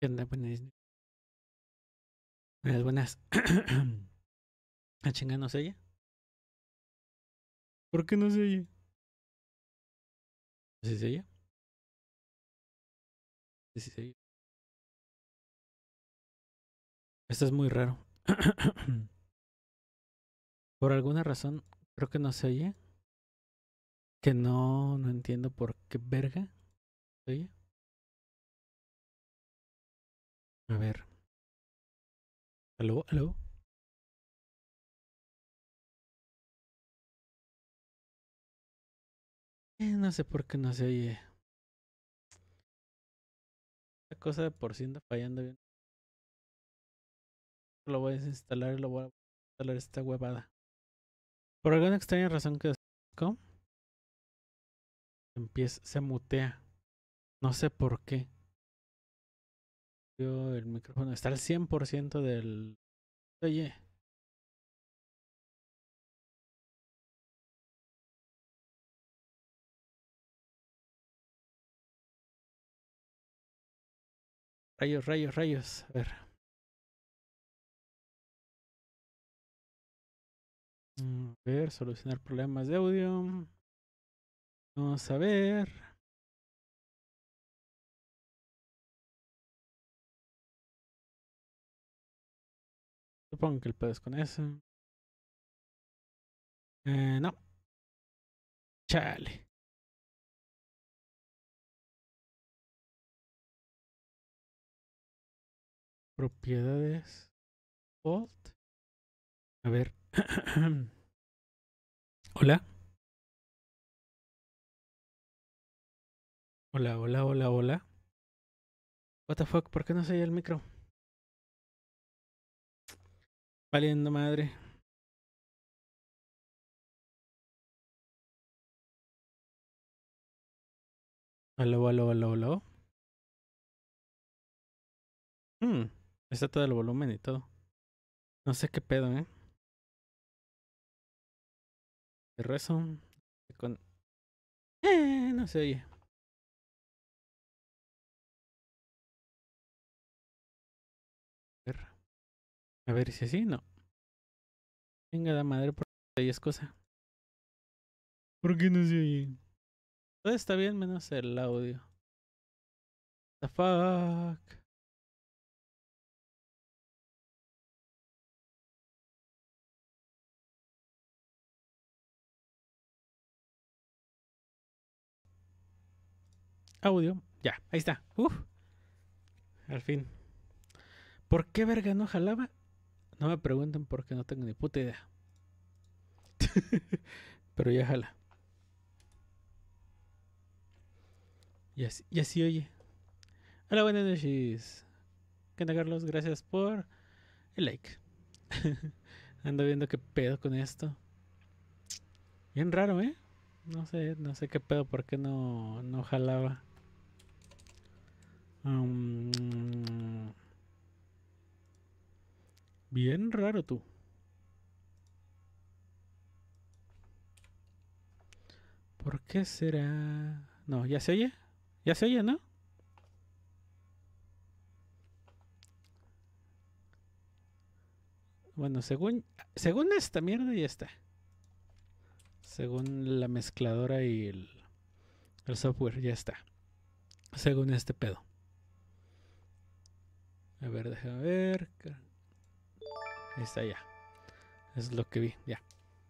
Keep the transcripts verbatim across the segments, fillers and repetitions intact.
¿Qué onda? Buenas. Buenas, buenas. ¿A chinga no se oye? ¿Por qué no se oye? ¿Sí se oye? Sí, sí se oye. Esto es muy raro. Por alguna razón, creo que no se oye. Que no, no entiendo por qué verga se oye. A ver. ¿Aló? ¿Aló? Eh, no sé por qué no se oye. La cosa de por sí anda fallando bien. Lo voy a desinstalar y lo voy a instalar esta huevada. Por alguna extraña razón que ¿cómo? Empieza, se mutea. No sé por qué. Yo, el micrófono está al cien por ciento del... Oye. Rayos, rayos, rayos. A ver. Mm, A ver, solucionar problemas de audio. Vamos a ver. Supongo que el pedo es con eso. Eh, no. Chale. Propiedades. Alt. A ver. Hola. Hola, hola, hola, hola. What the fuck, ¿por qué no se oye el micro? Valiendo madre. Aló, aló, aló, aló. Hmm, está todo el volumen y todo. No sé qué pedo, ¿eh? De rezo. Con... Eh, no se oye. A ver, a ver si así, no. Venga, da madre, por ahí es cosa. ¿Por qué no se oye? Todo está bien menos el audio. The fuck. Audio. Ya, ahí está. Uf, al fin. ¿Por qué verga no jalaba? No me pregunten porque no tengo ni puta idea. Pero ya jala. Y así, y así oye. Hola, buenas noches. ¿Qué onda, Carlos? Gracias por el like. Ando viendo qué pedo con esto. Bien raro, ¿eh? No sé, no sé qué pedo, por qué no, no jalaba. Um, bien raro tú. ¿Por qué será? No, ¿ya se oye? ¿Ya se oye, no? Bueno, según, según esta mierda ya está. Según la mezcladora y el, el software ya está. Según este pedo. A ver, déjame ver. Ahí está ya. Es lo que vi, ya.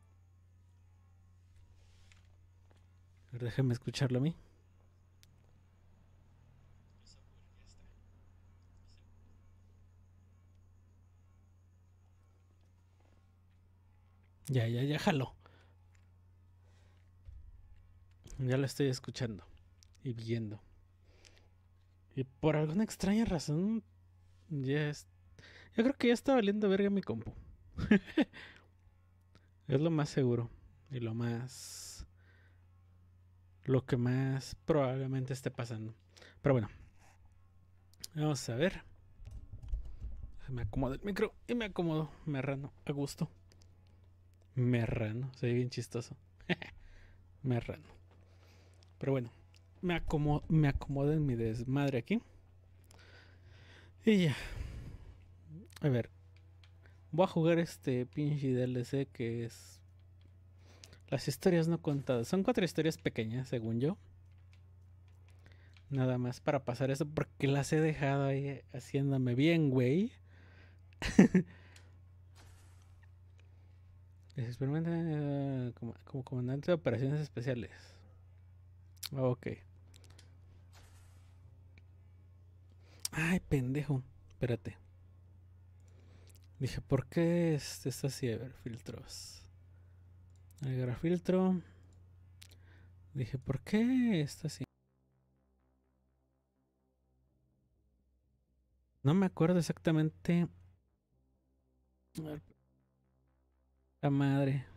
A ver, déjame escucharlo a mí. Ya, ya, ya jaló. Ya lo estoy escuchando y viendo. Y por alguna extraña razón, ya es. Yo creo que ya está valiendo verga mi compu. Es lo más seguro. Y lo más. Lo que más probablemente esté pasando. Pero bueno, vamos a ver. Me acomodo el micro y me acomodo. Me rano a gusto. Me rano, soy bien chistoso. Me rano. Pero bueno, me acomodo, me acomodo en mi desmadre aquí. Y ya. A ver. Voy a jugar este pinche D L C que es las historias no contadas. Son cuatro historias pequeñas, según yo. Nada más para pasar eso porque las he dejado ahí haciéndome bien, güey. Experimenta uh, como, como comandante de operaciones especiales. Ok. Ay, pendejo. Espérate. Dije, ¿por qué este está así? A ver, filtros. Agregar filtro. Dije, ¿por qué está así? No me acuerdo exactamente. A ver, la madre.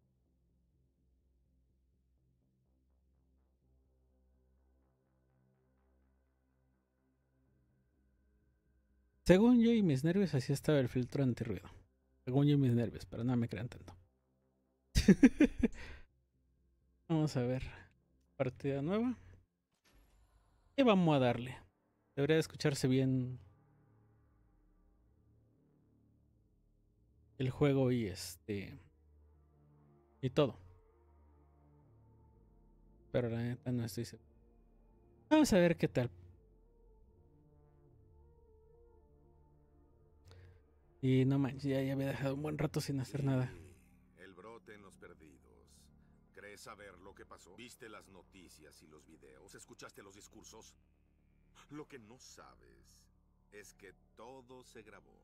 Según yo y mis nervios, así estaba el filtro antirruido. Según yo y mis nervios, pero no me crean tanto. Vamos a ver. Partida nueva. Y vamos a darle. Debería de escucharse bien el juego y este. Y todo. Pero la neta no estoy seguro. Vamos a ver qué tal. Y no manches, ya, ya había dejado un buen rato sin hacer nada. El brote en los perdidos. ¿Crees saber lo que pasó? ¿Viste las noticias y los videos? ¿Escuchaste los discursos? Lo que no sabes es que todo se grabó.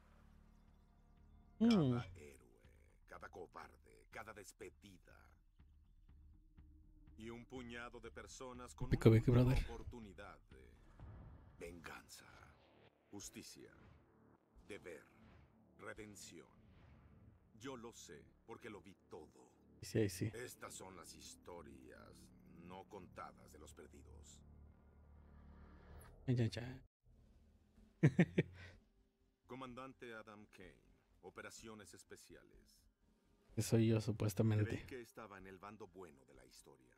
Mm. Cada héroe, cada cobarde, cada despedida. Y un puñado de personas con Pico una Big última Brother. oportunidad de venganza, justicia, deber, redención. Yo lo sé porque lo vi todo. Sí, ahí sí. Estas son las historias no contadas de los perdidos. Ya, ya. Comandante Adam Kane, operaciones especiales. Que soy yo, Creí supuestamente. que estaba en el bando bueno de la historia.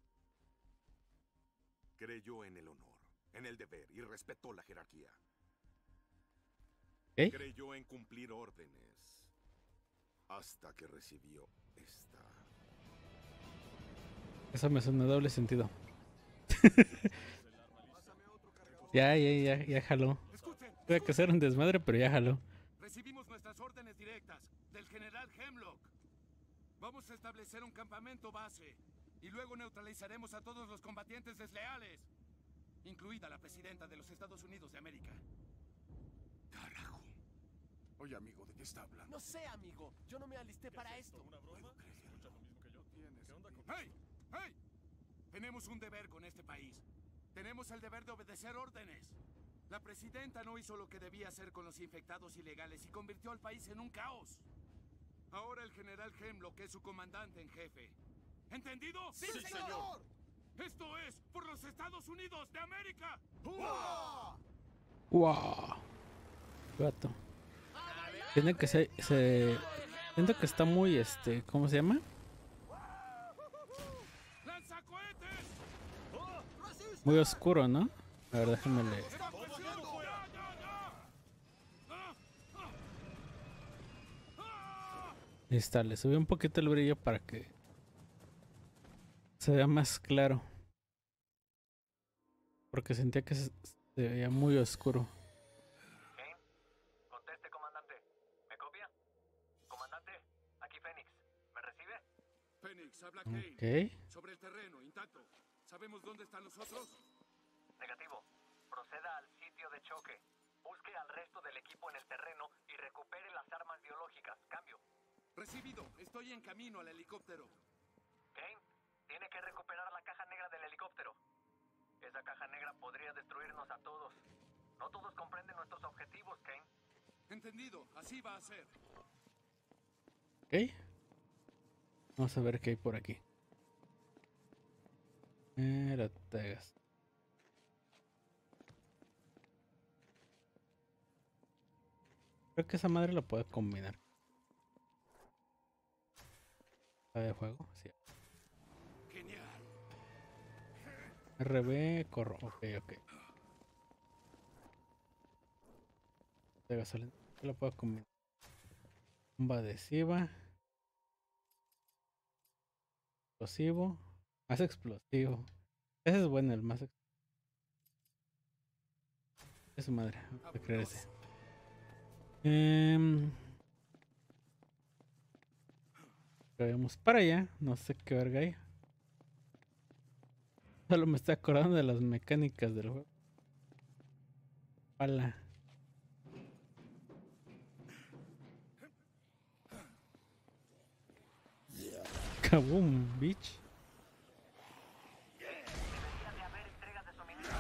Creyó en el honor, en el deber y respetó la jerarquía. ¿Eh? Creyó en cumplir órdenes hasta que recibió esta. Eso me suena doble sentido. Ya, ya, ya, ya jaló. Tuve que hacer un desmadre, pero ya jaló. Recibimos nuestras órdenes directas del general Hemlock. Vamos a establecer un campamento base y luego neutralizaremos a todos los combatientes desleales, incluida la presidenta de los Estados Unidos de América. Carajo. Oye, amigo, ¿de qué está hablando? No sé, amigo. Yo no me alisté para esto. ¿Una broma? ¿Escuchas lo mismo que yo? ¿Qué onda con ¡Hey! ¡Hey! Tenemos un deber con este país. Tenemos el deber de obedecer órdenes. La presidenta no hizo lo que debía hacer con los infectados ilegales y convirtió al país en un caos. Ahora el general Hemlock es su comandante en jefe. ¿Entendido? ¡Sí, sí señor! ¡Esto es por los Estados Unidos de América! ¡Uah! Wow. Gato. Tiene que ser. Se... Siento que está muy este. ¿Cómo se llama? ¡Lanzacohetes! Muy oscuro, ¿no? A ver, déjame leer. ¡Está presionando! ¡Ya, ya, ya! ¡Ah! ¡Ah! ¡Ah! Ahí está, le subí un poquito el brillo para que se vea más claro. Porque sentía que se, se veía muy oscuro. Kane, conteste, comandante. ¿Me copia? Comandante, aquí Fénix. ¿Me recibe? Fénix, habla Kane. Ok. Sobre el terreno, intacto. ¿Sabemos dónde están los otros? Negativo. Proceda al sitio de choque. Busque al resto del equipo en el terreno y recupere las armas biológicas. Cambio. Recibido. Estoy en camino al helicóptero. Kane, tiene que recuperar la caja negra del helicóptero. Esa caja negra podría destruirnos a todos. No todos comprenden nuestros objetivos, Kane. Entendido. Así va a ser. Ok. Vamos a ver qué hay por aquí. Era Tegas. Creo que esa madre la puedo combinar. ¿La de juego? Sí. Genial. R B, corro. Ok, ok. de gasolina. Yo lo puedo combinar. Bomba adhesiva. Explosivo. Más explosivo. Ese es bueno, el más explosivo. Es su madre. Vamos a creer ese. Eh, vamos para allá. No sé qué verga hay. Solo me estoy acordando de las mecánicas del juego. Pala. Kaboom, bitch. Debería de haber entregas de suministro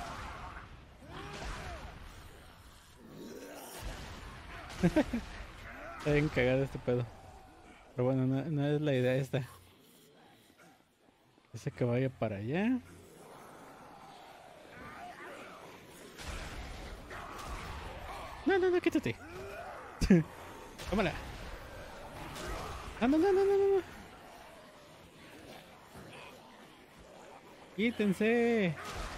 por zona. Está bien cagado este pedo. Pero bueno, no, no es la idea esta. Ese que vaya para allá. No, no, no, quítate. Tómala. No, no, no, no, no, no. Quítense.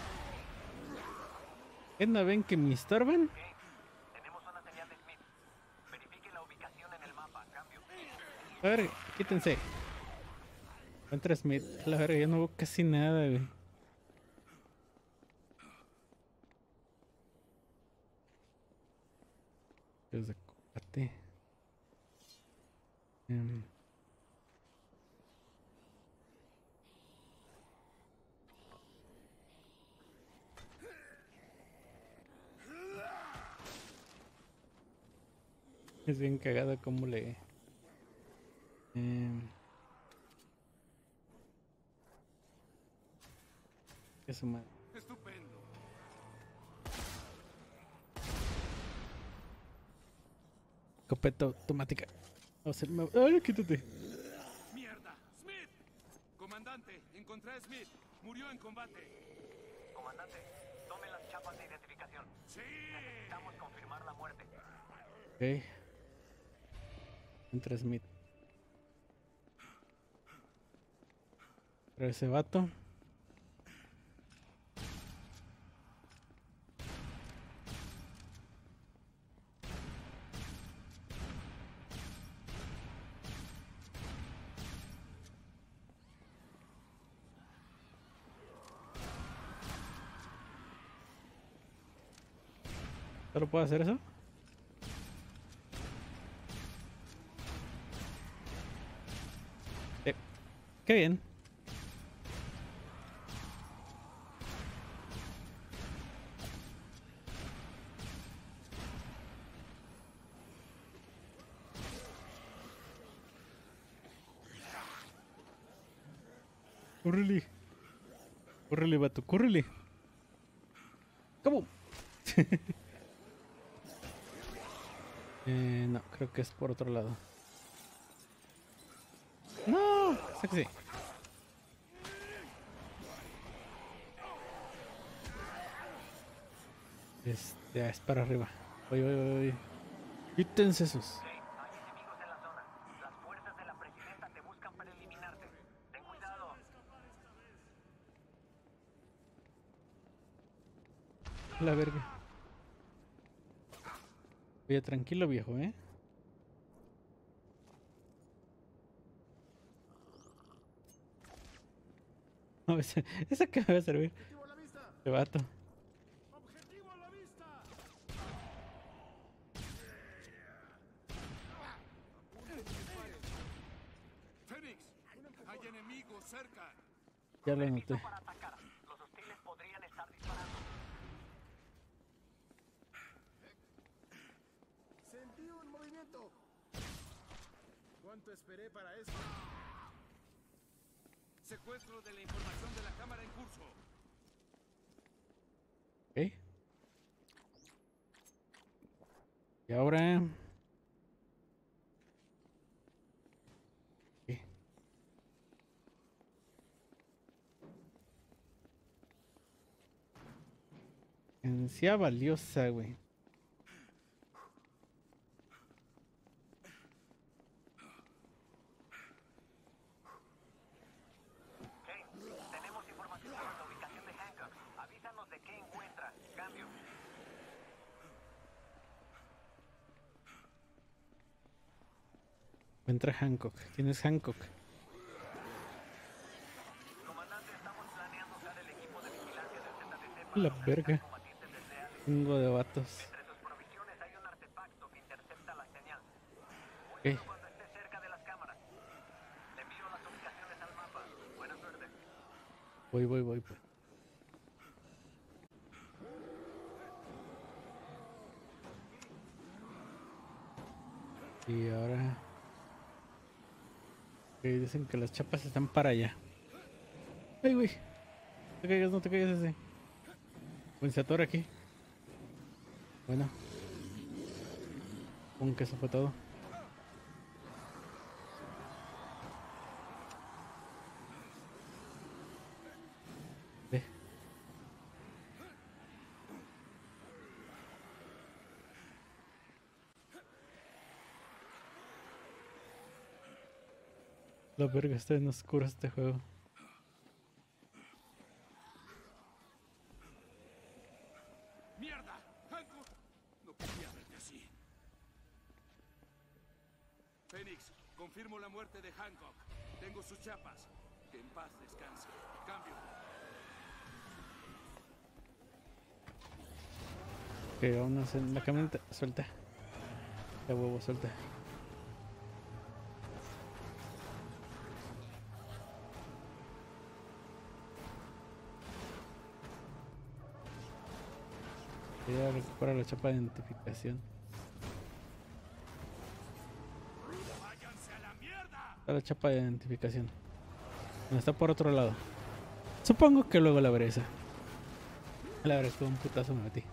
¿Qué no ven que me estorban? Kane, tenemos una señal de Smith. Verifique la ubicación en el mapa. Cambio. A ver, quítense. Entra Smith. A la verga, yo no veo casi nada, güey. Dios de combate. Em. Es bien cagado como le... Em. Eso, madre. Estupendo. Escopeta automática. O sea, me... ¡Ay, quítate! ¡Mierda! ¡Smith! Comandante, encontré a Smith. Murió en combate. Comandante, tome las chapas de identificación. ¡Sí! Necesitamos confirmar la muerte. Ok. Entra Smith. Pero ese vato. ¿Solo puedo hacer eso? Eh, qué bien. Córrele. Córrele, vato, córrele. ¿Cómo? eh, no, creo que es por otro lado. No, sé que sí. Este, es para arriba. Voy, voy, voy, voy. Quítense esos. Kane, hay enemigos en la zona. Las fuerzas de la presidenta te buscan para eliminarte. Ten cuidado. La verga. Oye, tranquilo, viejo, ¿eh? No, esa, esa que me va a servir. ¡Objetivo a la vista! Este vato. ¡Objetivo a la vista! ¡Fénix! Hay enemigos cerca. Ya lo Listo noté. para atacar. Los hostiles podrían estar disparando. ¡Sentí un movimiento! ¿Cuánto esperé para esto? Secuestro de la información de la cámara en curso. Ok. Y ahora... Ok. Encía valiosa, güey. Kane, tenemos información sobre la ubicación de Hancock. Avísanos de qué encuentra. Cambio. Entra Hancock. ¿Quién es Hancock? Comandante, estamos planeando usar el equipo de vigilancia del Z T C para La localizar verga. combatientes desleales. Tengo de vatos. Entre sus provisiones hay un artefacto que intercepta la señal. Ok. Úselo cuando esté cerca de las cámaras. Le envío las ubicaciones al mapa. Buena suerte. Voy, voy, voy. Pues. Y ahora... Ok, dicen que las chapas están para allá. Ay, güey. No te caigas, no te caigas ese. Buen setor aquí. Bueno. Con que eso fue todo. Ve. La verga, está en oscuro este juego. ¡Mierda! ¡Hancock! No podía verte así. Phoenix, confirmo la muerte de Hancock. Tengo sus chapas. Que en paz descanse. Cambio. Ok, vámonos en la camioneta. Suelta. Ya huevo, suelta. Voy a recuperar la chapa de identificación. ¡Váyanse a la mierda! Está la chapa de identificación. No, está por otro lado. Supongo que luego la veré esa. La veré con un putazo me metí.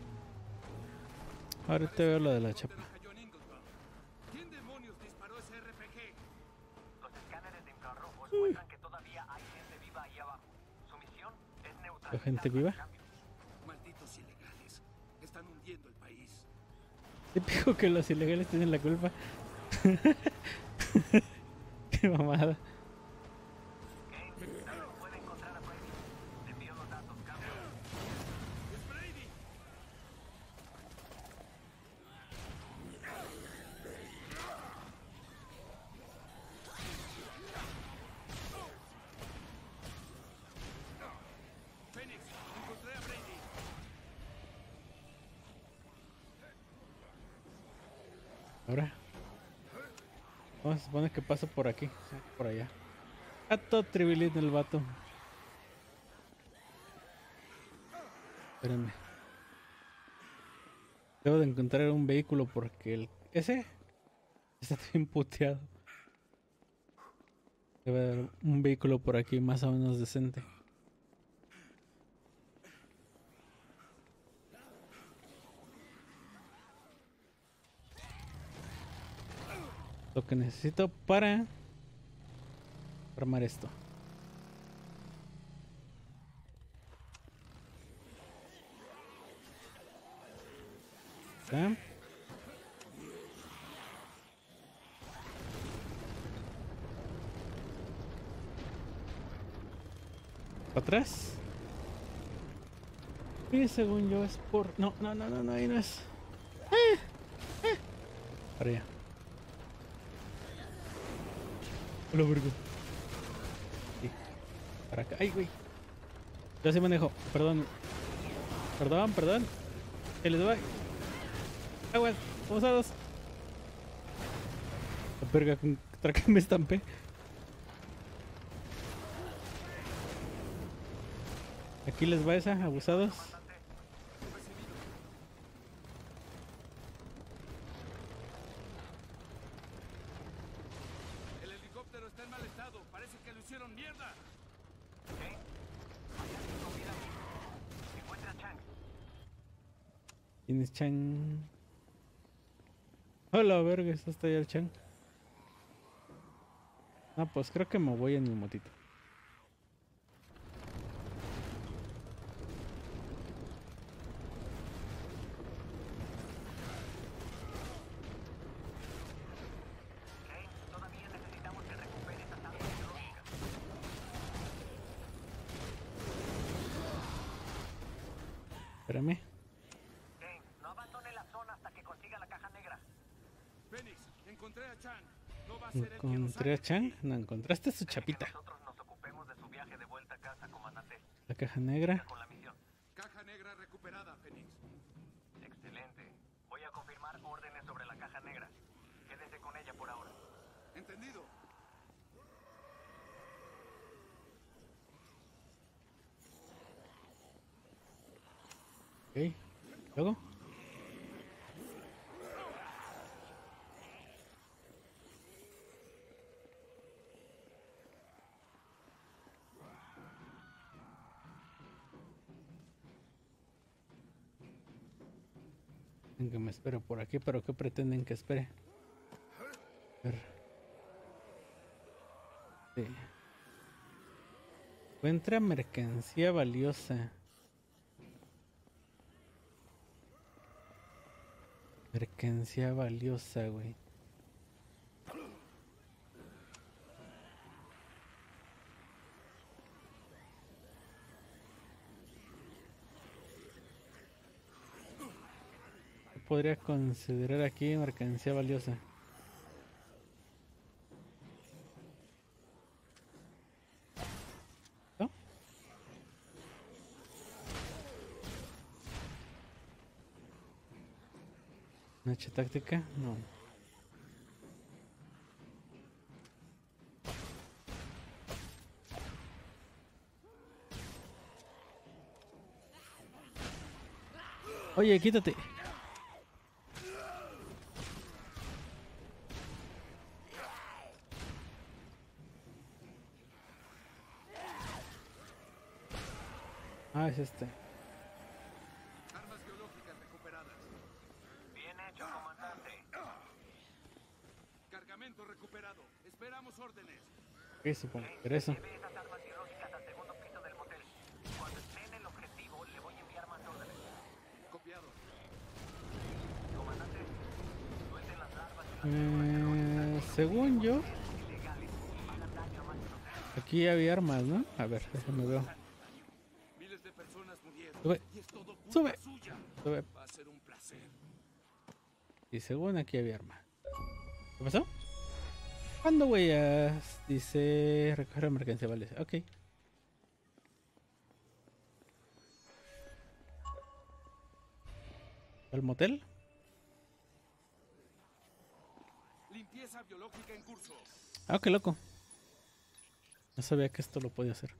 Ahora te veo lo de la chapa. ¿Quién demonios disparó ese R P G? Los escáneres de infrarrojos muestran que todavía hay gente viva ahí abajo. Su misión es neutralizar ¿La gente los viva? cambios. Malditos ilegales. Están hundiendo el país. Típico que los ilegales tienen la culpa. Qué mamada. Kane, Daryl puede encontrar a Brady. Le envío los datos. Cambio. ¡Es Brady! Phoenix, encontré a Brady. Ahora. Vamos a suponer que pasa por aquí. Por allá. Gato tribilín el vato. Espérenme. Debo de encontrar un vehículo porque el... Ese... Está bien puteado. Debe haber un vehículo por aquí más o menos decente. Lo que necesito para armar esto. ¿Ya? ¿Para atrás? Y según yo es por... No, no, no, no, no, ahí no es. ¡Eh! ¡Eh! Para allá. Hola, verga. Sí. Para acá. ¡Ay, güey! Yo sí manejo. Perdón. Perdón, perdón. Que les doy. Aguas. Usados. La verga contra que me estampé. Aquí les va esa, abusados. El helicóptero está en mal estado. Parece que lo hicieron mierda. Kane, hay alguien con vida ahí. Encuentra a Chang. ¿Quién es Chang? Hola, verga, está hasta allá el Chang. Ah, pues creo que me voy en mi motito. Kane, todavía necesitamos que recupere esas armas biológicas. Espérame. Kane, no abandone la zona hasta que consiga la caja negra. Phoenix, encontré a Chan. No va a ser el que nos Encontré a saque de Chang. aquí. No, encontraste a su Deje que chapita. nosotros nos ocupemos de su viaje de vuelta a casa, comandante. La caja negra. Con la misión. Caja negra recuperada, Fénix. Excelente. Voy a confirmar órdenes sobre la caja negra. Quédese con ella por ahora. ¿Entendido? Ok. Luego. Que me espero por aquí, pero ¿qué pretenden que espere? A ver. Sí. Encuentra mercancía valiosa. Mercancía valiosa, güey. ¿Qué podría considerar aquí mercancía valiosa? ¿No? ¿Noche táctica? No. Oye, quítate. Ah, es este. Armas biológicas recuperadas. Bien hecho, comandante. Cargamento recuperado. Esperamos órdenes. Ok, supongo que era eso. Lleve esas armas biológicas al segundo piso del motel. Cuando esté en el objetivo, le voy a enviar más órdenes. Copiado. Comandante, suelten las larvas y las Eh, según yo, ilegales. Hagan daño a más inocentes. aquí había armas, ¿no? A ver, déjame ver. Miles de personas murieron. Sube. Y es todo culpa Sube. suya. Sube. Va a ser un placer. Y según aquí había arma. ¿Qué pasó? ¿Cuándo huellas? Dice recoger mercancía, vale. Ok. ¿El motel? Limpieza biológica en curso. Ah, qué loco. No sabía que esto lo podía hacer.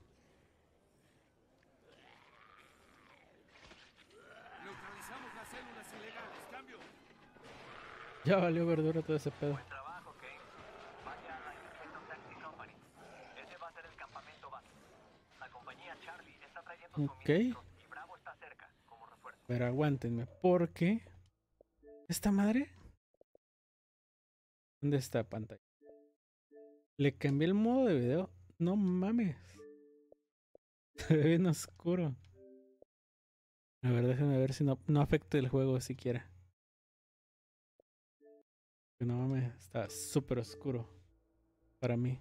Neutralizamos las células ilegales. Cambio. Ya valió verdura todo ese pedo. Buen trabajo, Kane. Vaya a la Insecto Taxi Company. Ese va a ser el campamento base. La compañía Charlie está trayendo Ok. suministros y Bravo está cerca, como refuerzo. Pero aguántenme, porque... ¿Esta madre? ¿Dónde está pantalla? Le cambié el modo de video. No mames. Se ve bien oscuro. A ver, déjenme ver si no, no afecta el juego siquiera. No mames, está súper oscuro para mí.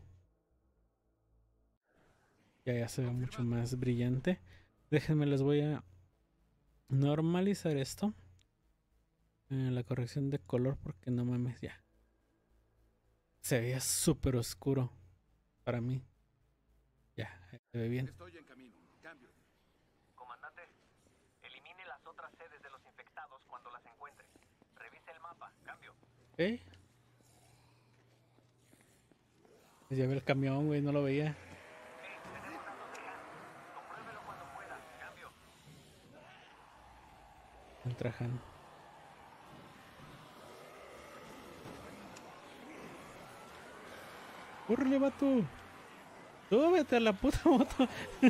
Ya, ya se ve mucho más brillante. Déjenme, les voy a normalizar esto. Eh, la corrección de color, porque no mames, ya. Se veía súper oscuro para mí. Ya, ahí se ve bien. Estoy en camino. Cambio. Comandante, elimine las otras sedes de los infectados cuando las encuentre. Revise el mapa. Cambio. Ok. Pues ya ve el camión, güey, no lo veía. Kane, tenemos datos de Han. Compruébelo cuando pueda. Cambio. Entra Han. ¡Córrele, vato! ¡Súbete a la puta moto!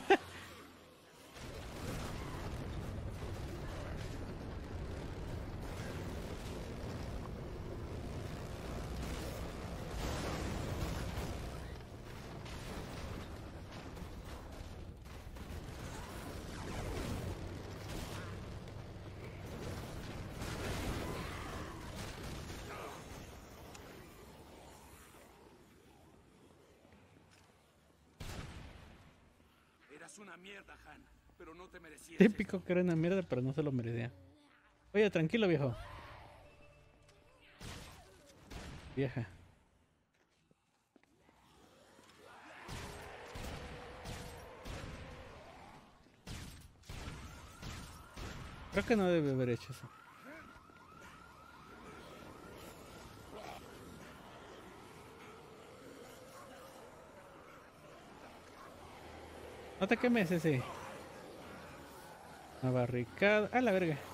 Eras una mierda, Han. Pero no te merecías. Típico que era una mierda, pero no se lo merecía. Oye, tranquilo, viejo. Vieja. Creo que no debe haber hecho eso. No te quemes ese. Una barricada. ¡Ah, la verga!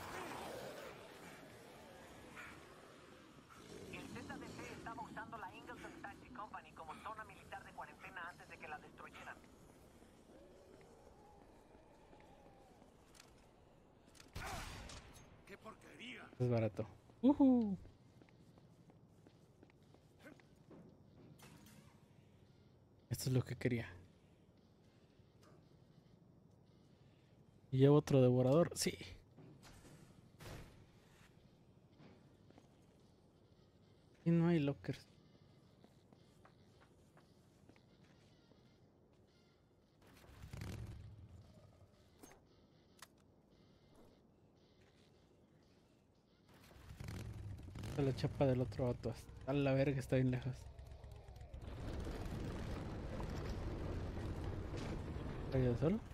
El Z D C estaba usando la Ingleton Taxi Company como zona militar de cuarentena antes de que la destruyeran. ¡Qué porquería! Es barato. Uh-huh. Esto es lo que quería. ¿Y llevo otro devorador? Sí. Y no hay lockers. Está la chapa del otro vato. A la verga, está bien lejos. ¿Rayo de sol?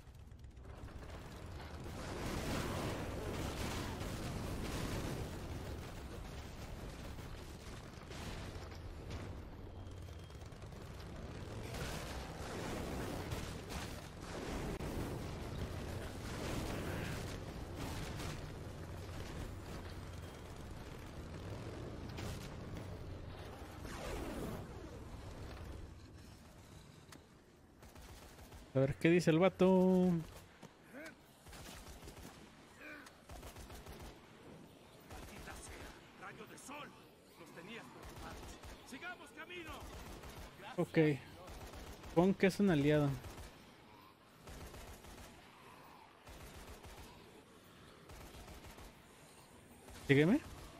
A ver qué dice el vato. ¡Maldita sea! ¡Rayo de sol! Los tenías preocupados. ¡Sigamos camino! Ok. Pon que es un aliado. Sígueme.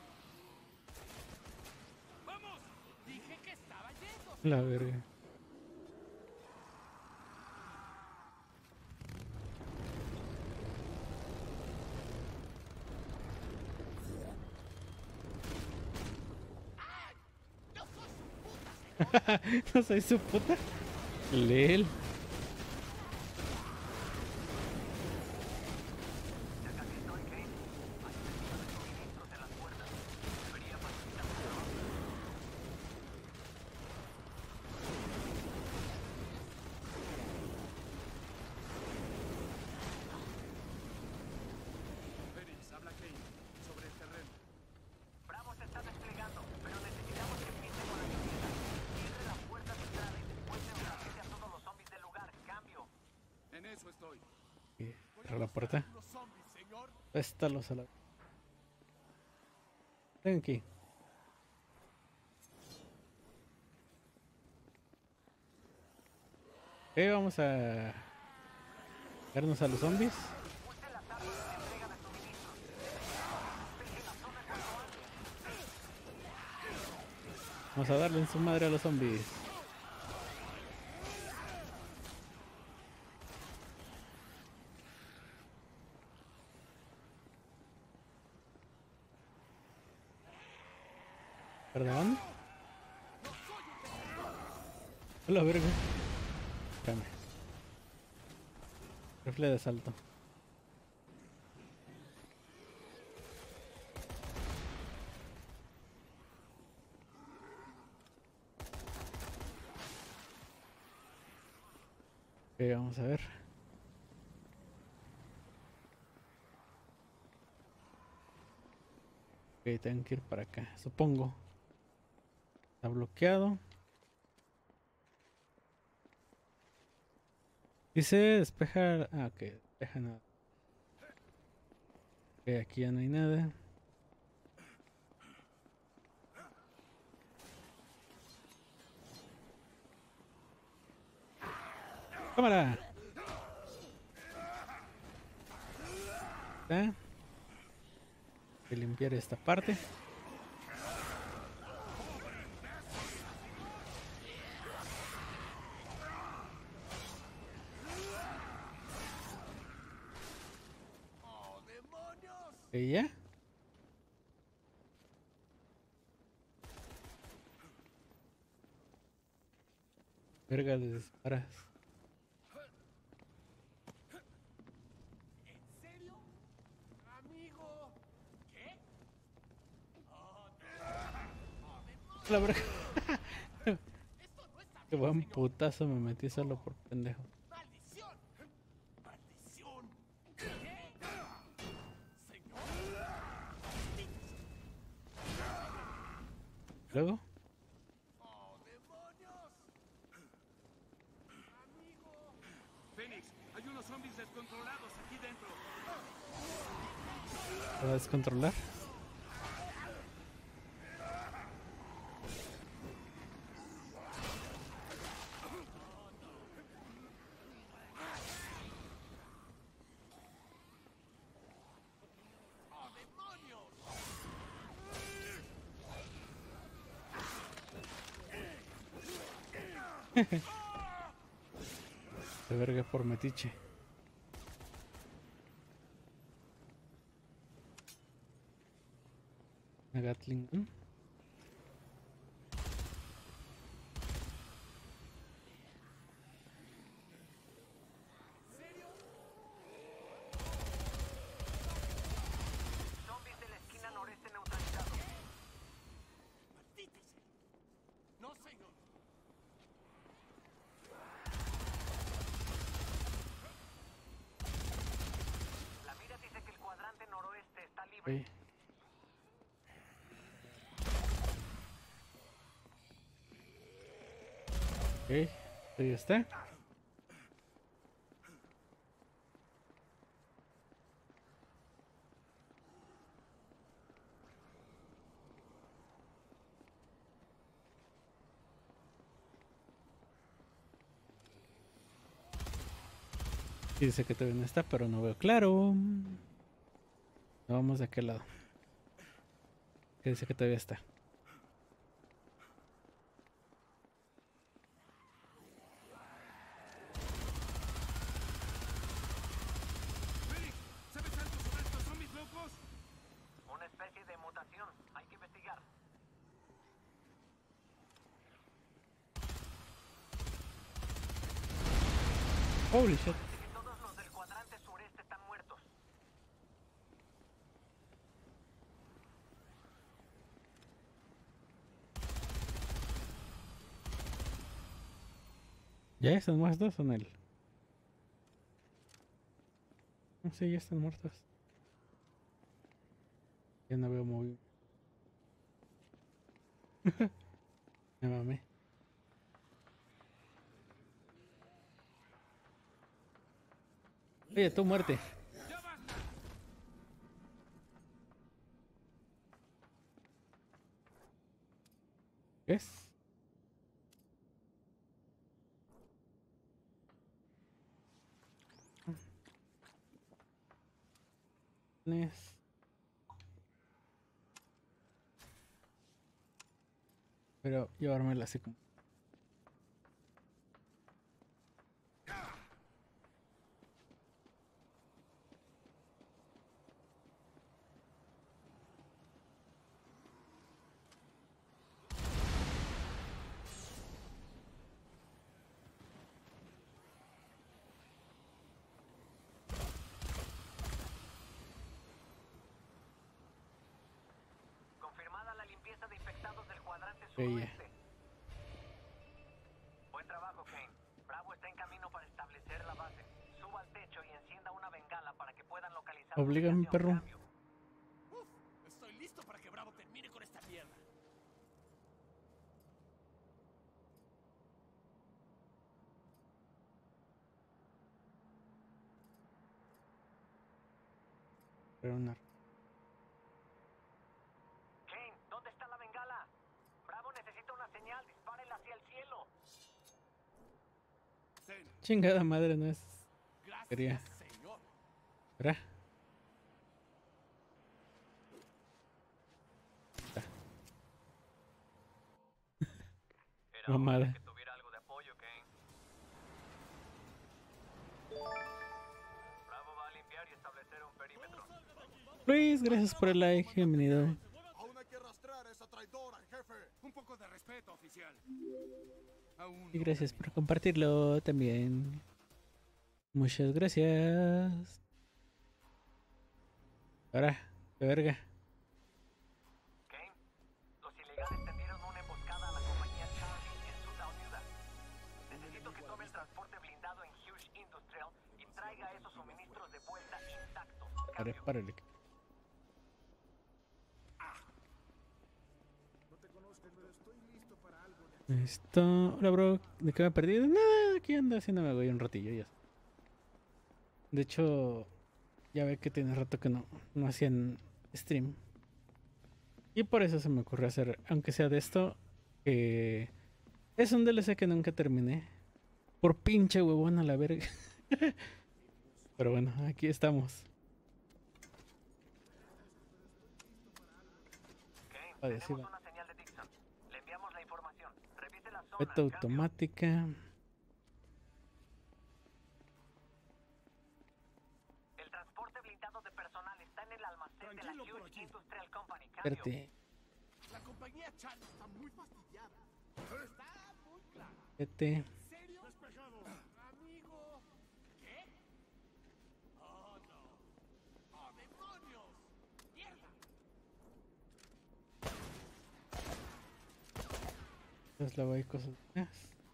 ¡Vamos! Dije que estaba lleno. La verga. No soy su puta. Lel. Ya casi estoy, Kate. Hay un envío de suministros en las puertas. Debería facilitar el trabajo. Phoenix, habla Kane sobre el terreno. Bravo se está desplegando, pero necesitamos que empiece con la limpieza. Cierre la puerta de entrada y después neutralice a todos los zombies del lugar. Cambio. En eso estoy. Cierra la puerta. Los zombies, señor. Está los a la. Ven aquí. Ok, vamos a vernos a los zombies. Use las armas de entrega de suministros. Despeje la zona cuanto antes. Vamos a darle en su madre a los zombies. Perdón. Hola, verga. Espérame. Rifle de asalto. Ok, vamos a ver. Ok, tengo que ir para acá, supongo. Está bloqueado. Dice despejar. Ah, ok, despeja nada. Ok, aquí ya no hay nada. ¡Cámara! ¿Está? Voy a limpiar esta parte. ¿Y ya? Verga, le disparas. ¿En serio? A La verga. Qué buen putazo me metí solo por pendejo. ¡Maldición! ¡Maldición! ¡Señor! Luego, ¡Oh, demonios! ¡Amigo! Fénix, hay unos zombies descontrolados aquí dentro. ¿puedo descontrolar? ¡Oh, demonios! De verga por metiche. Una Gatling gun. Zombies de la esquina noreste neutralizados. ¡Maldita sea! ¡No, señor! La mira dice que el cuadrante noroeste está libre. Ok. Ok, ahí está. Y dice que todavía no está, pero no veo claro. Vamos de aquel lado. Que dice que todavía está. ¡Fénix! ¿Sabes algo sobre estos zombies locos? Una especie de mutación. Hay que investigar. Holy shit. Parece que todos los del cuadrante sureste están muertos. ¿Ya están muertos o no? él? No sé, ya están muertos. Ya no veo muy. Me mamé. Oye, tú muerte. ¡Ya basta! ¿Qué es? Es- Pero llevármela así como. Confirmada la limpieza de infectados del cuadrante Bella. suroeste. Buen trabajo, Kane. Bravo está en camino para establecer la base. Suba al techo y encienda una bengala para que puedan localizar. Oblígame, ubicación. perro. Cambio. ¡Uf! Estoy listo para que Bravo termine con esta mierda. Pero una. Kane, ¿dónde está la bengala? Bravo necesita una señal. Dispárela hacia el cielo. Ten. Chingada madre, no es. Gracias, Quería. señor. ¿Verdad? Era Mamada. obvio que tuviera algo de apoyo, Kane. Bravo va a limpiar y establecer un perímetro. Luis, gracias por el like. Bienvenido. Aún hay que rastrear a esa traidora, jefe. Un poco de respeto, oficial. Aún Y no gracias por termino. compartirlo también. Muchas gracias. Ahora, qué verga. Kane, los ilegales tendieron una emboscada Pare, cambio. párale. No te conozco, pero estoy listo para algo de Listo. Hola, bro. ¿De qué me he perdido? Nada, aquí ando haciéndome güey un ratillo ya. De hecho, ya ve que tiene rato que no, no hacían stream. Y por eso se me ocurrió hacer, aunque sea de esto, que es un D L C que nunca terminé. Por pinche huevón a la verga. Pero bueno, aquí estamos. Kane, Vale, sí tenemos va. una señal de Dixon. Le enviamos la información. Revise la zona. Beta Cambio. automática. El transporte blindado de personal está en el almacén de la Tranquilo por Huge aquí. Industrial Company. Cambio. Espérate. La compañía Chan está muy fastidiada. Está muy clara. Vete. ¿En serio? Despejado. Amigo. ¿Qué? Oh, no. ¡Oh, demonios! ¡Mierda! Entonces la voy a cosas. más.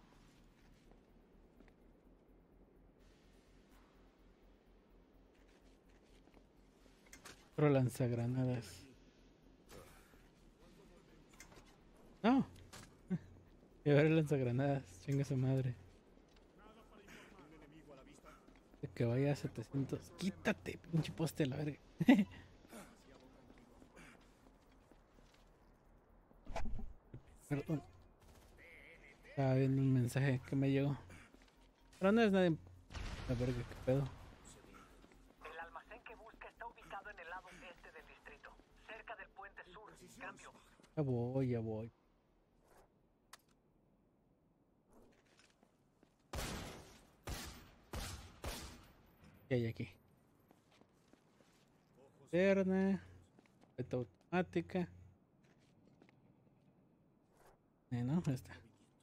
Otro lanzagranadas. No. Llevar el lanzagranadas. Chinga su madre. De que vaya a setecientos. Quítate, pinche poste a la verga. Perdón. Estaba viendo un mensaje que me llegó. Pero no es nadie. La verga, qué pedo. El almacén que busca está ubicado en el lado este del distrito, cerca del puente sur. Cambio. Ya voy, ya voy. ¿Qué hay aquí? Interna. Beta automática. Eh, no, esta.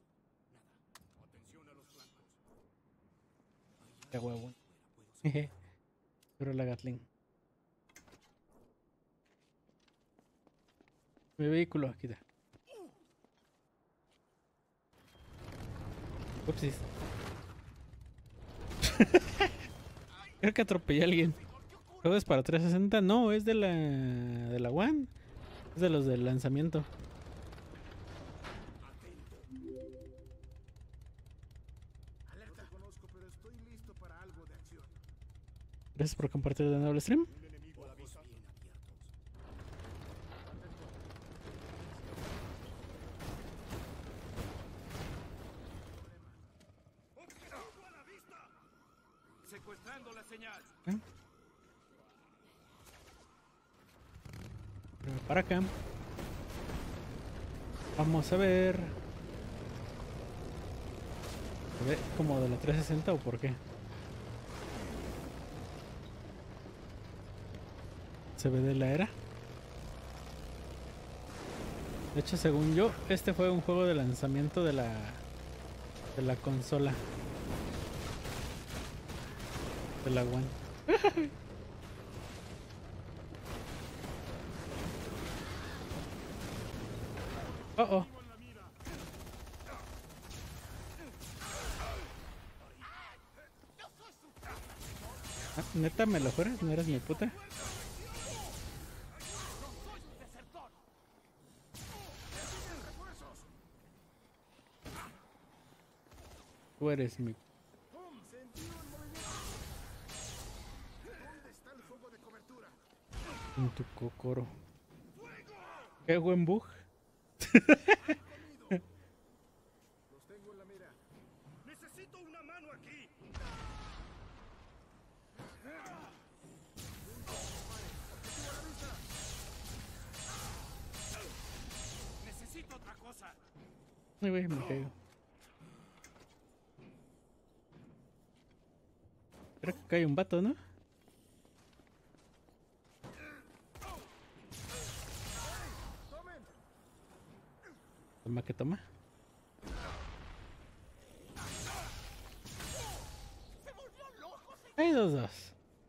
Qué huevo. Jeje. Pero la Gatling. Mi vehículo, aquí está. Upsis. Creo que atropellé a alguien. ¿Juego es para trescientos sesenta? No, es de la de la One. Es de los del lanzamiento. No te conozco, pero estoy listo para algo de acción. Gracias por compartir de nuevo el stream. Secuestrando la señal. ¿Eh? Pero para acá. Vamos a ver. ¿Se ve como de la trescientos sesenta o por qué? ¿Se ve de la era? De hecho, según yo, este fue un juego de lanzamiento de la de la consola. De la One. Oh, oh. Ah, ¿neta me lo juras? ¿No eres mi puta? Tú eres mi... Sentí un movimiento. ¿Dónde está el fuego de cobertura? En tu cocoro. Qué buen bug. Los tengo en la mira. Necesito una mano aquí. Necesito otra cosa. Ay, güey, me caigo. Creo que hay un vato, ¿no? ¡Tomen! Toma que toma. Hay dos, dos.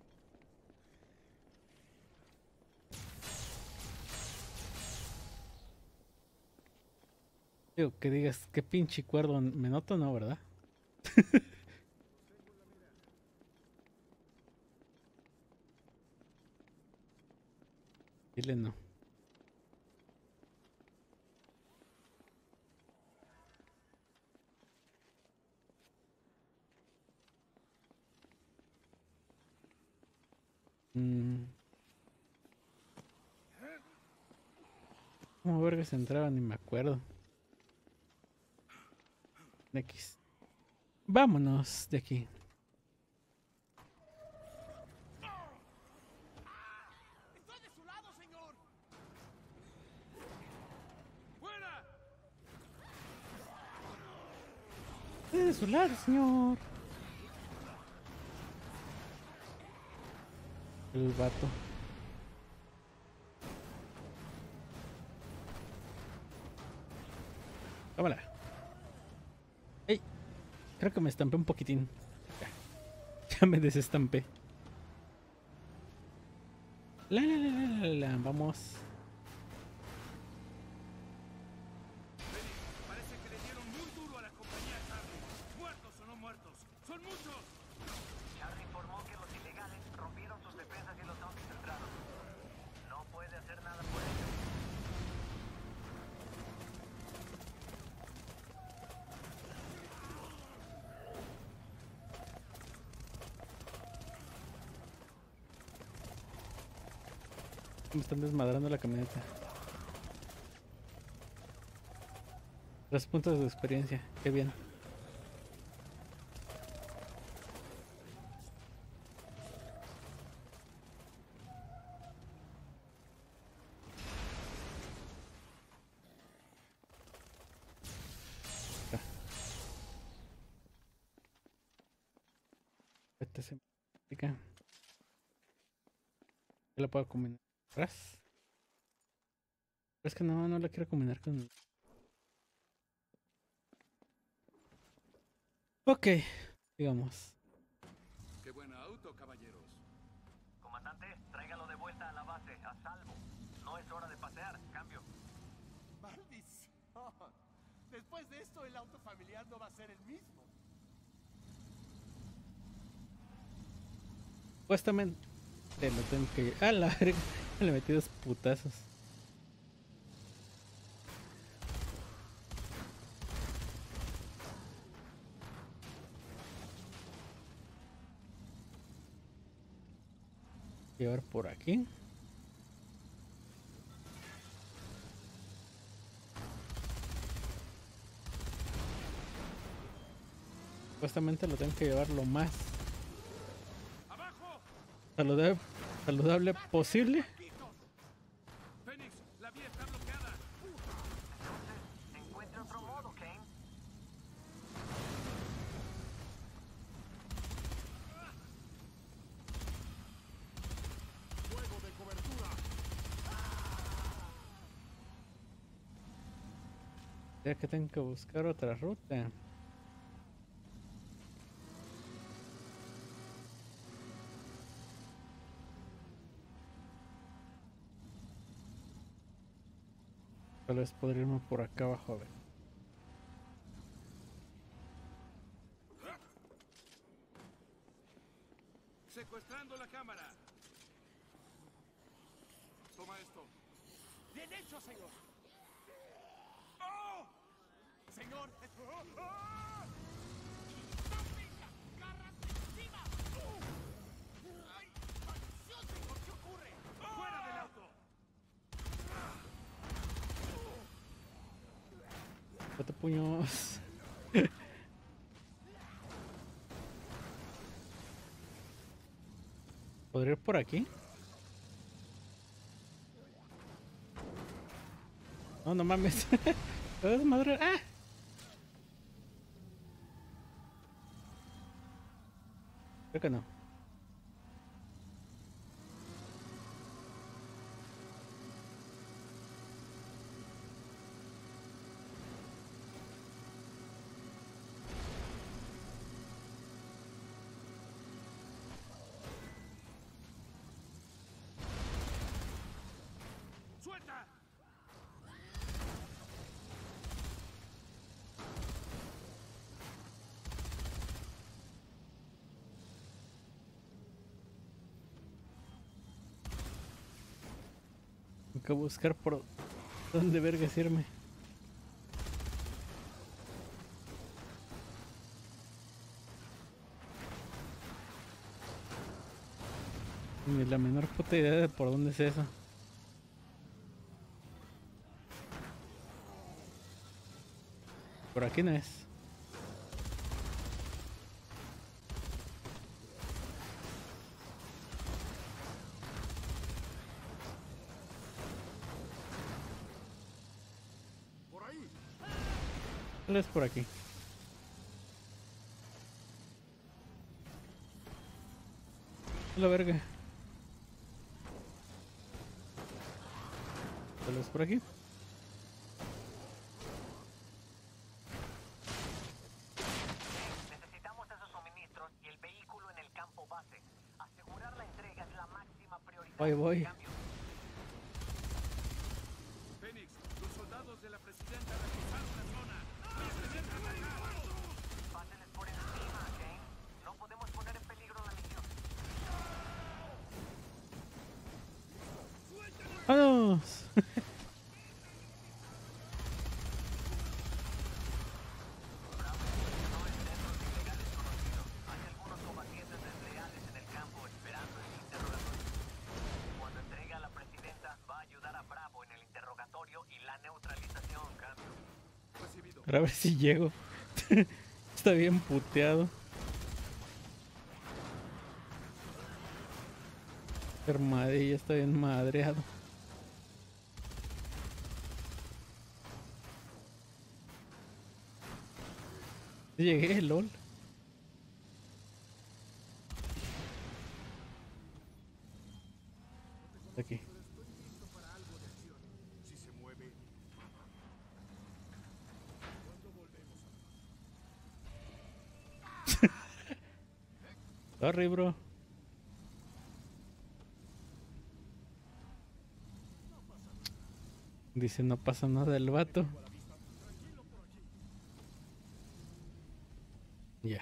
Digo, que digas qué pinche cuerdo me noto, ¿no? ¿Verdad? Dile no. Mm. ¿Cómo verga se entraba? Ni me acuerdo. X. Vámonos de aquí. ¡Estoy de su lado, señor! ¡Fuera! Estoy de su lado, señor. El vato. Cámara. Ey, creo que me estampé un poquitín. Ya, ya me desestampé. La la la la la la. Vamos. Parece que le dieron muy duro a la compañía Charlie. ¿Muertos o no muertos? ¡Son muchos! Charlie informó que los ilegales rompieron sus defensas y los han infiltrado. No puede hacer nada por ello. Me están desmadrando la camioneta. Tres puntos de experiencia. Qué bien. Ya. Este se me pica. Yo la puedo combinar atrás. Pero es que no, no la quiero combinar con... Ok, digamos. ¡Qué buen auto, caballeros! Comandante, tráigalo de vuelta a la base, a salvo. No es hora de pasear, cambio. ¡Maldición! Después de esto, el auto familiar no va a ser el mismo. Supuestamente lo tengo que... ¡Ah, la verga! Le metí dos putazos. Llevar por aquí. Supuestamente lo tengo que llevar lo más ¡Abajo! saludable, saludable posible. Fénix, la vía está bloqueada. Entonces, encuentre otro modo, Kane. Fuego de cobertura. Ya que tengo que buscar otra ruta. Tal vez podría irme por acá abajo a ver. Secuestrando la cámara. Toma esto. Bien hecho, señor. ¡Oh! Señor. ¡Ah! ¡Agárrate encima! ¡Ay, maldición, señor! ¿Qué ocurre? ¡Fuera del auto! Cuatro puños. ¿Podría ir por aquí? No, no mames. ¿Puedo desmadrar? ¡Ah! Creo que no. ¡Suelta! que buscar por dónde vergas irme. Ni la menor puta idea de por dónde es eso. Por aquí no es. Por ahí. Tal vez por aquí. La verga. Tal vez por aquí. Necesitamos esos suministros y el vehículo en el campo base. Asegurar la entrega es la máxima prioridad. Voy, voy. Cambio. Phoenix, los soldados de la presidenta reforzaron la zona. Pásenles por encima, Kane. No podemos poner en peligro la misión. ¡Vamos! Hay algunos combatientes desleales en el campo esperando el interrogatorio. Cuando entregue a la presidenta, va a ayudar a Bravo en el interrogatorio y la neutralización, cambio. Recibido. A ver si llego. Está bien puteado. Armadilla está bien madreado. Llegué, lol. Aquí. Si se mueve. Sorry, bro. Dice no pasa nada el vato. Ya.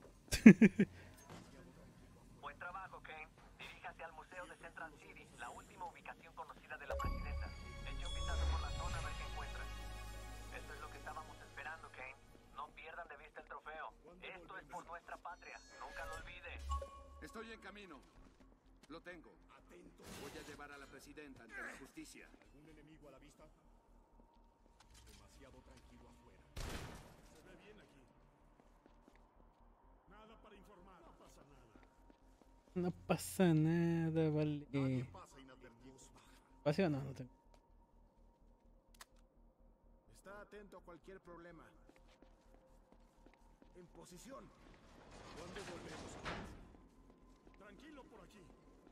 Buen trabajo, Kane. Diríjase al Museo de Central City, la última ubicación conocida de la presidenta. Eche un vistazo por la zona a ver qué encuentra. Eso es lo que estábamos esperando, Kane. No pierdan de vista el trofeo. Esto es por nuestra patria. Nunca lo olvide. Estoy en camino. Lo tengo. Atento. Voy a llevar a la presidenta ante la justicia. ¿Algún enemigo a la vista? Demasiado tranquilo afuera. Se ve bien aquí. Nada para informar. No pasa nada. No pasa nada, vale. Nadie pasa inadvertido. ¿Espacio o no? No tengo. Está atento a cualquier problema. En posición. ¿Cuándo volvemos a casa? Tranquilo por aquí.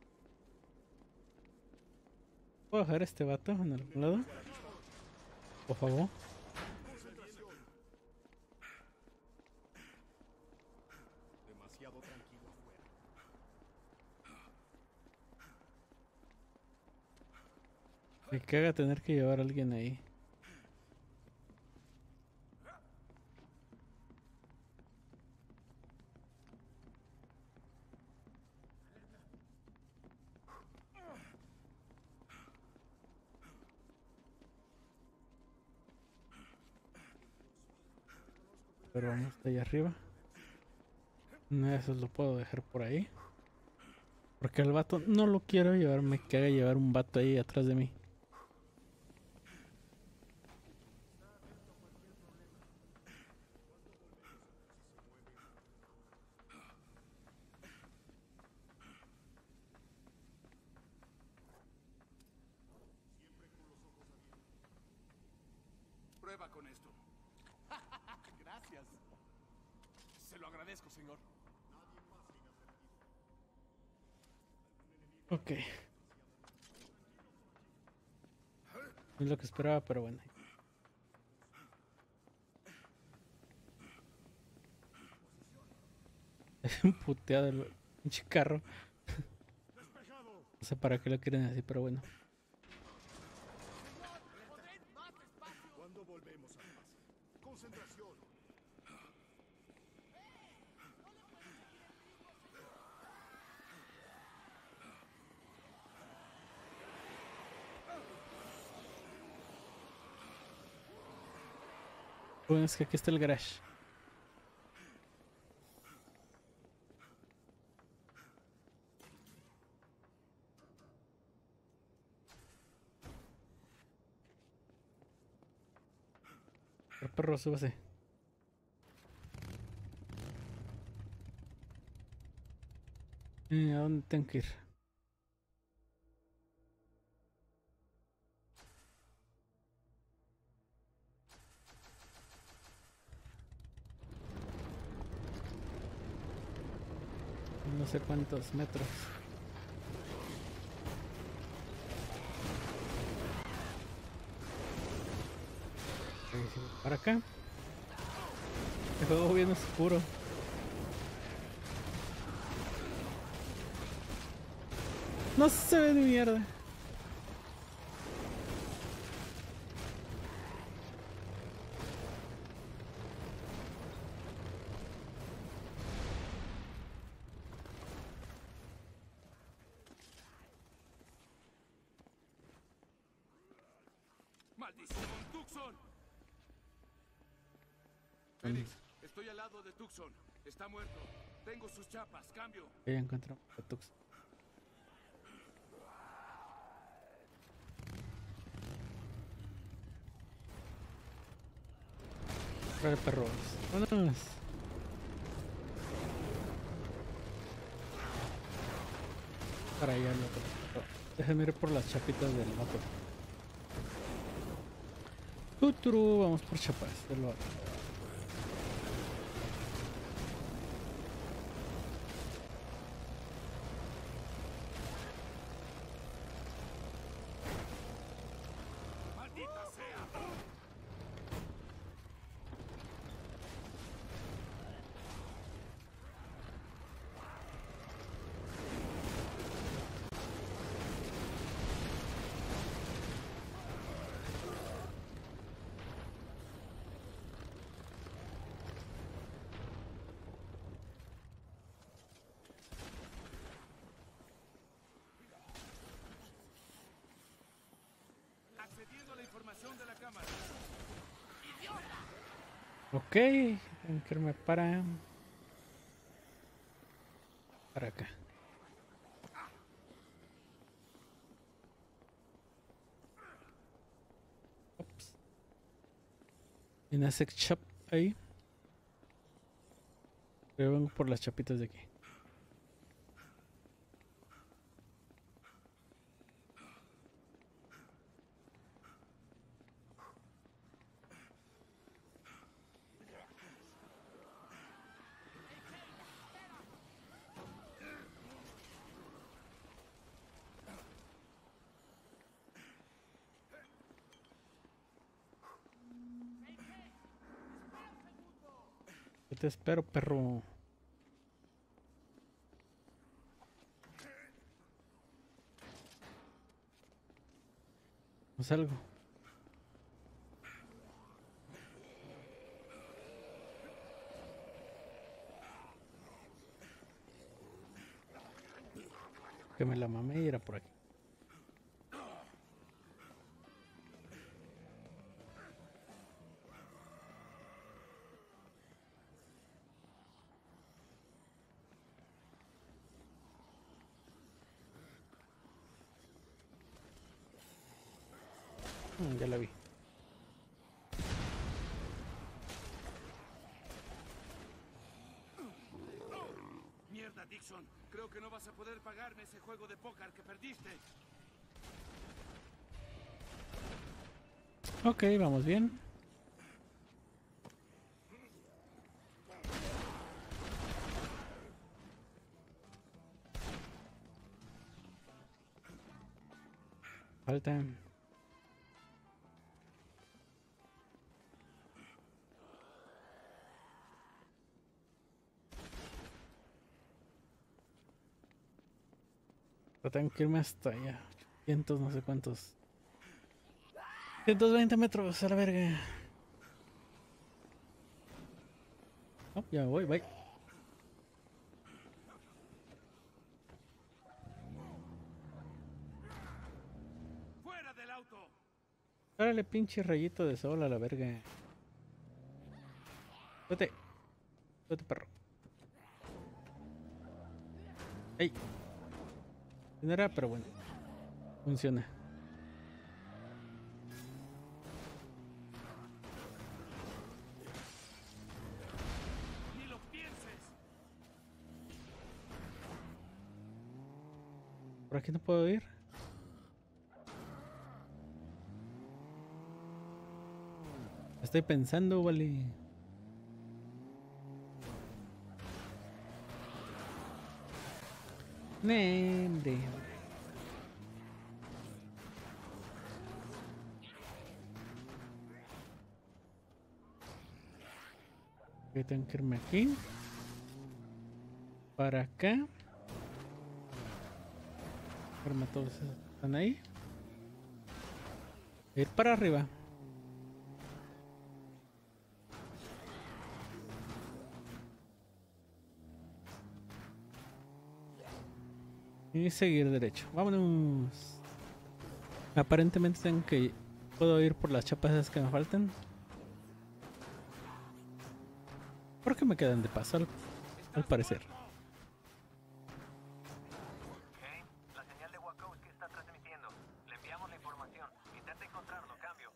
¿Puedo dejar a este vato en algún lado? Por favor. Concentración. Demasiado tranquilo afuera. Me caga tener que llevar a alguien ahí. Pero vamos hasta allá arriba. No, eso lo puedo dejar por ahí. Porque el vato no lo quiero llevar. Me caga llevar un vato ahí atrás de mí. Prueba con esto. Gracias. Se lo agradezco, señor. Ok. Es lo que esperaba, pero bueno. Es un puteado el pinche carro. No sé para qué lo quieren así, pero bueno. ¿Cuándo volvemos a casa? Concentración. Bueno, es que aquí está el garage. El perro, súbase. Eh, ¿a dónde tengo que ir? No sé cuántos metros. Para acá. El juego bien oscuro. No se ve ni mierda. ¡Maldición, Tucson! Félix, estoy al lado de Tucson. Está muerto. Tengo sus chapas. Cambio. Ya encontramos a Tux. Trae perros. Vámonos. Para allá el otro. Déjenme ir por las chapitas del motor. Tuturu, vamos por chapas del otro. ¡Maldita sea! Accediendo a la información de la cámara. Ok, tengo que irme para... Para acá. Ups. En ese shop ahí. Yo vengo por las chapitas de aquí. Yo te espero, perro. Haz algo. Que me la mamé y era por aquí. Mm, ya la vi. Mierda, Dixon. Creo que no vas a poder pagarme ese juego de póker que perdiste. Ok, vamos bien. Falta. Pero tengo que irme hasta allá. Cientos, no sé cuántos. ciento veinte metros a la verga. Oh, ya me voy, bye. ¡Fuera del auto! Órale, pinche rayito de sol a la verga. Vete. Vete, perro. ¡Ey! No era, pero bueno. Funciona. ¡Ni lo pienses! ¿Por aquí no puedo ir? Estoy pensando, vale. Nee, hombre. Ok, tengo que irme aquí. Para acá. Forma todos esos que están ahí. Ir para arriba. Y seguir derecho. Vámonos. Aparentemente tengo que... Puedo ir por las chapas esas que me faltan. Porque me quedan de paso al, al parecer. Kane, la señal de Wachowski está transmitiendo. Le enviamos la información. Intenta encontrarlo, cambio.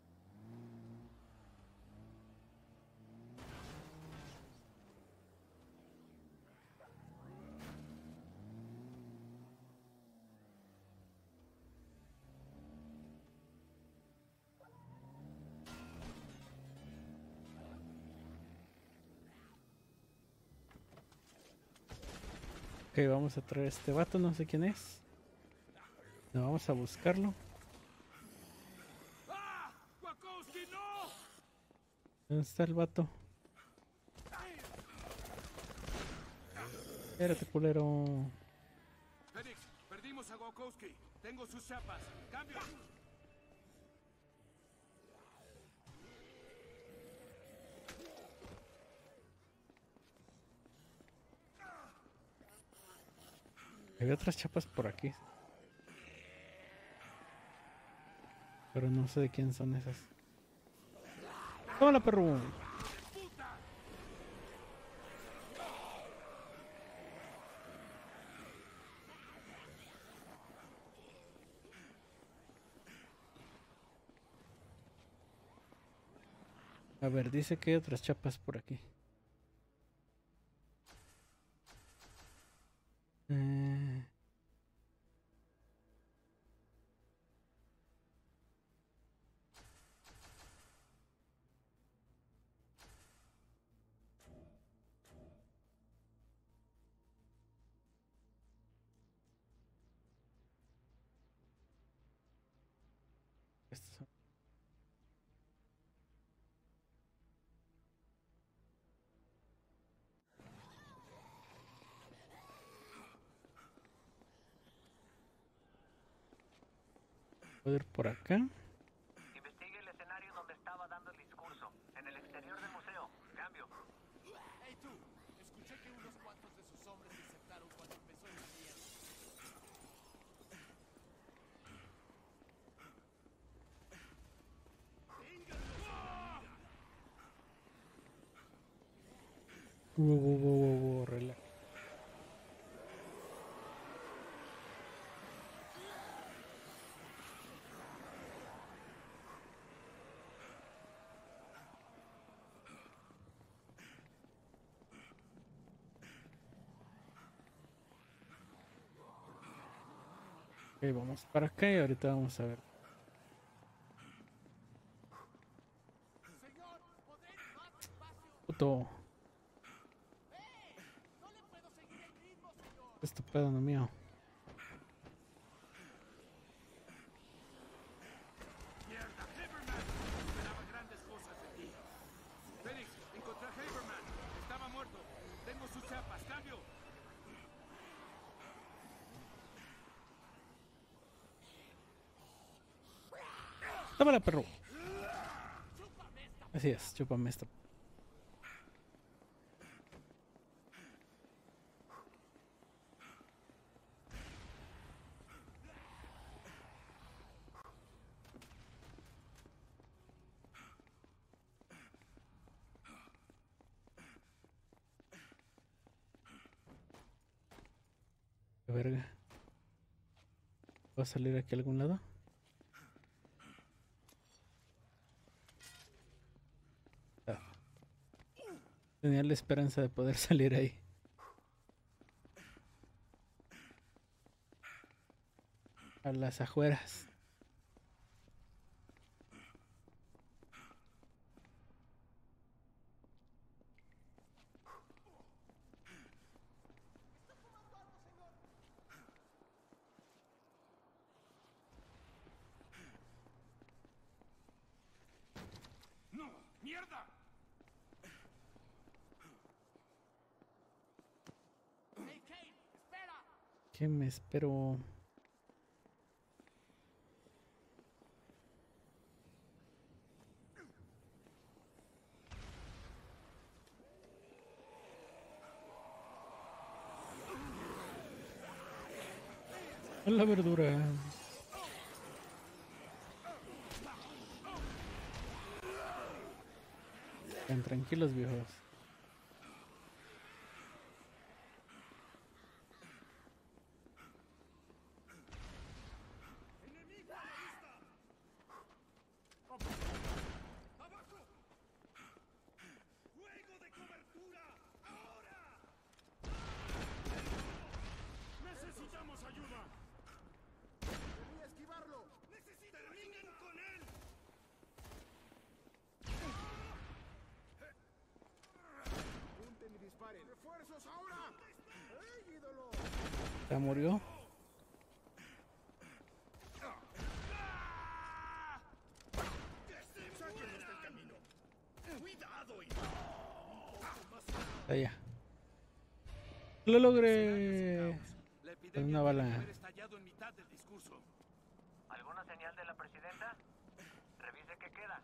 Ok, vamos a traer a este vato, no sé quién es. No, vamos a buscarlo. ¡Ah! ¡Wachowski, no! ¿Dónde está el vato? Espérate, culero. Félix, perdimos a Wachowski. Tengo sus chapas. ¡Cambio! Hay otras chapas por aquí. Pero no sé de quién son esas. ¡Hola, perro! A ver, dice que hay otras chapas por aquí. Eh... Estas son- ¿Puedo ir por acá? Investigue el escenario donde estaba dando el discurso. En el exterior del museo. Cambio. ¡Hey tú! Escuché que unos cuantos de sus hombres desertaron cuando empezó el mierda. Wow, wow, wow, wow, wow, relax. Ok, vamos para acá y ahorita vamos a ver. Señor, ¿podré ir más despacio? Puto. No le puedo seguir el ritmo, señor. Este pedo no mío. ¡Mierda! ¡Haberman! Esperaba grandes cosas de ti. Félix, encontré a Haberman. Estaba muerto. Tengo sus chapas. ¡Cambio! ¡Tómala, perro! Así es, chúpame esta. Verga. ¿Va a salir aquí a algún lado? Ah. Tenía la esperanza de poder salir ahí. A las afueras. ¡No! ¡Mierda! ¡Hey, Kane! ¡Espera! ¿Qué me espero? La verdura. Están tranquilos, viejos. ¡Necesitamos ayuda! ¡Debí esquivarlo! ¡Necesito ¡Terminen con él! ¡Apunten y disparen! ¡Refuerzos ahora! ¡Ey, ídolo! ¿Ya murió? ¡Sáquenlo del camino! ¡Cuidado! Y... Allá. Lo logré. La Con epidemia una bala. tiene que haber estallado en mitad del discurso. ¿Alguna señal de la presidenta? Revise qué queda.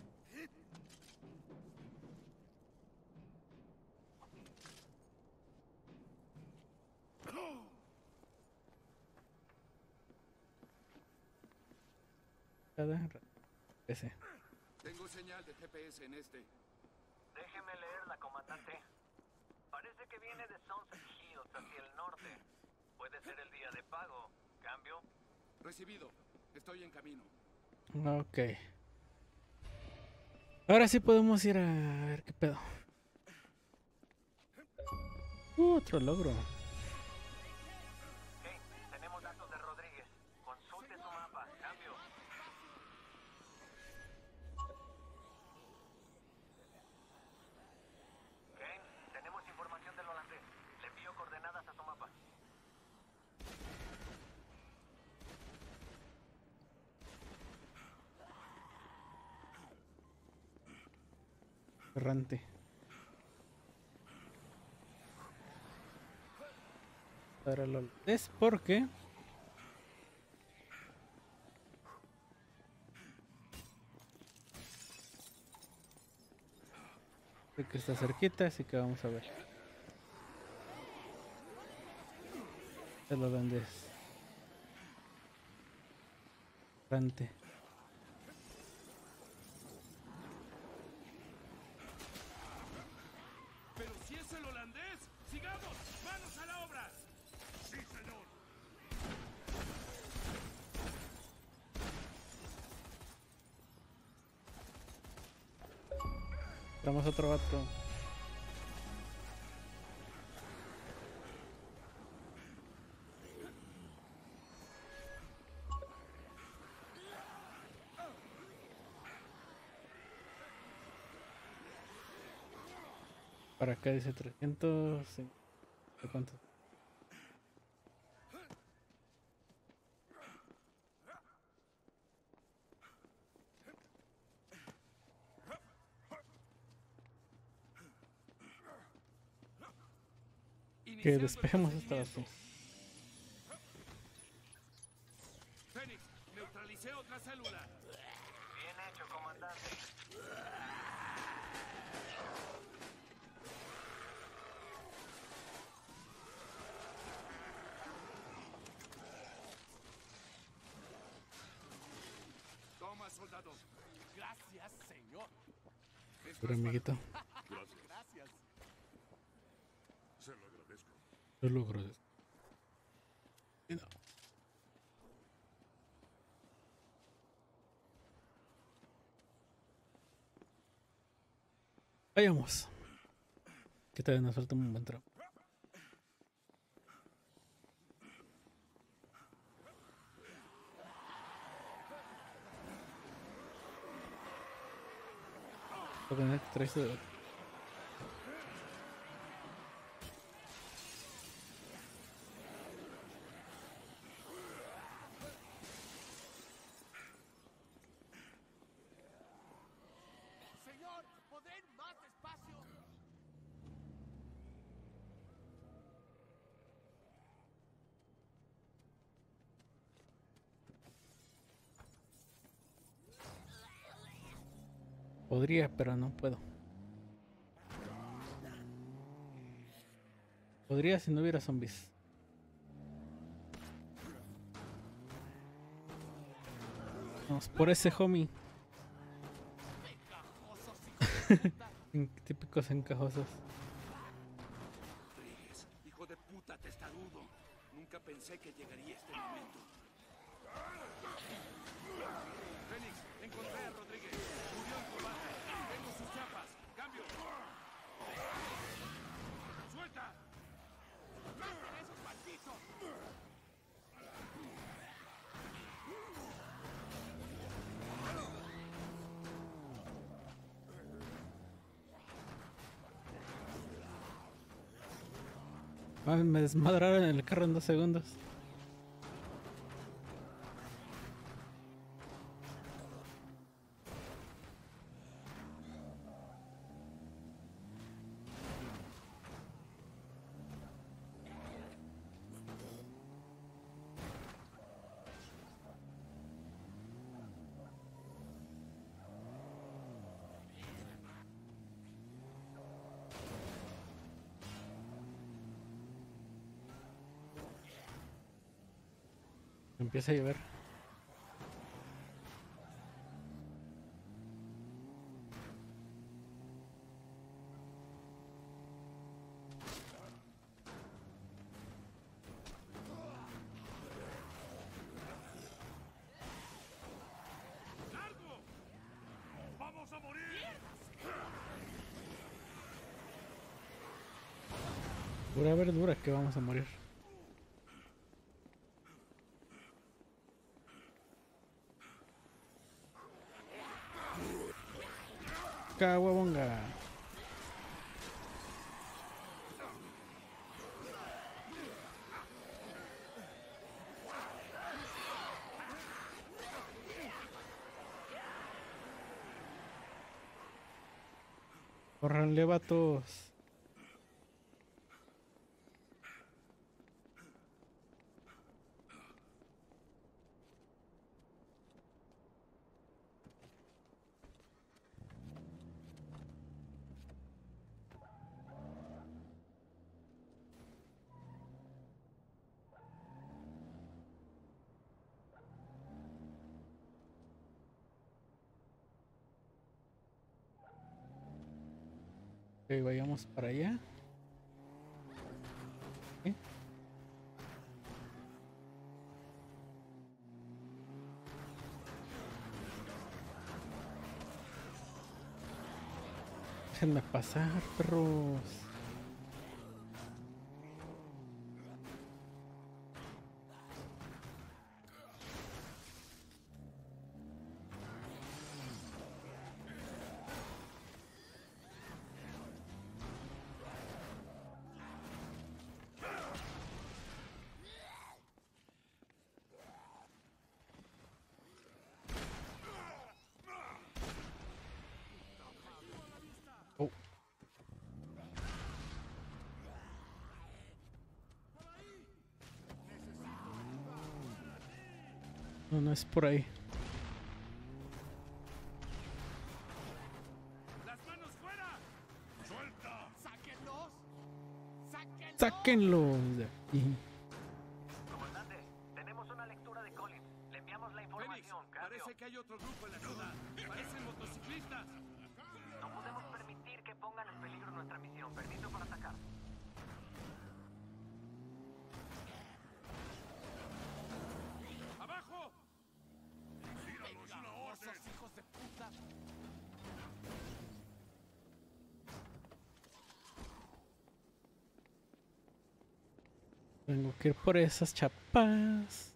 Cada ese. Tengo señal de G P S en este. Déjeme leerla, comandante. Parece que viene de Sunset Hills hacia el norte. Puede ser el día de pago. ¿Cambio? Recibido. Estoy en camino. Ok. Ahora sí podemos ir a ver qué pedo. Uh, otro logro. Hey, tenemos datos de Rodríguez. Consulte su mapa. Cambio. Kane, tenemos información del holandés. Le envío coordenadas a su mapa. Errante. Para lo es porque sé que está cerquita, así que vamos a ver. El holandés. Errante. Pero si es el holandés, sigamos. ¡Manos a la obra! Sí, señor. Vamos a otro vato. Para acá dice trescientos. Sí. ¿De cuánto? Que Iniciando el despejemos esta procedimiento. base. Fénix, neutralicé otra célula. Bien hecho, comandante. Toma, soldado. Gracias, señor. Esto Pero es para- amiguito, Gracias. Se lo agradezco. yo logro. Vayamos. Que todavía nos falta un buen tramo. Voy a tener que traerse de... Señor, ¿podré ir más despacio? Podría, pero no puedo. Podría si no hubiera zombies. Vamos por ese homie. En- Típicos encajosos. Rodríguez, hijo de puta testarudo. Nunca pensé que llegaría este momento. Fénix, encontré a Rodríguez. Murió en combate. Tengo sus chapas. Cambio. ¡Suelta! ¡Maten a esos malditos! Ay, me desmadraron en el carro en dos segundos. Empieza a llover. ¡Largo! ¡Vamos a morir! Pura verdura que vamos a morir. Caguabonga. Córranle, vatos. Ok, vayamos para allá. Ok. Déjenme pasar, perros. Oh. No, no es por ahí. ¡Las manos fuera! ¡Suelta! ¡Sáquenlos! ¡Sáquenlos! Sáquenlos de aquí. Comandante, tenemos una lectura de Collins. Le enviamos la Fénix, información. Cambio. parece que hay otro grupo en la ciudad. Parecen motociclistas. No podemos permitir que pongan en peligro nuestra misión. Permiso para atacar. ¡Abajo! ¡Tíralos una orden! ¡Esos hijos de puta! Tengo que ir por esas chapas.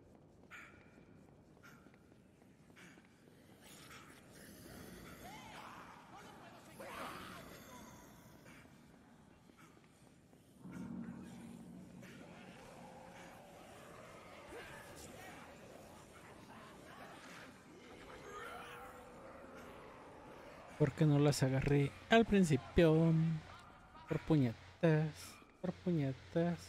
Porque no las agarré al principio. Por puñetas. Por puñetas.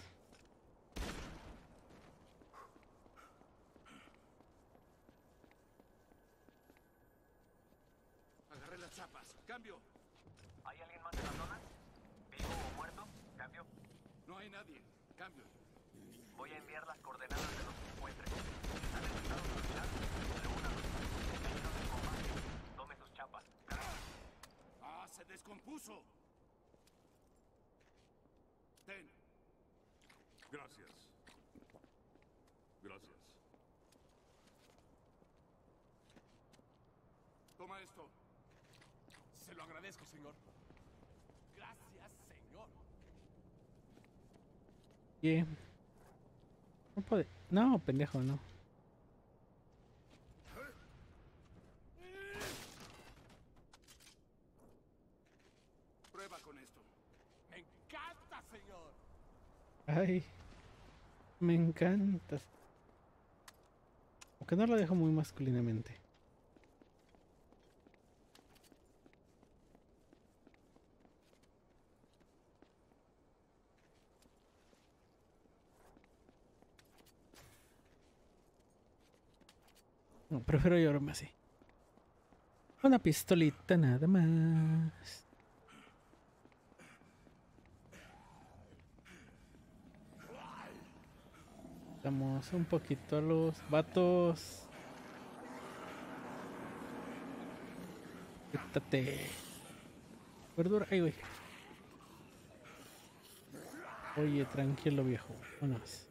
Agarré las chapas. Cambio. ¿Hay alguien más en la zona? ¿Vivo o muerto? Cambio. No hay nadie. Cambio. Voy a enviar las coordenadas de los que encuentre. ¿Están necesitados de luchar? Reúnanos. Camino del combate. Tome sus chapas. ¡Ah, se descompuso! Ten. Gracias. Gracias. Toma esto. Se lo agradezco, señor. Gracias, señor. Yeah. No puede. No, pendejo, no. Prueba con esto. ¡Me encanta, señor! Ay. Me encanta. Aunque no lo dejo muy masculinamente. No, prefiero llevarme así. Una pistolita nada más. Damos un poquito a los vatos. Quítate. Verdura. Ay, güey. Oye, tranquilo, viejo. Vámonos.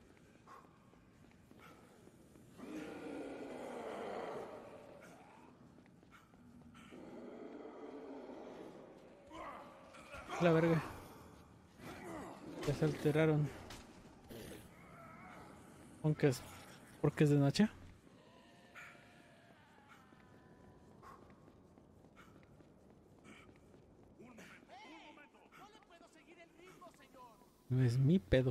La verga. Ya se alteraron. Aunque es porque es de noche. No es mi pedo.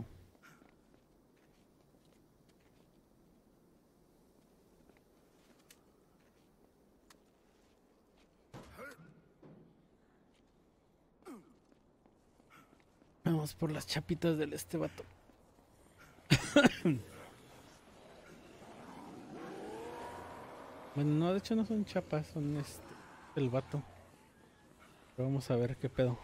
Vamos por las chapitas del este vato. Bueno, no, de hecho no son chapas, son este el vato. Pero vamos a ver qué pedo.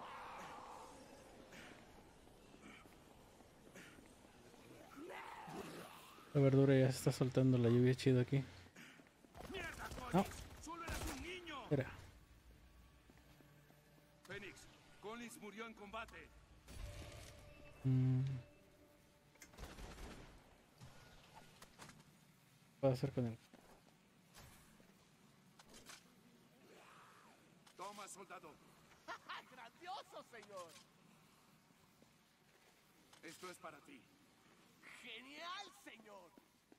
La verdura ya se está soltando la lluvia chido aquí. No. ¡Solo eras un niño! Espera. Fénix, Collins murió en combate. Mm. ¿Qué puedo hacer con él? Toma, soldado. ¡Grandioso, señor! Esto es para ti. ¡Genial, señor!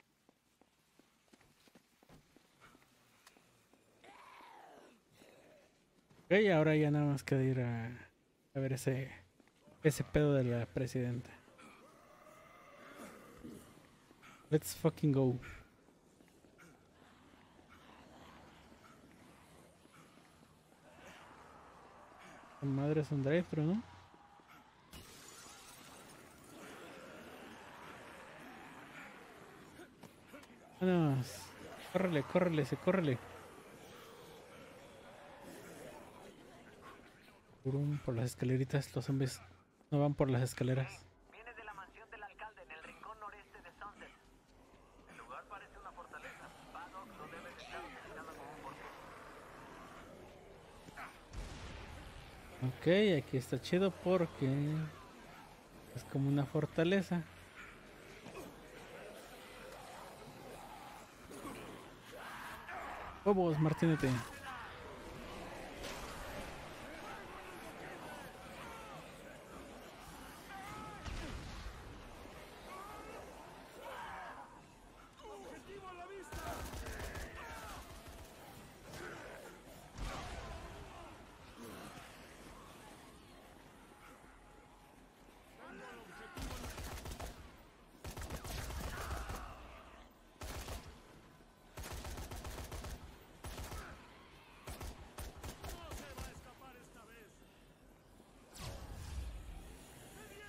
Ok, ahora ya nada más queda ir a, a ver ese ese pedo de la presidenta. Let's fucking go. La madre es un drive-thru, ¿no? Vámonos. Córrele, córrele, se córrele. Purum, por las escaleritas, los zombies no van por las escaleras. Viene de la mansión del alcalde en el rincón noreste de Sunset. El lugar parece una fortaleza. Paddock no debe de estar utilizado como un fortín. Ok, aquí está chido porque es como una fortaleza. Vamos, Martinete.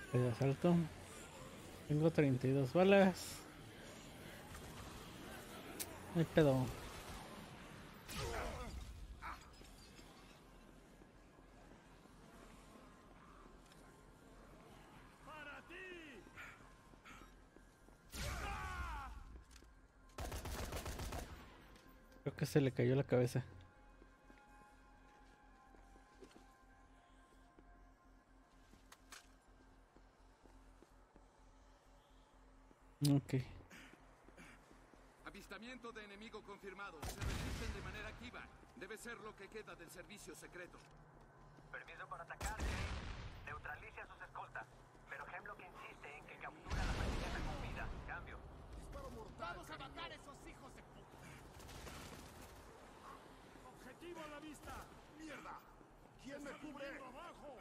De asalto. Tengo treinta y dos balas. No hay pedo. Creo que se le cayó la cabeza. Ok. Avistamiento de enemigo confirmado. Se resisten de manera activa. Debe ser lo que queda del servicio secreto. Permiso para atacar, Kane. Neutralice a sus escoltas. Pero Hemlock insiste en que captura a la presidenta con vida. Cambio. Disparo mortal. ¡Vamos a matar a esos hijos de puta! ¡Objetivo a la vista! ¡Mierda! ¿Quién me cubre? ¡Abajo!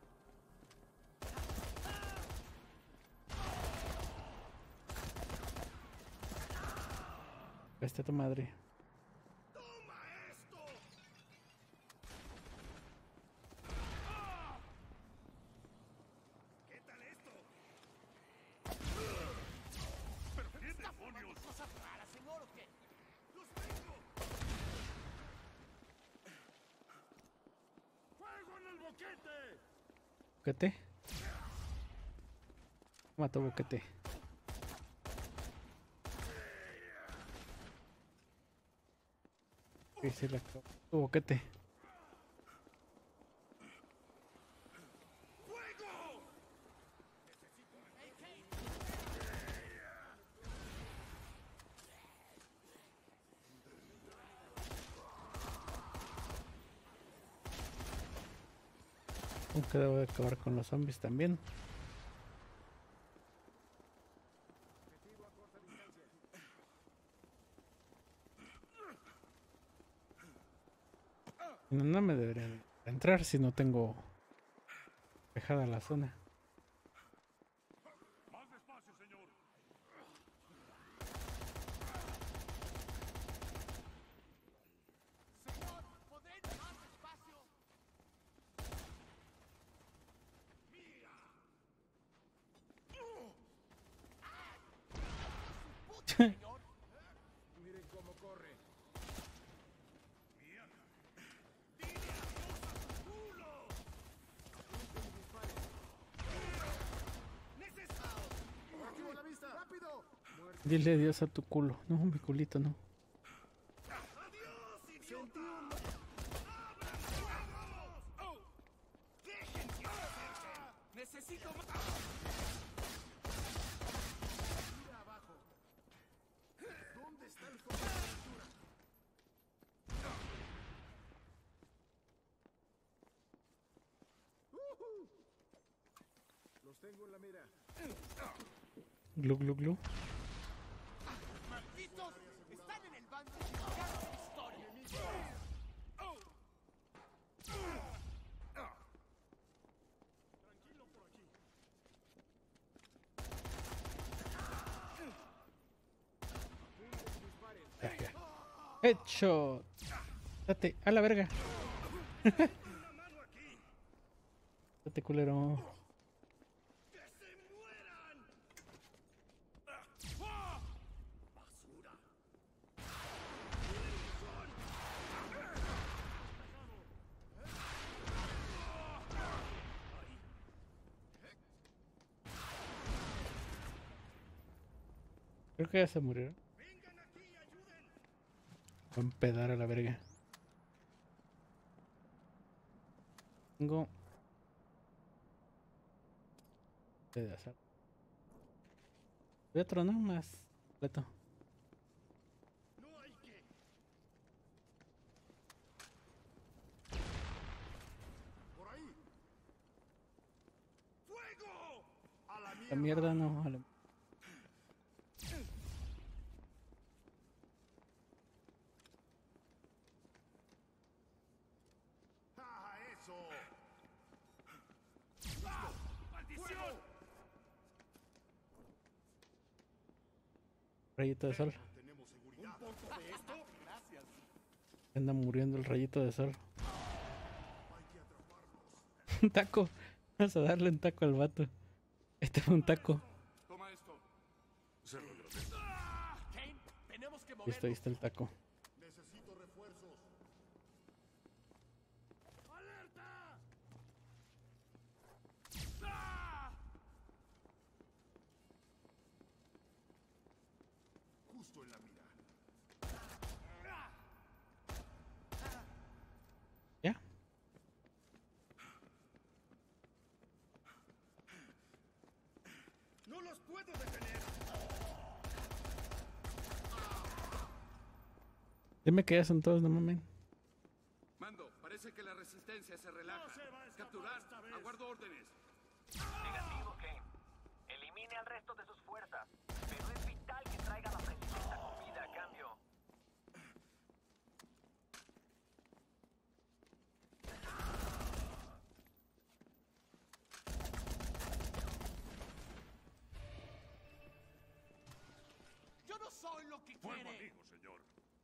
Esta tu madre. ¡Toma esto! ¿Qué tal esto? ¿Pero qué demonios? ¿Cosas raras, señor, o qué? ¡Los tengo! ¡Fuego en el boquete! ¿Boquete? Mató boquete. Sí, sí, la acabó. Tu boquete. ¡Fuego! Aunque debo de acabar con los zombies también. No, no me debería de entrar si no tengo dejada la zona. Más despacio, señor. Señor, ¿podré ir más despacio? ¡Mira! ¡Puta, señor! Miren cómo corre. ¡Mierda! ¡Dile adiós a tu culo! ¡Necesario! ¡Objetivo a la vista! ¡Rápido! Muerte. Dile adiós a tu culo. No, mi culito no. ¡Adiós, idiota! Sentí un... ¡Abran fuego! ¡Oh! ¡Dejen que se acerquen! ¡Necesito más! Mira abajo. ¿Dónde está el foco de aventura? ¡Ujú! Los tengo en la mira. Glu, glu, glu. ¡Malditos! ¡Están en el banco de historia! ¡Oh! Tranquilo por aquí. Ya, ya. Headshot. Date, a la verga. ¡Una mano aquí! Date, culero. ¡Que se mueran! ¡Ah! ¡Basura! Creo que ya se murieron. ¡Vengan aquí y ayuden! Voy a empedar a la verga. Tengo... Pedazal. Y otro, ¿no? Más completo. ¡No hay que! ¡Por ahí! ¡Fuego! ¡A la La mierda no. A la... ¡Ah, eso! ¡Ah! ¡Maldición! Rayito de sol. ¿Tenemos seguridad? ¿Un poco de esto? Gracias. Anda muriendo el rayito de sol. Hay que atraparlos. Un taco. Vamos a darle un taco al vato. Este fue un taco. Toma esto. Se lo agradezco. Kane, tenemos que Ahí movernos. está, ahí está el taco. Necesito refuerzos. ¡Alerta! ¡Ah! Justo en la mira. ¿Ya? ¡No los puedo detener! Dime que ya son todos, no mames. Mando, parece que la resistencia se relaja. No se va a escapar Capturar. esta vez. Aguardo órdenes. Negativo, Kane. Elimine al resto de sus fuerzas. Pero es vital que traiga a la presidenta con vida a cambio. Yo no soy lo que Fuego quiere. amigo, señor.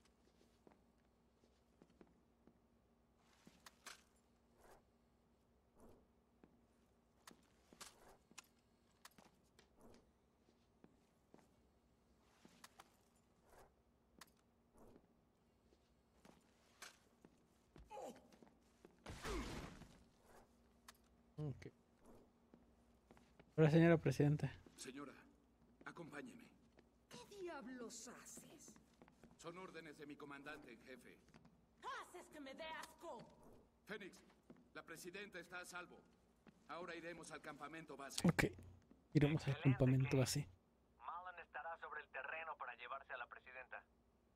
Ok. Hola, señora presidenta. Señora, acompáñeme. ¿Qué diablos haces? Son órdenes de mi comandante en jefe. ¡Haces que me dé asco! Fénix, la presidenta está a salvo. Ahora iremos al campamento base. Ok. Iremos al Excelente, campamento Kane. así. Malin estará sobre el terreno para llevarse a la presidenta.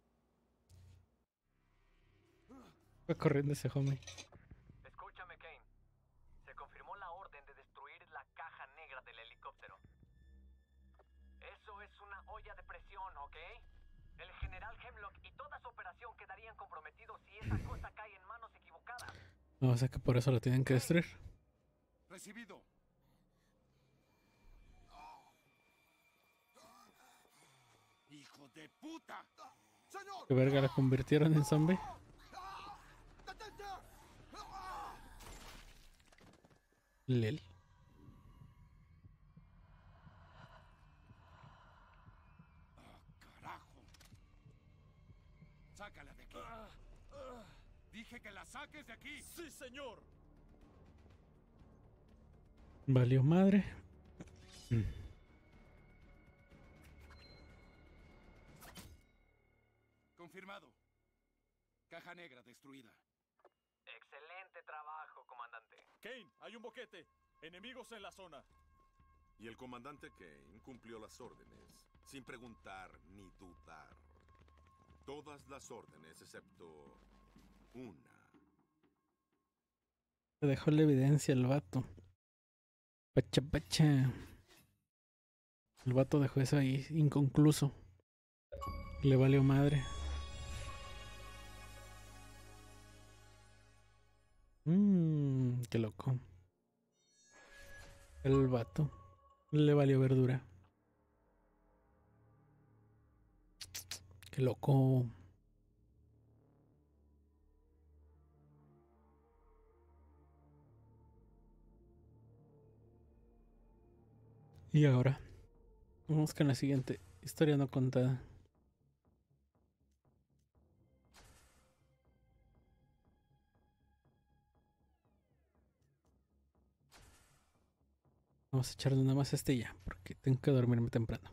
Fue corriendo ese homie. Escúchame, Kane. Se confirmó la orden de destruir la caja negra del helicóptero. Eso es una olla de presión, ¿ok? El general Hemlock y toda su operación quedarían comprometidos si esa cosa cae en manos equivocadas. No, o sea que por eso lo tienen que destruir. Recibido. ¡Hijo de puta! ¡Señor! ¿Qué verga la convirtieron en zombie? ¡Detente! Lel. ¡Carajo! ¡Sácala de aquí! ¡Dije que la saques de aquí! ¡Sí, señor! Valió madre. Confirmado. Caja negra destruida. Excelente trabajo, comandante. Kane, hay un boquete. Enemigos en la zona. Y el comandante Kane cumplió las órdenes, sin preguntar ni dudar. Todas las órdenes excepto una. Se dejó la evidencia el vato. Pacha, pacha. El vato dejó eso ahí inconcluso. Le valió madre. Mmm, qué loco. El vato le valió verdura. Qué loco. Y ahora, vamos con la siguiente historia no contada. Vamos a echarle nada más este ya, porque tengo que dormirme temprano.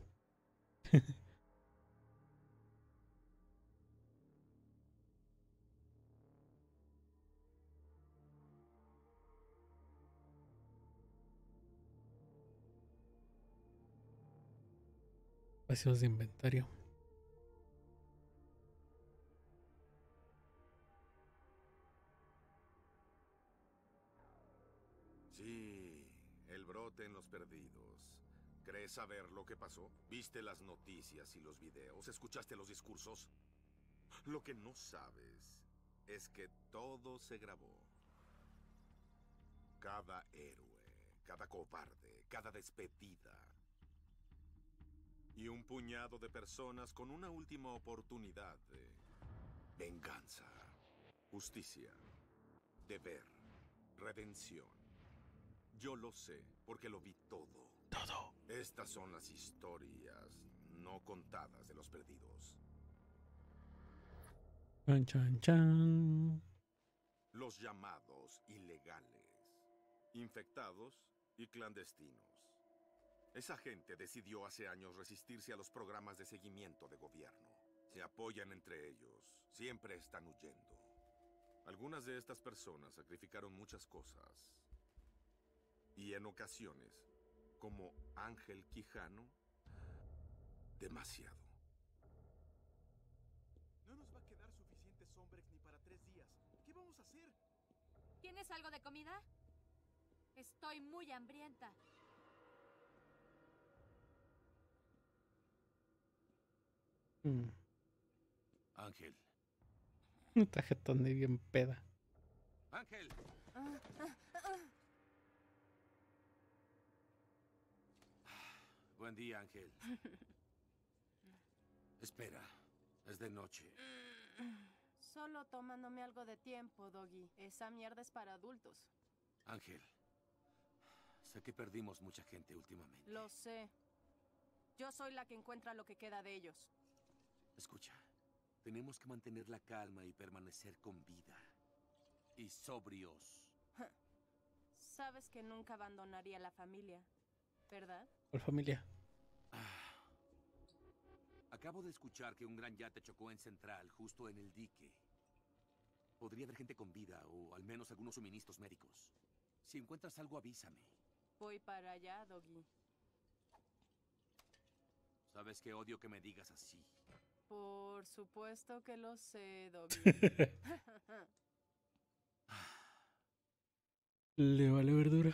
Espacios de inventario. Sí, el brote en los perdidos. ¿Crees saber lo que pasó? ¿Viste las noticias y los videos? ¿Escuchaste los discursos? Lo que no sabes es que todo se grabó. Cada héroe, cada cobarde, cada despedida. Y un puñado de personas con una última oportunidad de venganza, justicia, deber, redención. Yo lo sé porque lo vi todo. todo. Estas son las historias no contadas de los perdidos. Chan, chan, chan. Los llamados ilegales, infectados y clandestinos. Esa gente decidió hace años resistirse a los programas de seguimiento de gobierno. Se apoyan entre ellos, siempre están huyendo. Algunas de estas personas sacrificaron muchas cosas. Y en ocasiones, como Ángel Quijano, demasiado. No nos va a quedar suficiente Sombrex ni para tres días. ¿Qué vamos a hacer? ¿Tienes algo de comida? Estoy muy hambrienta. Mm. Ángel. Un tarjetón de bien peda. Ángel. Buen día, Ángel. Espera, es de noche. Solo tomándome algo de tiempo, Doggy. Esa mierda es para adultos. Ángel, sé que perdimos mucha gente últimamente. Lo sé. Yo soy la que encuentra lo que queda de ellos. Escucha, tenemos que mantener la calma y permanecer con vida. Y sobrios. Sabes que nunca abandonaría a la familia, ¿verdad? Por familia. Ah. Acabo de escuchar que un gran yate chocó en Central, justo en el dique. Podría haber gente con vida, o al menos algunos suministros médicos. Si encuentras algo, avísame. Voy para allá, Doggy. Sabes que odio que me digas así. Por supuesto que lo sé, Doggy. Le vale verdura.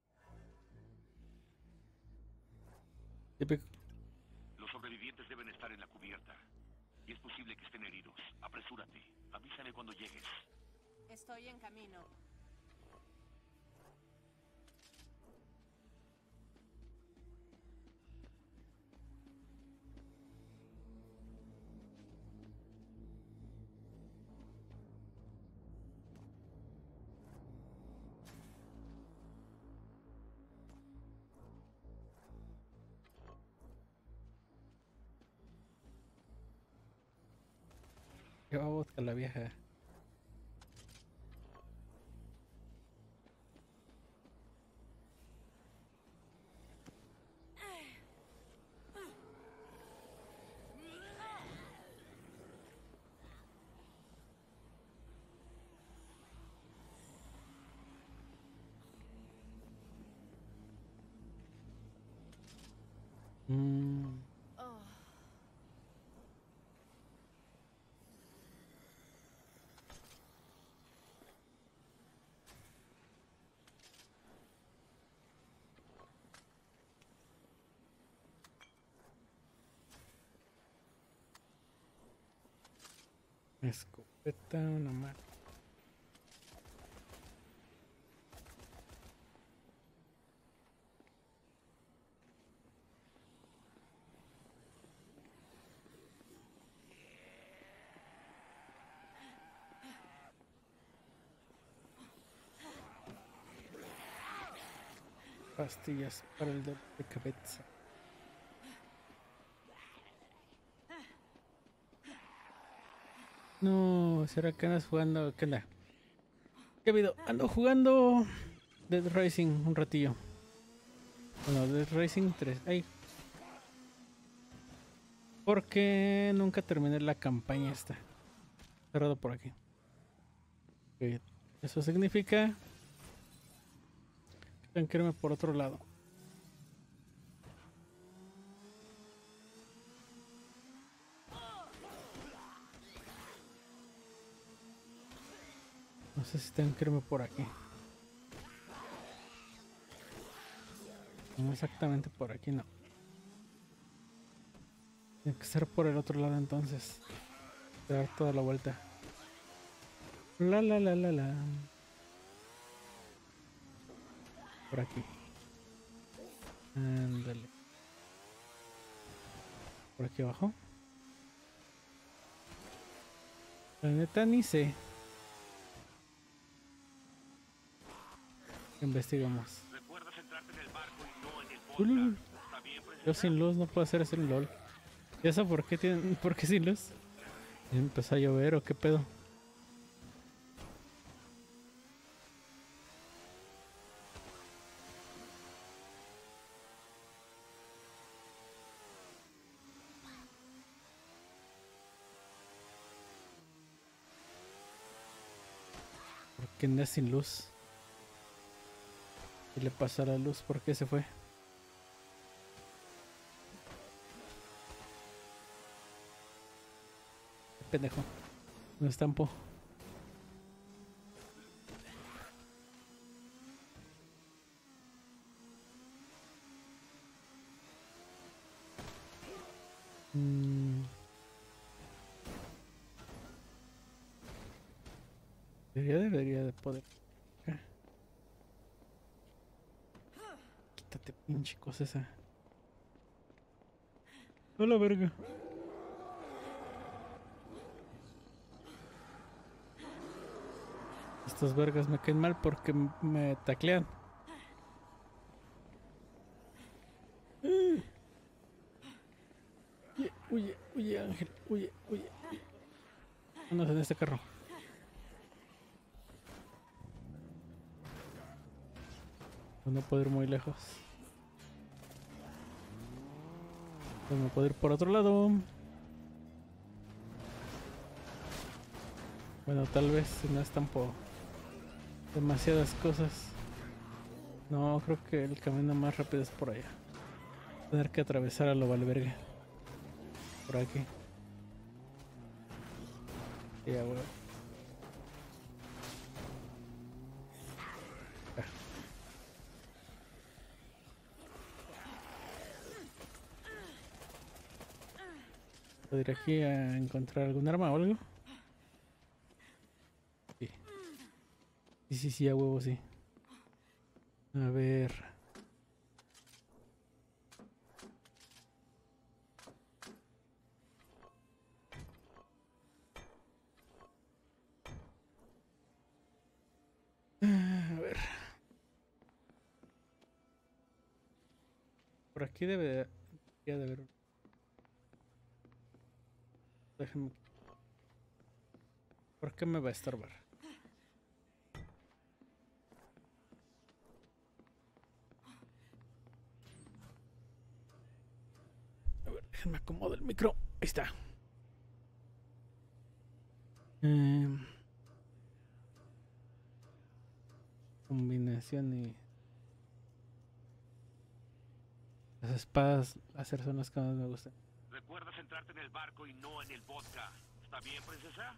Típico. Los sobrevivientes deben estar en la cubierta. Y es posible que estén heridos. Apresúrate. Avísame cuando llegues. Estoy en camino. Lleva vodka la vieja. Mm. Oh. Escopeta, una más. Pastillas para el dolor de cabeza. No, ¿será que andas jugando? ¿Qué onda? ¿Qué ha habido? Ando jugando Dead Rising un ratillo. Bueno, Dead Rising tres. Ay. Porque nunca terminé la campaña esta. Cerrado por aquí. Okay. Eso significa que tengo que irme por otro lado. No sé si tengo que irme por aquí. No exactamente por aquí, no. Tiene que ser por el otro lado entonces. Dar toda la vuelta. La la la la la. Por aquí. Ándale. Por aquí abajo. La neta ni sé. Investigamos. Recuerda centrarte en el barco y no en el Ulul. Yo sin luz no puedo hacer eso en LOL. ¿Y eso por qué tienen, por qué sin luz? ¿Empezó a llover o qué pedo? ¿Por qué anda sin luz? ¿Qué le pasa a la luz? ¿Por qué se fue? Pendejo. No estampó. Mm. Debería, debería de poder. Ah. Quítate, pinche cosa esa. Hola, verga. Estos vergas me caen mal porque me taclean. Huye, huye, huye, Ángel, huye, huye. Vámonos en este carro. No puedo ir muy lejos. No puedo ir por otro lado. Bueno, tal vez si no es tampoco demasiadas cosas. No, creo que el camino más rápido es por allá. Tener que atravesar a lo Valverga. Por aquí. Ya, bueno. Ah. ¿Puedo ir aquí a encontrar algún arma o algo? Sí. Sí, sí, sí, a huevo, sí. A ver. A ver. Por aquí debe de, debe de haber. Déjenme. ¿Por qué me va a estorbar? A ver, déjenme acomodo el micro. Ahí está. Eh, combinación y... Las espadas láser son las que más me gustan. Recuerda centrarte en el barco y no en el vodka. ¿Está bien, princesa?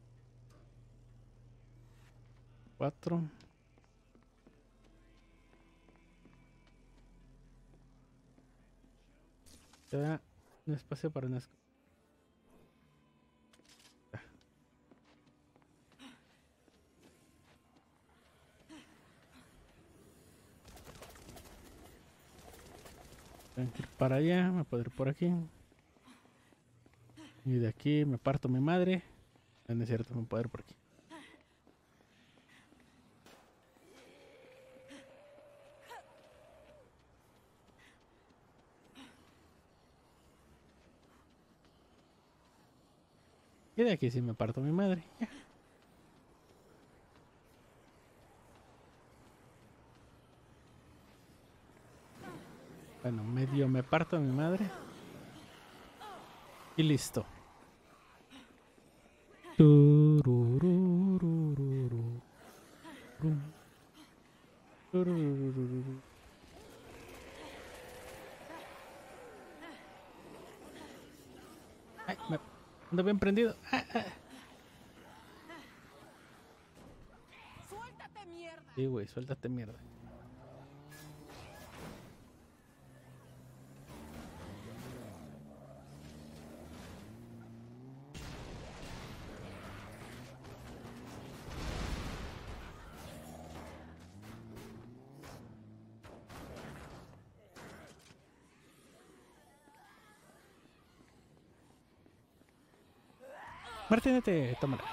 Cuatro. Queda un espacio para una escopeta. Tengo que ir para allá, me puedo ir por aquí. Y de aquí me parto mi madre. No es cierto, me puedo ir por aquí. Y de aquí sí me parto mi madre. Ya. Bueno, medio me parto mi madre. Y listo. Turururururu. Turururururu. Ay, me ando bien prendido. Ah, ah. ¡Suéltate, mierda! Sí, güey, suéltate mierda. Martínete, tómala.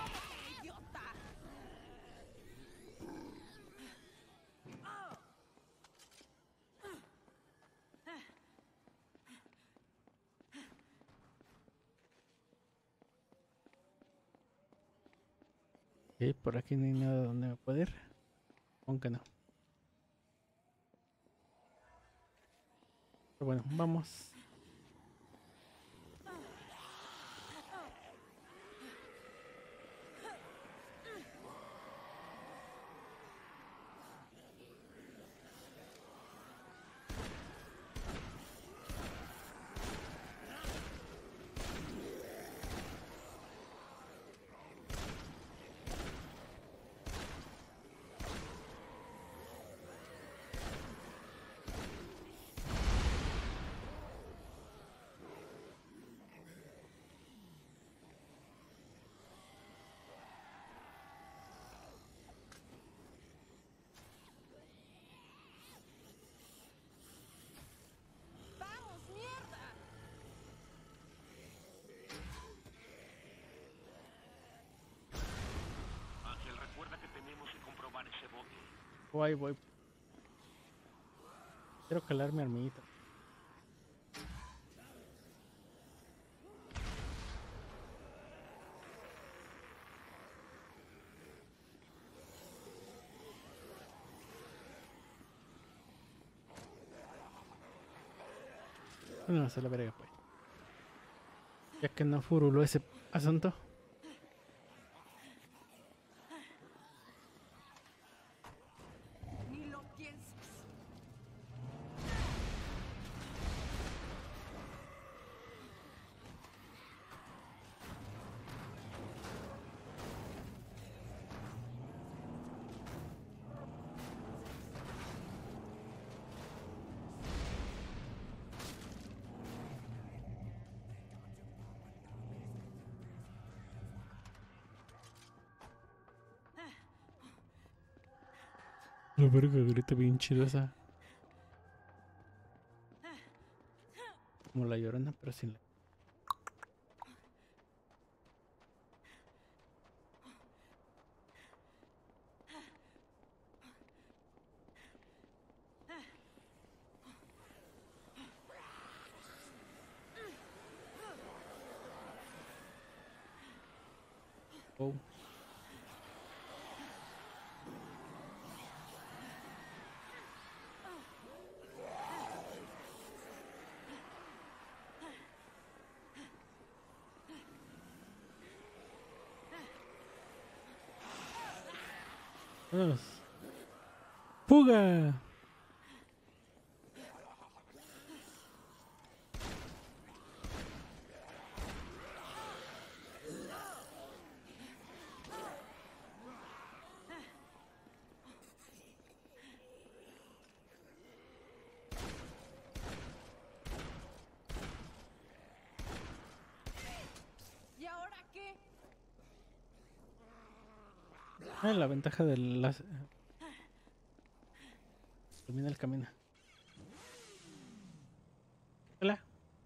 Ok, por aquí no hay nada donde me pueda ir. Aunque no. Pero bueno, vamos. ¡Vamos, mierda! Ángel, recuerda que tenemos que comprobar ese bote. Voy, voy. Quiero calar mi armillita. No, se la verga, pues. Ya que no furuló ese asunto. Ni lo pienses. La verga, grita bien chido esa. Como la Llorona, pero sin la... Oh. Vámonos. ¡Fuga! ¿Y ahora qué? Ah, la ventaja del láser. Termina el camino. Hola.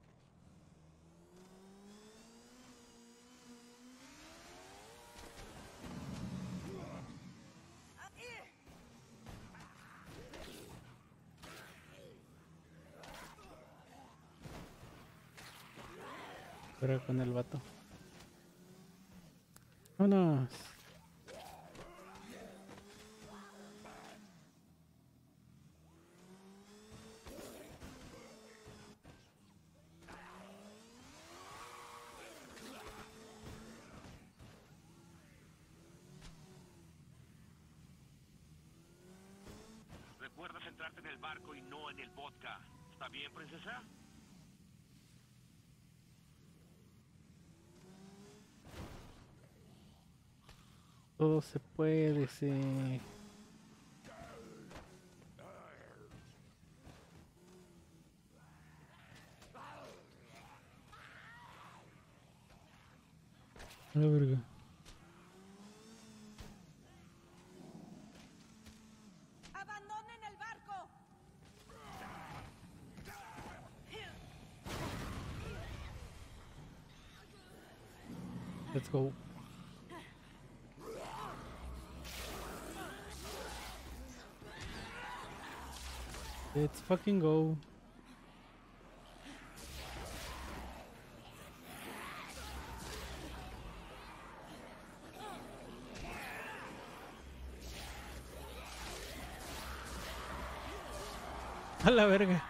Pero con el vato. Vámonos. Recuerda centrarte en el barco y no en el vodka. ¿Está bien, princesa? Todo se puede, sí. La verga. ¡Abandonen el barco! Let's go. Let's fucking go. A la verga.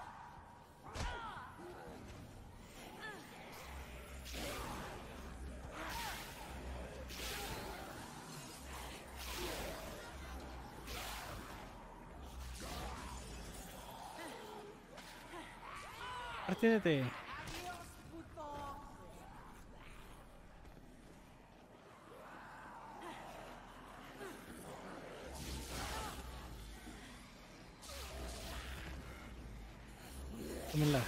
Retírate. Tómala.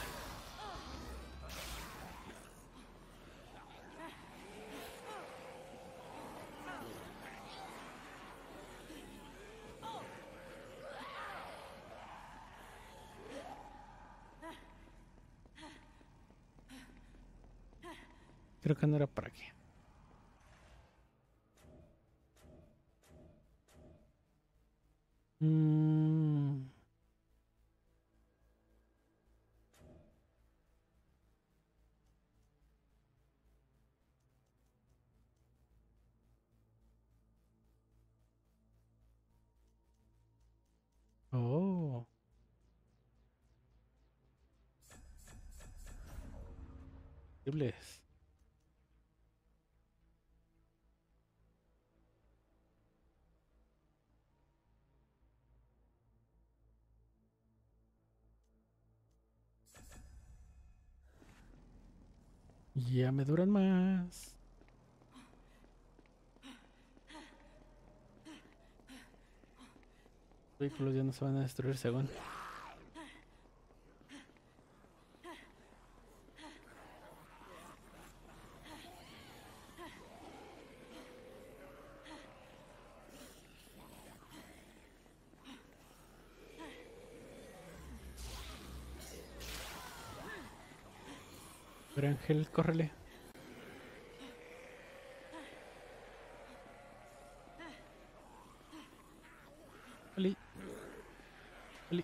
Creo que no era para aquí. Mm. Oh. Horribles. Ya me duran más. Los vehículos ya no se van a destruir según. Pero Ángel, córrele. Ali. Ali.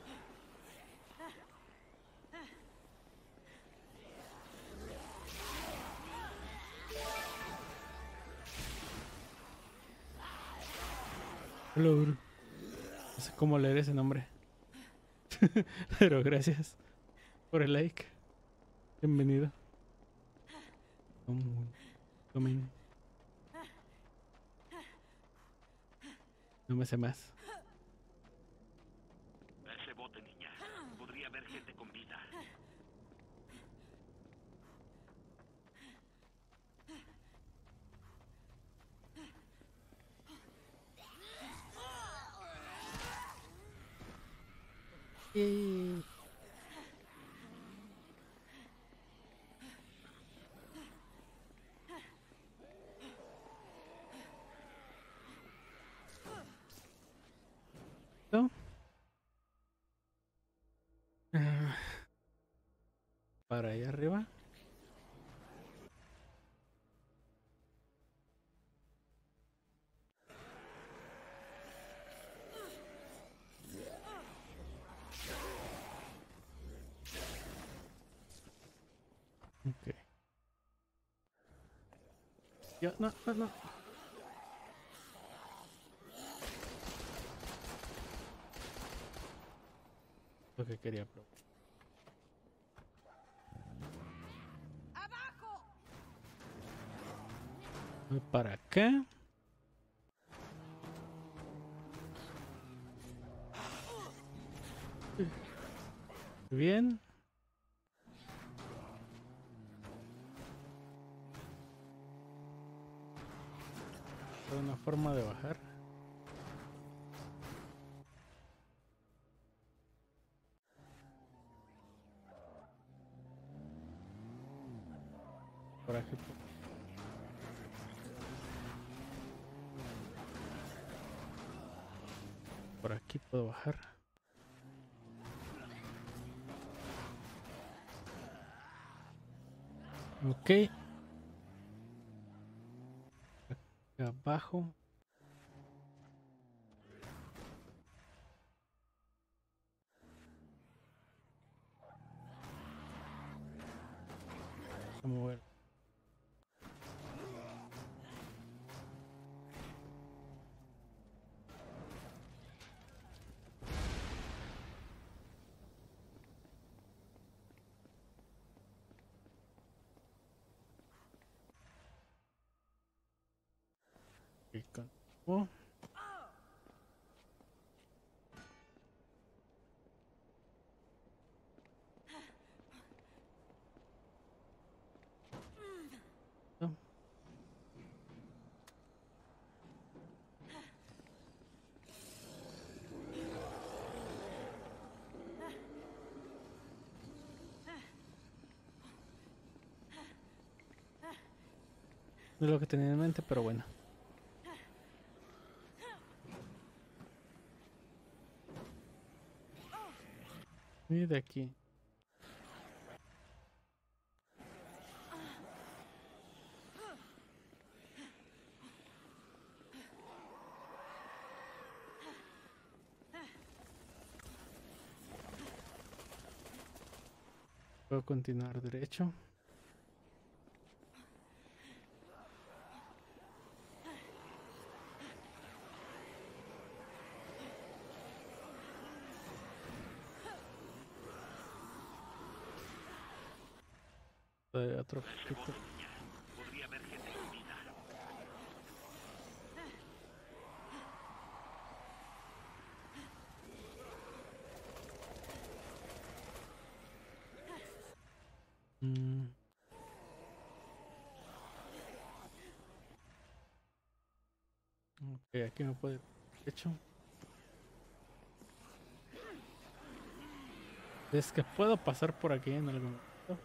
Hello. No sé cómo leer ese nombre. Pero gracias por el like. Bienvenido. Come, come in. No me sé más. Ese bote, niña. Podría haber gente con vida. Yay. ¿No? Ah, para allá arriba. Ok. Yo, no, no, no. Lo que quería probar. ¡Abajo! Voy para acá. Bien. Hay una forma de bajar. Por aquí. Por aquí puedo bajar. Ok. Acá abajo. Vamos a ver. Ok, con- oh. No. No es lo que tenía en mente, pero bueno. Y de aquí. Puedo continuar derecho. De otro poquito. Podría haber gente con vida. Mm. Ok, aquí me puede derecho. Es que puedo pasar por aquí en algún momento.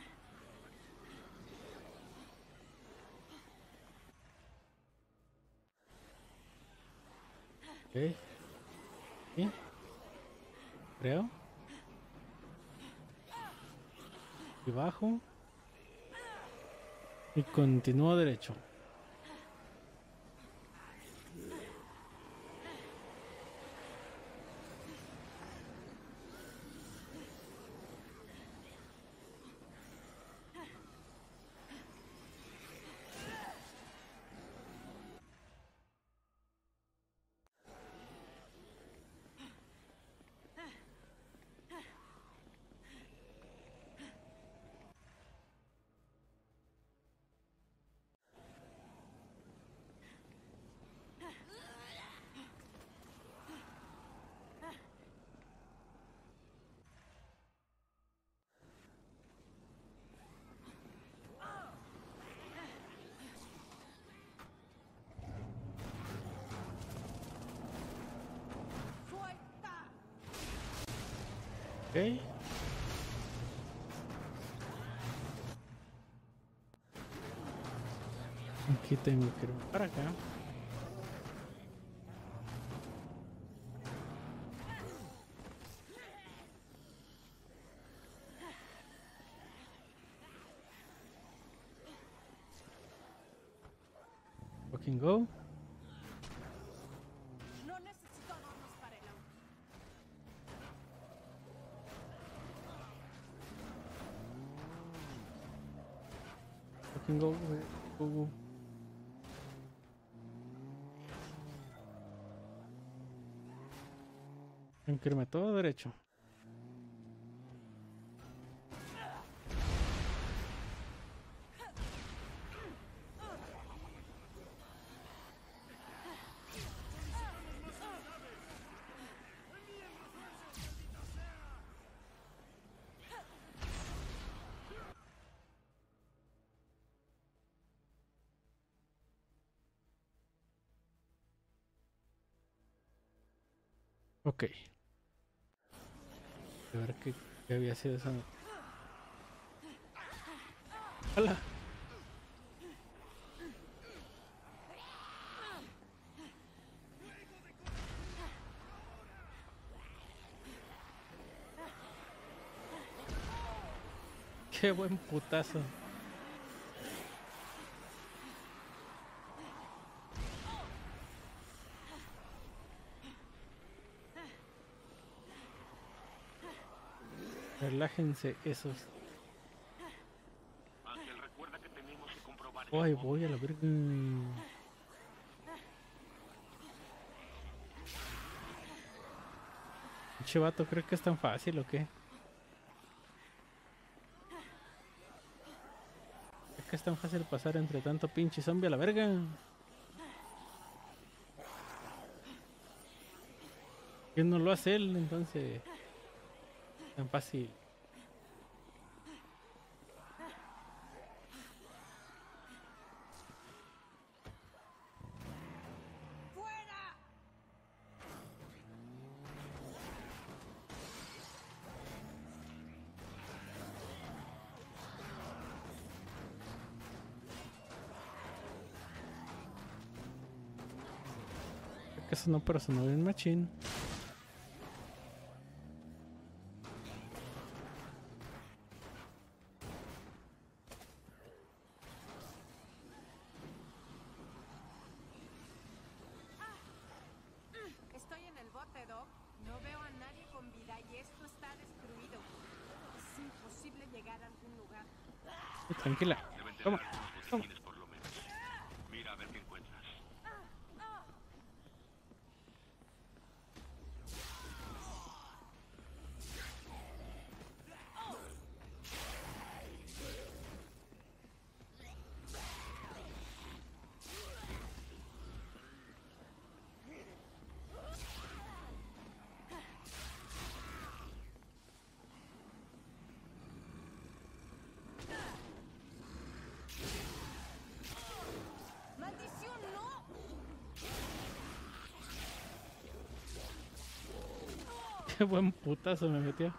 Ok. ¿Sí? Creo. Y bajo. Y continúo derecho. Ok. Aquí tengo que ir para acá. Fucking go. No necesito adornos para el auto. Fucking go. Go, go, go. Tengo que irme todo derecho. Ok. A ver qué, qué había sido esa. ¡Hala! ¡Qué buen putazo! Relájense esos. Ángel, recuerda que tenemos que comprobar. Ay, voy a la verga. Pinche vato, ¿creo que es tan fácil o qué? ¿Creo que es tan fácil pasar entre tanto pinche zombie a la verga? Que no lo hace él, entonces tan fácil. Que eso no, pero sonó bien machín. Estoy en el bote, Doc. No veo a nadie con vida y esto está destruido. Es imposible llegar a algún lugar. Tranquila. Deben tener Toma. algunos Toma. botiquines por lo menos. Mira a ver qué encuentras. ¡Maldición, no! Qué buen putazo me metió.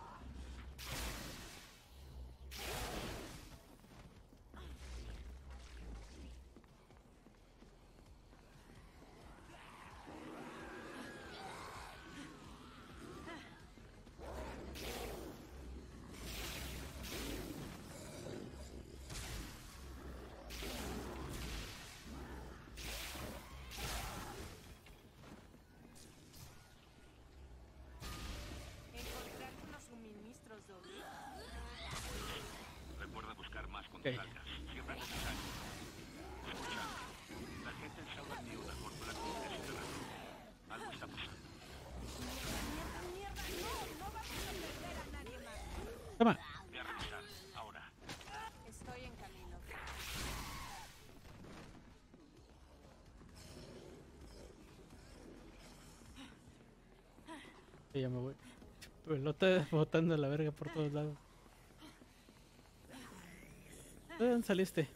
Encontré algunos suministros, Doc. Recuerda buscar más cuando Ok. salgas. Siempre es necesario. Escucha. La gente en Sauer tiene un acuerdo con la comunidad ciudadana. Algo está pasando. ¡Mierda, mierda! ¡No! ¡No vamos a perder a nadie más! Toma. Ve a revisar. Ahora. Estoy en camino. Y ya me voy. Pelota botando la verga por todos lados. ¿De dónde saliste?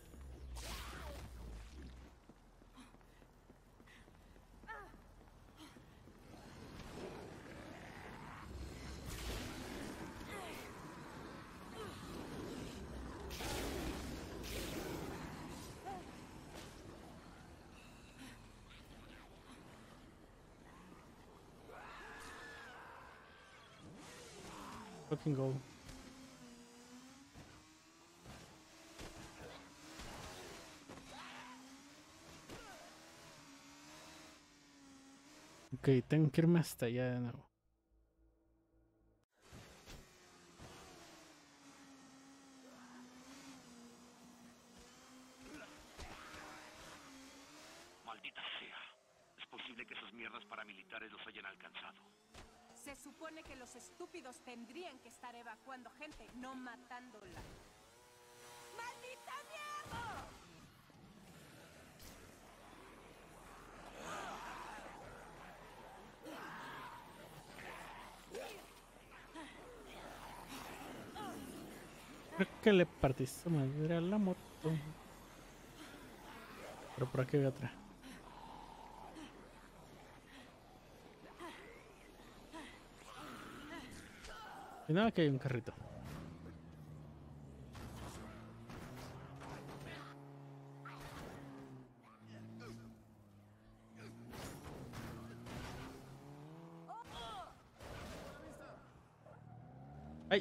Fucking go. Ok, tengo que irme hasta allá de nuevo. Maldita sea. Es posible que esas mierdas paramilitares los hayan alcanzado. Se supone que los estúpidos tendrían que estar evacuando gente, no matándola. ¡Maldita mierda! Creo que le partiste madre a la moto. Pero por aquí hay otra. Y nada, que hay un carrito. ¡Ay!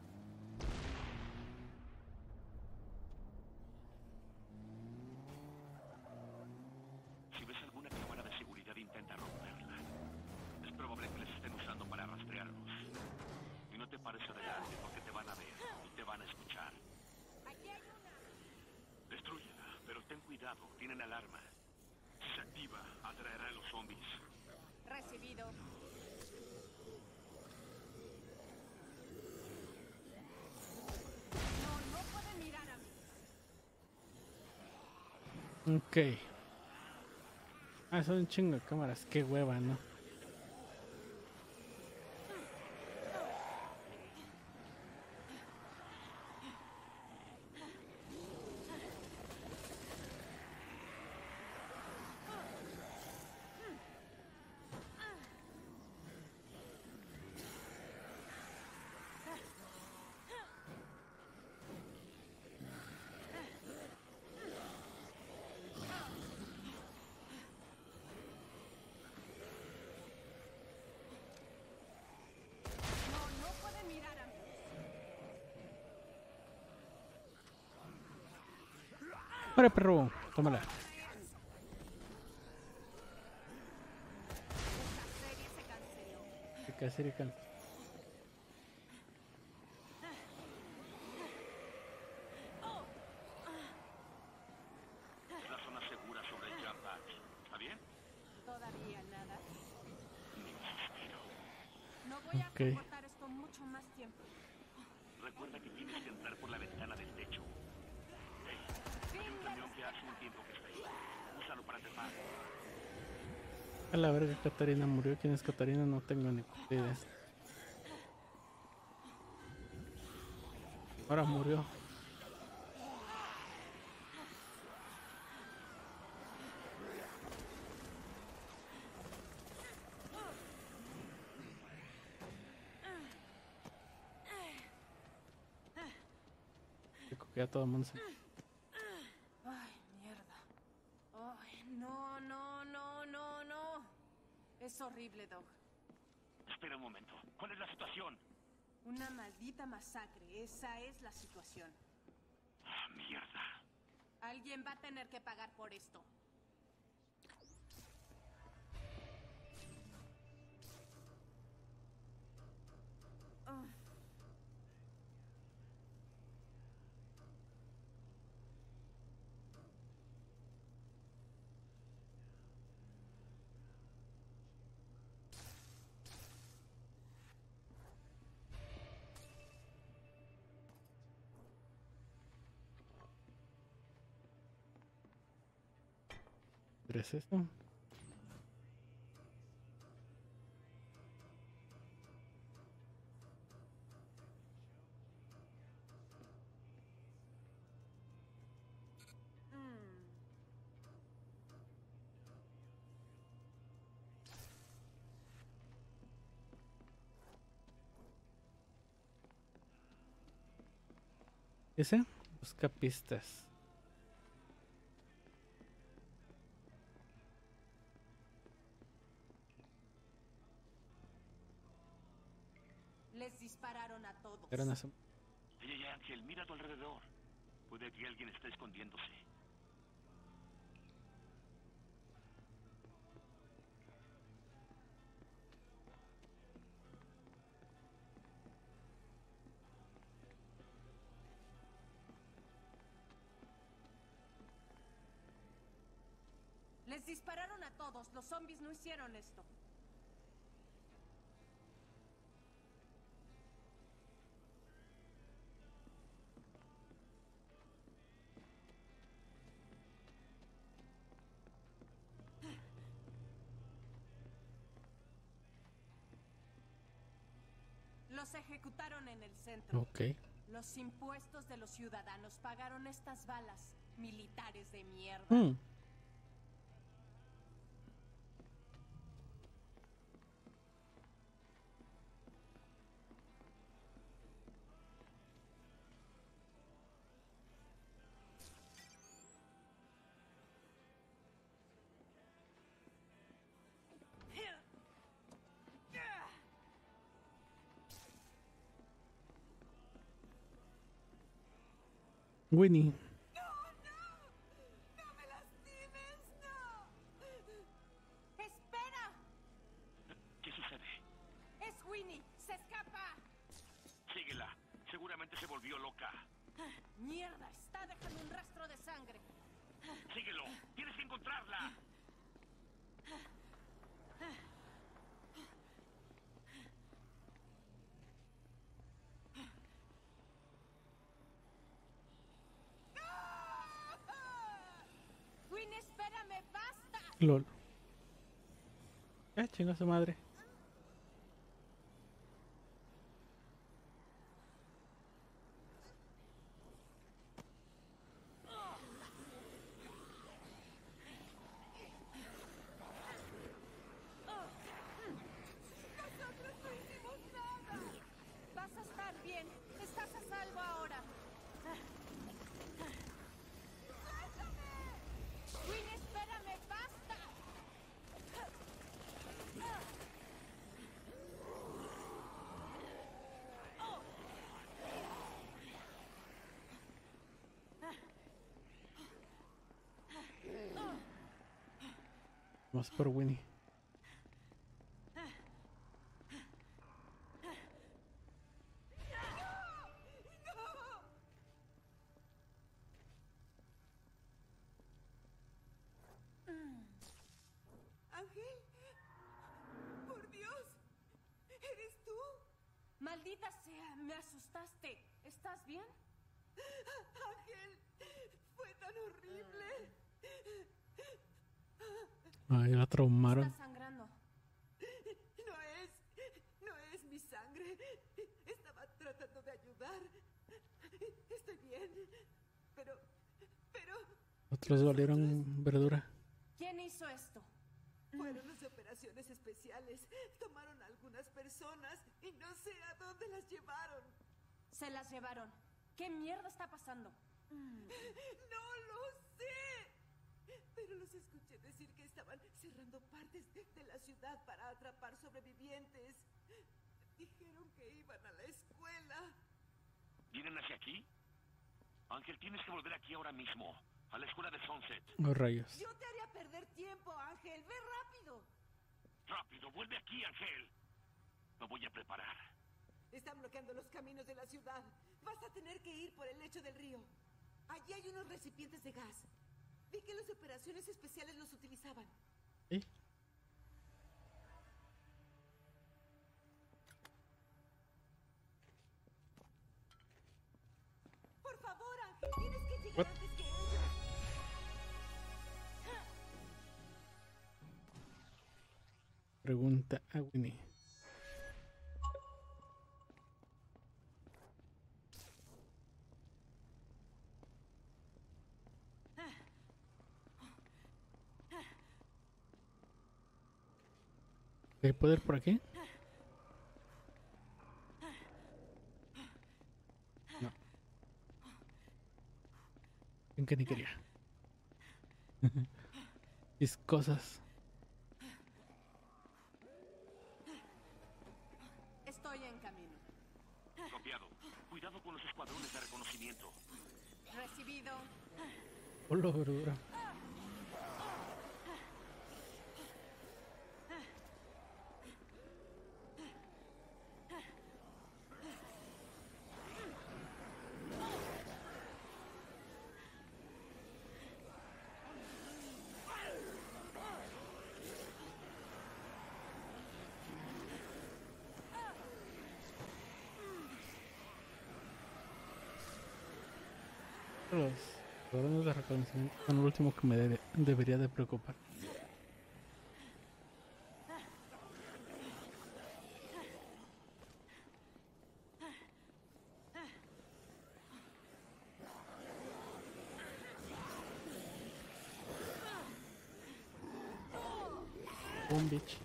Si ves alguna cámara de seguridad, intenta romperla. Es probable que les estén usando para rastrearnos. Y no te pares adelante porque te van a ver y te van a escuchar. Aquí hay una. Destrúyela, pero ten cuidado, tienen alarma. Si se activa, atraerá a los zombies. Recibido. No, no puede mirar a mí. Ok. Ah, son un chingo de cámaras. Qué hueva, ¿no? ¡Órale, perro! Tómala. Esta serie se canceló. ¿Qué serie can? Es la zona segura sobre el Jump Patch. ¿Está bien? Todavía nada. Ni un suspiro. No voy a Ok. soportar esto mucho más tiempo. Recuerda que tienes que entrar por la ventana del techo. Hey, hay un camión que hace un tiempo que está ahí. Úsalo para trepar. A la verga, Catarina murió. ¿Quién es Catarina? No tengo ni puta idea. Ahora murió. Dijo que ya todo el mundo se... Ay, mierda. Ay, no, no, no, no, no. Es horrible, Doc. Espera un momento. ¿Cuál es la situación? Una maldita masacre. Esa es la situación. Ah, mierda. Alguien va a tener que pagar por esto. Ugh. ¿Qué es esto? Mm. ¿Ese? Busca pistas. Les dispararon a todos. Eran hace... Ey, ey, Ángel, mira a tu alrededor. Puede que alguien esté escondiéndose. Les dispararon a todos. Los zombies no hicieron esto. Los ejecutaron en el centro. Ok. Los impuestos de los ciudadanos pagaron estas balas. Militares de mierda. Hmm. Winnie. ¡Espera! ¿Qué sucede? ¡Es Winnie! ¡Se escapa! Síguela. Seguramente se volvió loca. ¡Mierda! Está dejando un rastro de sangre. Síguelo. Tienes que encontrarla. Winnie, espérame, basta. LOL. Eh, chinga su madre. Vas a estar bien. Estás a salvo ahora. Winnie, espérame, basta. Vamos por Winnie. Ángel, por Dios, ¿eres tú? Maldita sea, me asustaste. ¿Estás bien? Ángel, fue tan horrible. Ay, la traumaron. Está sangrando. No es, no es mi sangre. Estaba tratando de ayudar. Estoy bien, pero, pero... Otros valieron verdura. ¿Quién hizo esto? Fueron las operaciones especiales. Tomaron a algunas personas y no sé a dónde las llevaron. Se las llevaron. ¿Qué mierda está pasando? No lo sé. Pero los escuché decir que estaban cerrando partes de, de la ciudad para atrapar sobrevivientes. Dijeron que iban a la escuela. ¿Vienen hacia aquí? Ángel, tienes que volver aquí ahora mismo. A la escuela de Sunset. Oh, rayos. Yo te haría perder tiempo, Ángel. Ve rápido. Rápido, vuelve aquí, Ángel. Me voy a preparar. Están bloqueando los caminos de la ciudad. Vas a tener que ir por el lecho del río. Allí hay unos recipientes de gas. Vi que las operaciones especiales los utilizaban. ¿Sí? Por favor, Ángel, tienes que llegar What? antes que ellos. Pregunta a Winnie. ¿Hay poder por aquí? No. Bien que ni quería. Mis cosas. Estoy en camino. Copiado. Cuidado con los escuadrones de reconocimiento. Recibido. Hola, verdura. Los órdenes de reconocimiento son lo último que me debe- debería de preocupar. Un bitch.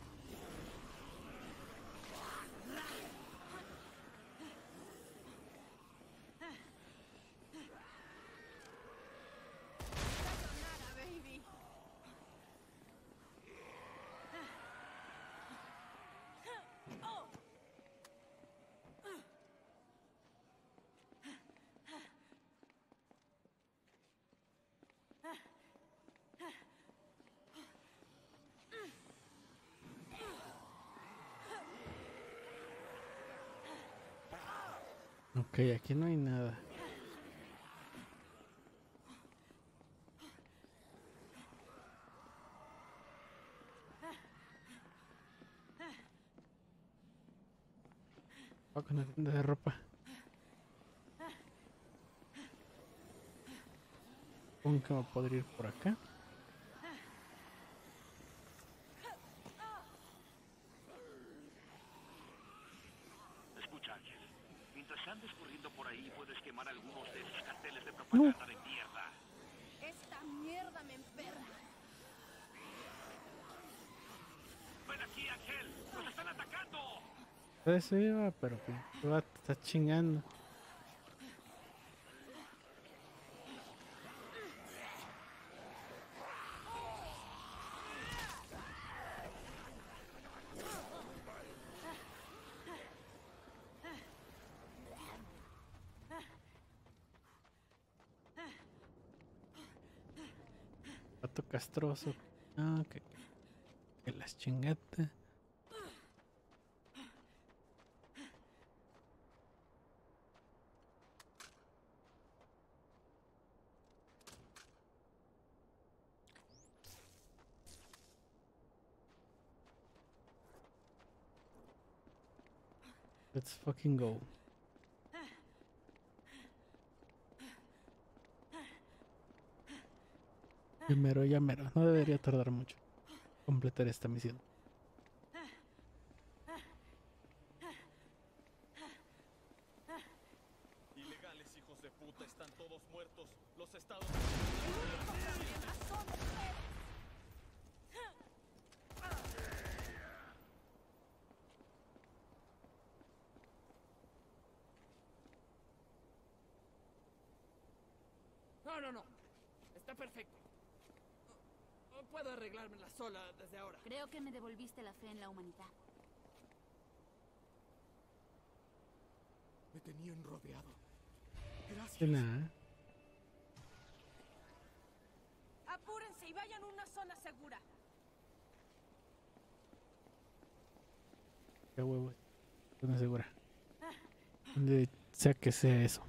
Nada, baby. Ok, aquí no hay nada. Voy con la tienda de ropa. Supongo que me podría ir por acá. Escucha, Ángel. Mientras andes corriendo por ahí, puedes quemar algunos de esos carteles de propaganda de mierda. Esta mierda me enferma. ¡Ven aquí, Ángel! ¡Nos están atacando! Eso iba, pero pues, te va a estar chingando. Pato castroso. Ah, ok. Que las chingata. Let's fucking go. Primero ya mero. No debería tardar mucho completar esta misión. Ilegales hijos de puta, están todos muertos. Los estados... No, no, no. Está perfecto. Puedo arreglármela sola desde ahora. Creo que me devolviste la fe en la humanidad. Me tenían rodeado. Gracias. De nada. Apúrense y vayan a una zona segura. Qué huevo. Estoy segura. Donde sea que sea eso.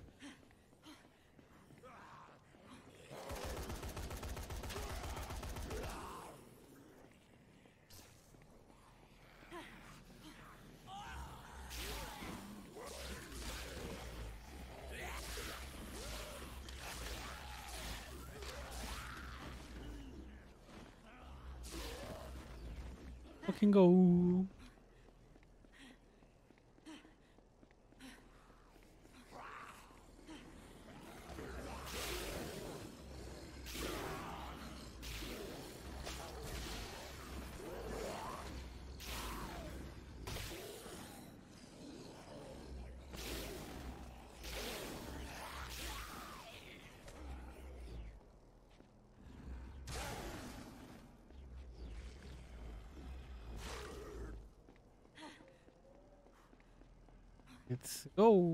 Fucking go. Let's go.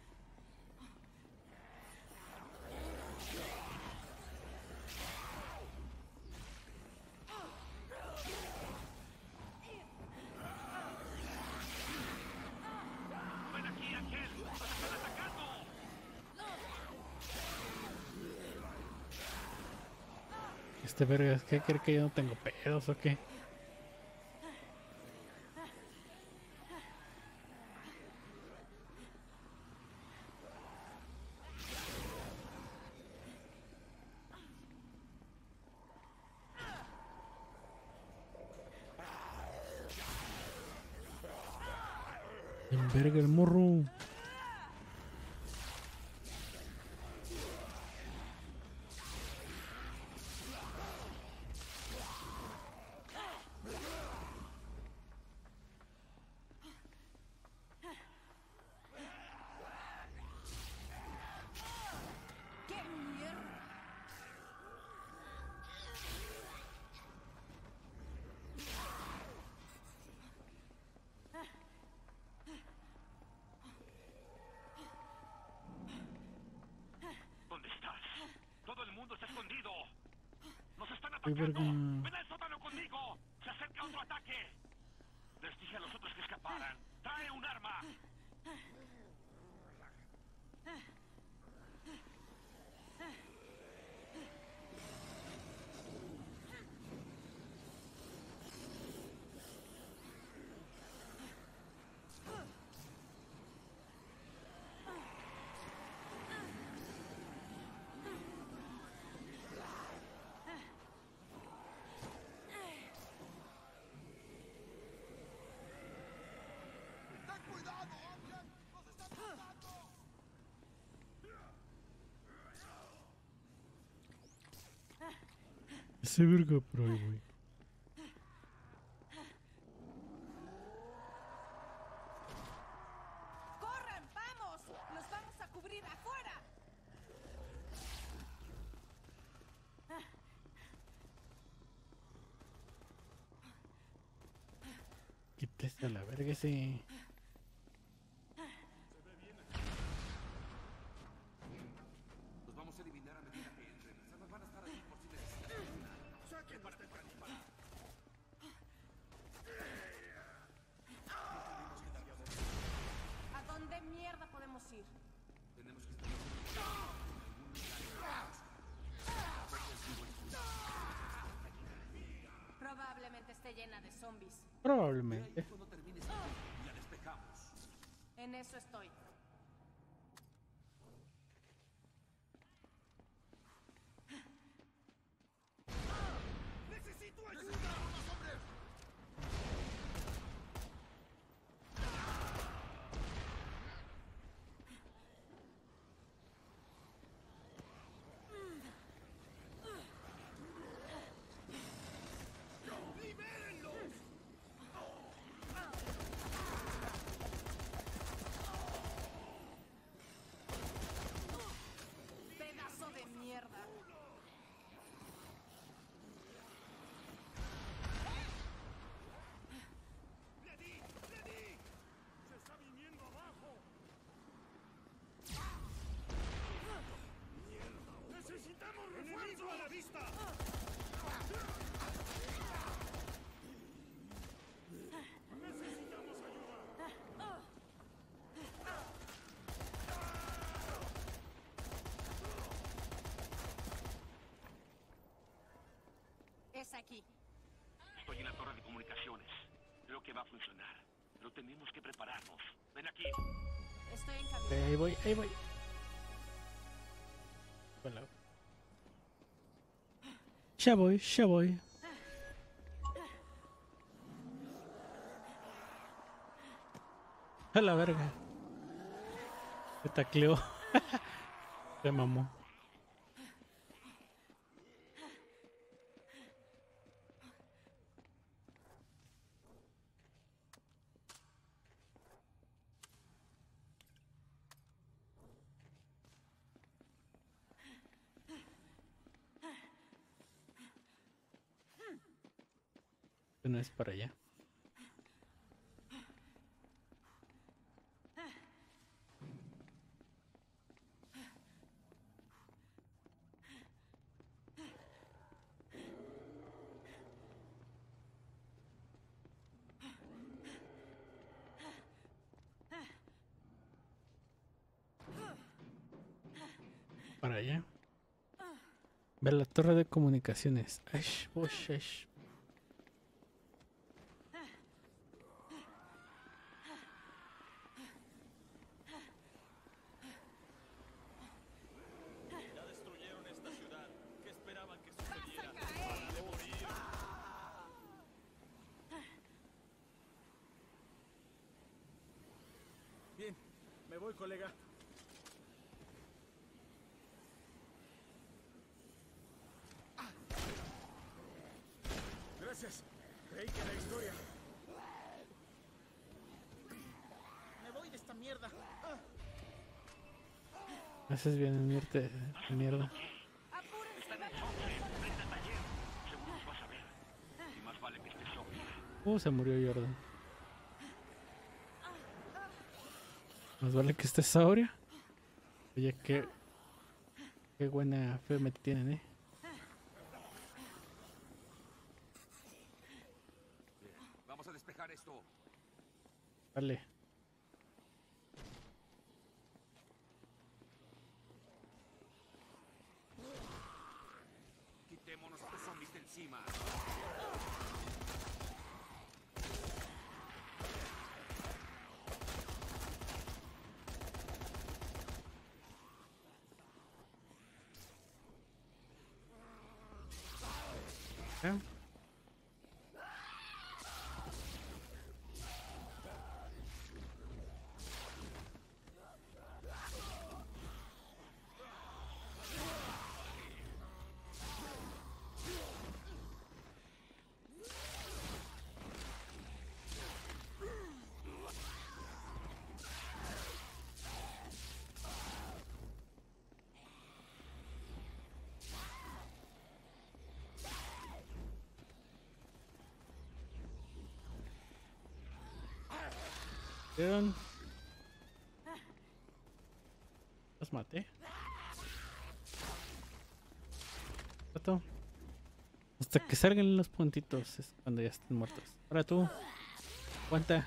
¡Ven aquí, Ángel! ¡Nos están atacando! Este verga, ¿qué cree que yo no tengo pedos o qué? Verga el morro. ¡Qué mierda! ¿Dónde estás? Todo el mundo está escondido. Nos están Ay, atacando. verga. Ven al sótano conmigo. Se acerca otro ataque. Les dije a los otros que escaparan. Trae un arma. Ese verga por ahí, güey. ¡Corran! ¡Vamos! ¡Los vamos a cubrir afuera! Quítese a la verga ese. Los vamos a eliminar a medida que entren. Las armas van a estar ahí por si necesitan una. ¡Saquen para disparar! Probablemente esté llena de zombies. Probablemente. Cuando termines la despejamos. En eso estoy. ¡Necesito ayuda! ¡Hombres! Pedazo de mierda. ¡Le di! ¡Le di! ¡Se está viniendo abajo! ¡Mierda! ¡Necesitamos refuerzo a la vista! ¡Necesitamos ayuda! Es aquí. Estoy en la torre de comunicaciones. Creo que va a funcionar. Pero tenemos que prepararnos. Ven aquí. Estoy en Ok, camino. ahí voy, ahí voy. Hola. Ya voy, ya voy. A la verga. Se tacleó. Se mamó. No es para allá. Para allá. Ve la torre de comunicaciones. Ash, bush, ash. Ya destruyeron esta ciudad. ¿Qué esperaban que sucediera? ¡Para de morir! Bien, me voy, colega. Gracias. Creí que era historia. Me voy de esta mierda. Ah. Haces bien en irte de mierda. Seguro nos vas a ver. Y más vale que estés sobrio. Uh, se murió Jordan. Más vale que estés sobria. Oye, qué, qué buena fe me tienen, eh. Vamos a despejar esto. Dale. Quitémonos a estos zombies de encima. ¿Eh? ¿Vieron? Los maté. Rato. Hasta que salgan los puntitos es cuando ya estén muertos. Ahora tú. Aguanta.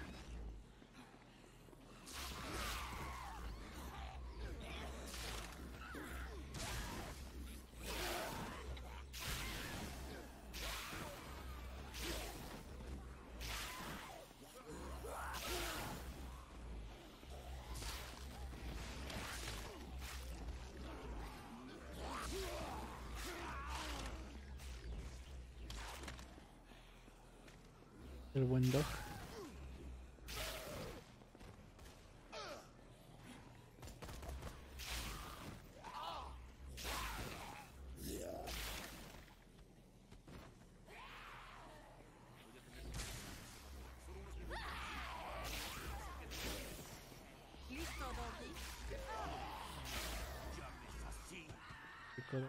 El buen dog. Listo, Doggy. Piccolo.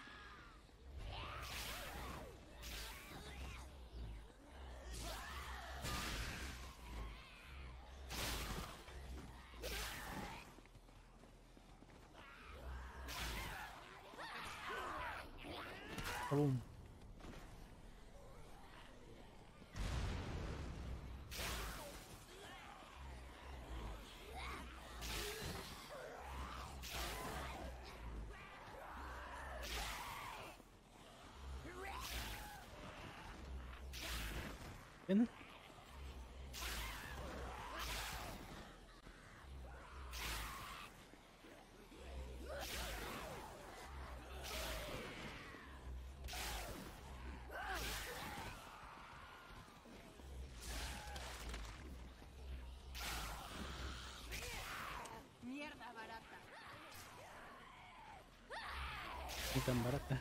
Boom. Bien. Mierda barata. Ni tan barata.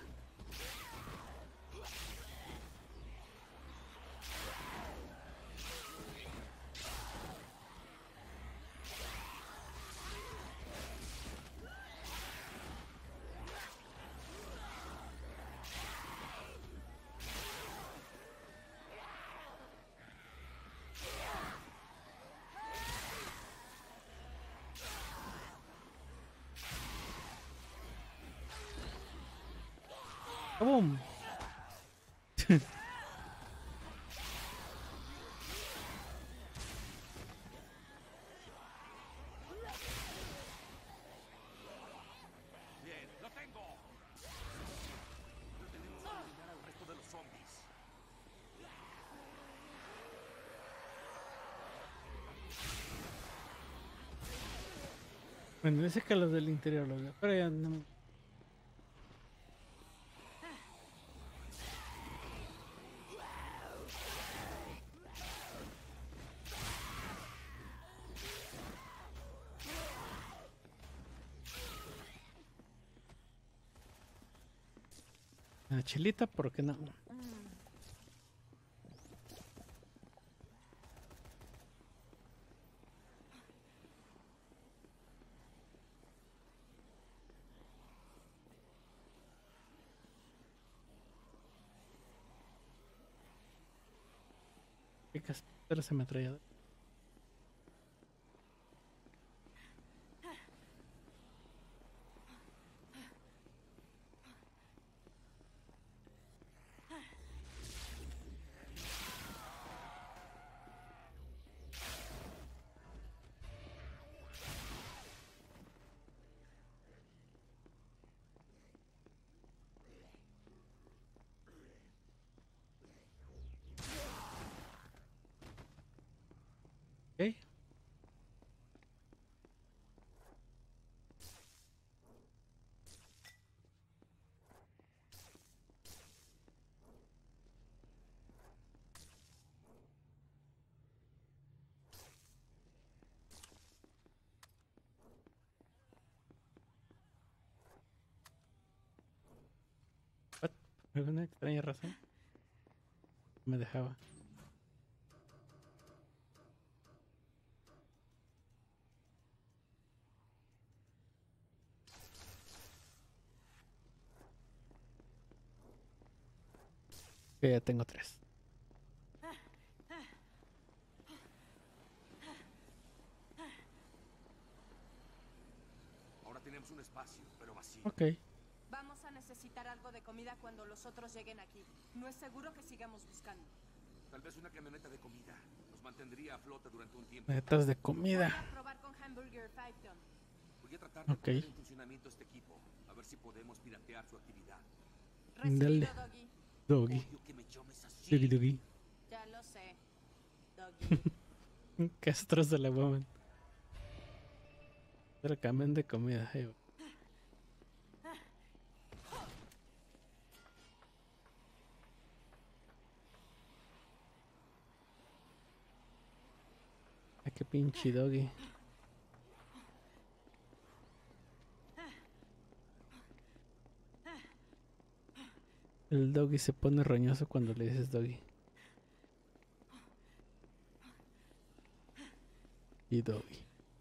¡Boom! Bien, lo tengo. Tenemos que eliminar al resto de los zombies. Bueno, dice que los del interior lo veo, pero ya no. La chilita, ¿por qué no? Picas, pero se me traía. Ok. What? Por alguna extraña razón me dejaba. Que ya tengo tres. Ahora tenemos un espacio, pero vacío. Ok. Vamos a necesitar algo de comida cuando los otros lleguen aquí. No es seguro que sigamos buscando. Tal vez una camioneta de comida. Nos mantendría a flote durante un tiempo. Metas de Voy comida. a probar con Hamburger Five. Voy a tratar de Ok. poner en funcionamiento este equipo. A ver si podemos piratear su actividad. Recibido, Dale. Doggy. Doggy. Odio que me llames así. Doggy, doggy. Ya lo sé. Doggy. Castros de la woman. El camión de comida. Ahí va. Qué pinche doggy. El doggy se pone roñoso cuando le dices doggy. Y doggy.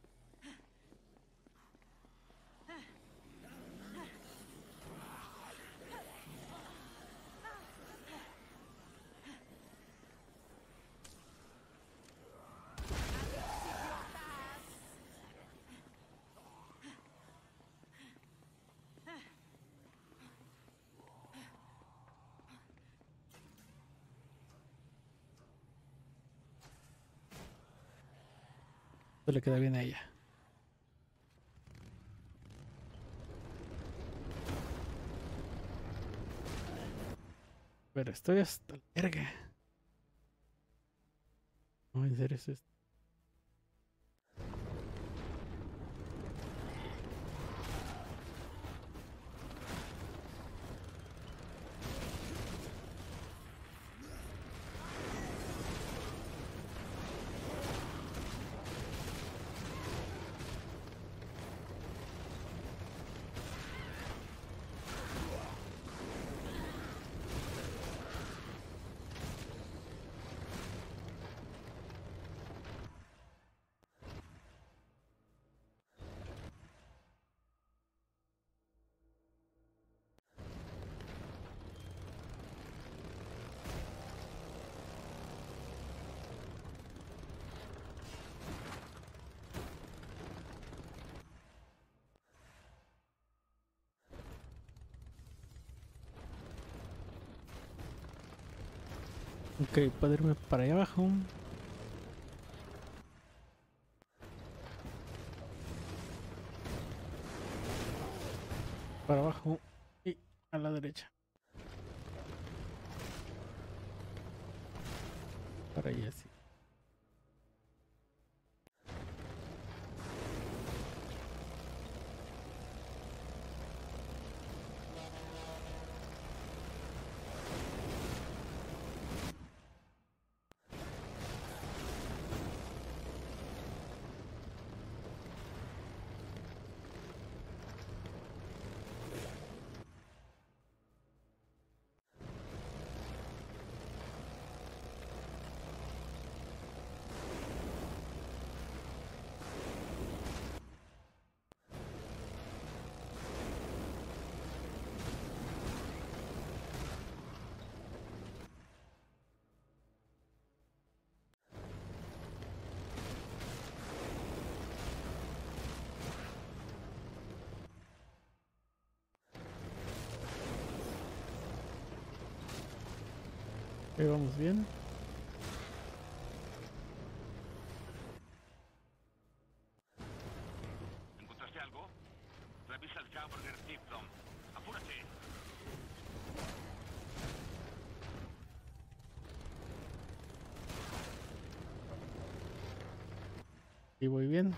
Esto le queda bien a ella. Pero estoy hasta la verga. No, en serio, esto es... Ok, puedo irme para allá abajo. Para abajo y a la derecha. Para allá, sí. Ahí vamos bien. ¿Encontraste algo? Revisa el Hamburger Tipton. ¡Apúrate! Y voy bien.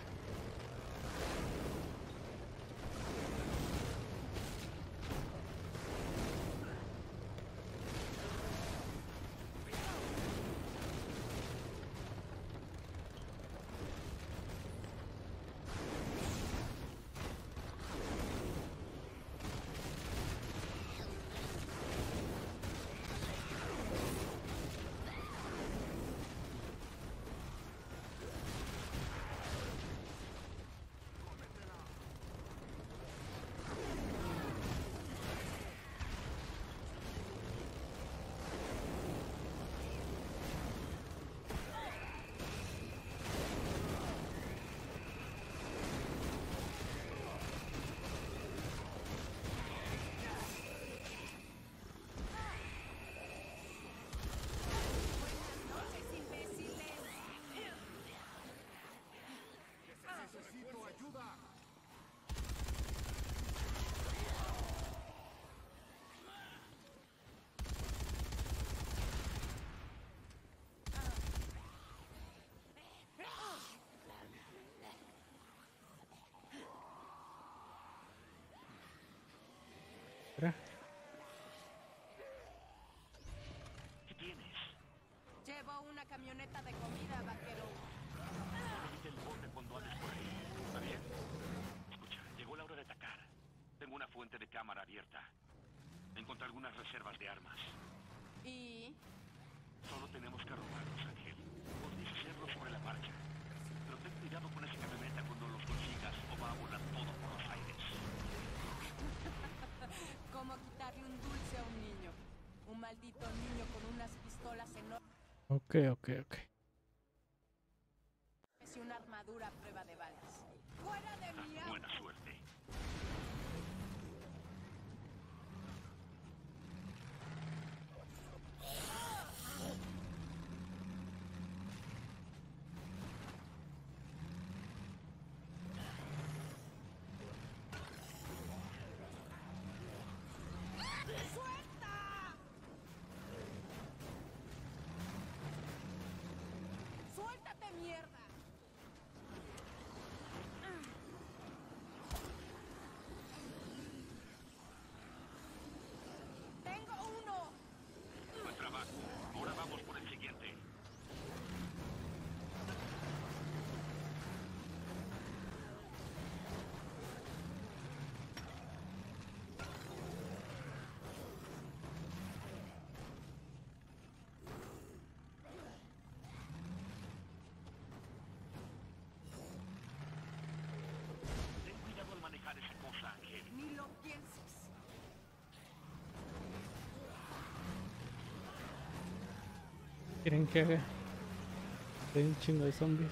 Llevo una camioneta de comida, vaquero. Prende el bote cuando andes por ahí. ¿Está bien? Escucha, llegó la hora de atacar. Tengo una fuente de cámara abierta. Encontré algunas reservas de armas. ¿Y? Solo tenemos que robarlos, Ángel. Podrías hacerlo sobre la marcha. Pero ten cuidado con esa camioneta cuando los consigas o va a volar todo por los aires. Como quitarle un dulce a un niño. Un maldito niño con unas pistolas enormes. Ok, ok, ok. Y una armadura a prueba de balas. ¡Fuera de mi auto! Buena suerte. ¡Suéltate, mierda! ¡Tengo uno! Buen trabajo. Ahora vamos por el siguiente. Ten cuidado al manejar esa cosa, Ángel. Ni lo pienses. ¿Quieren que haga? Hay un chingo de zombies.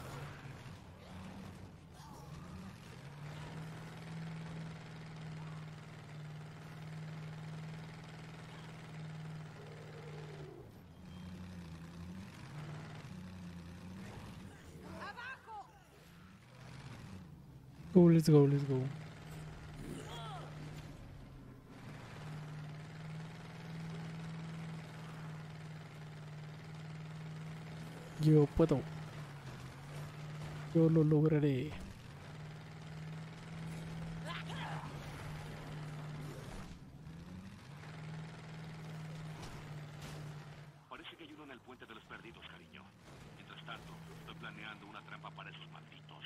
¡Abajo! Go, let's go, let's go. Yo puedo. Yo lo lograré. Parece que hay uno en el puente de los perdidos, cariño. Mientras tanto, estoy planeando una trampa para esos malditos.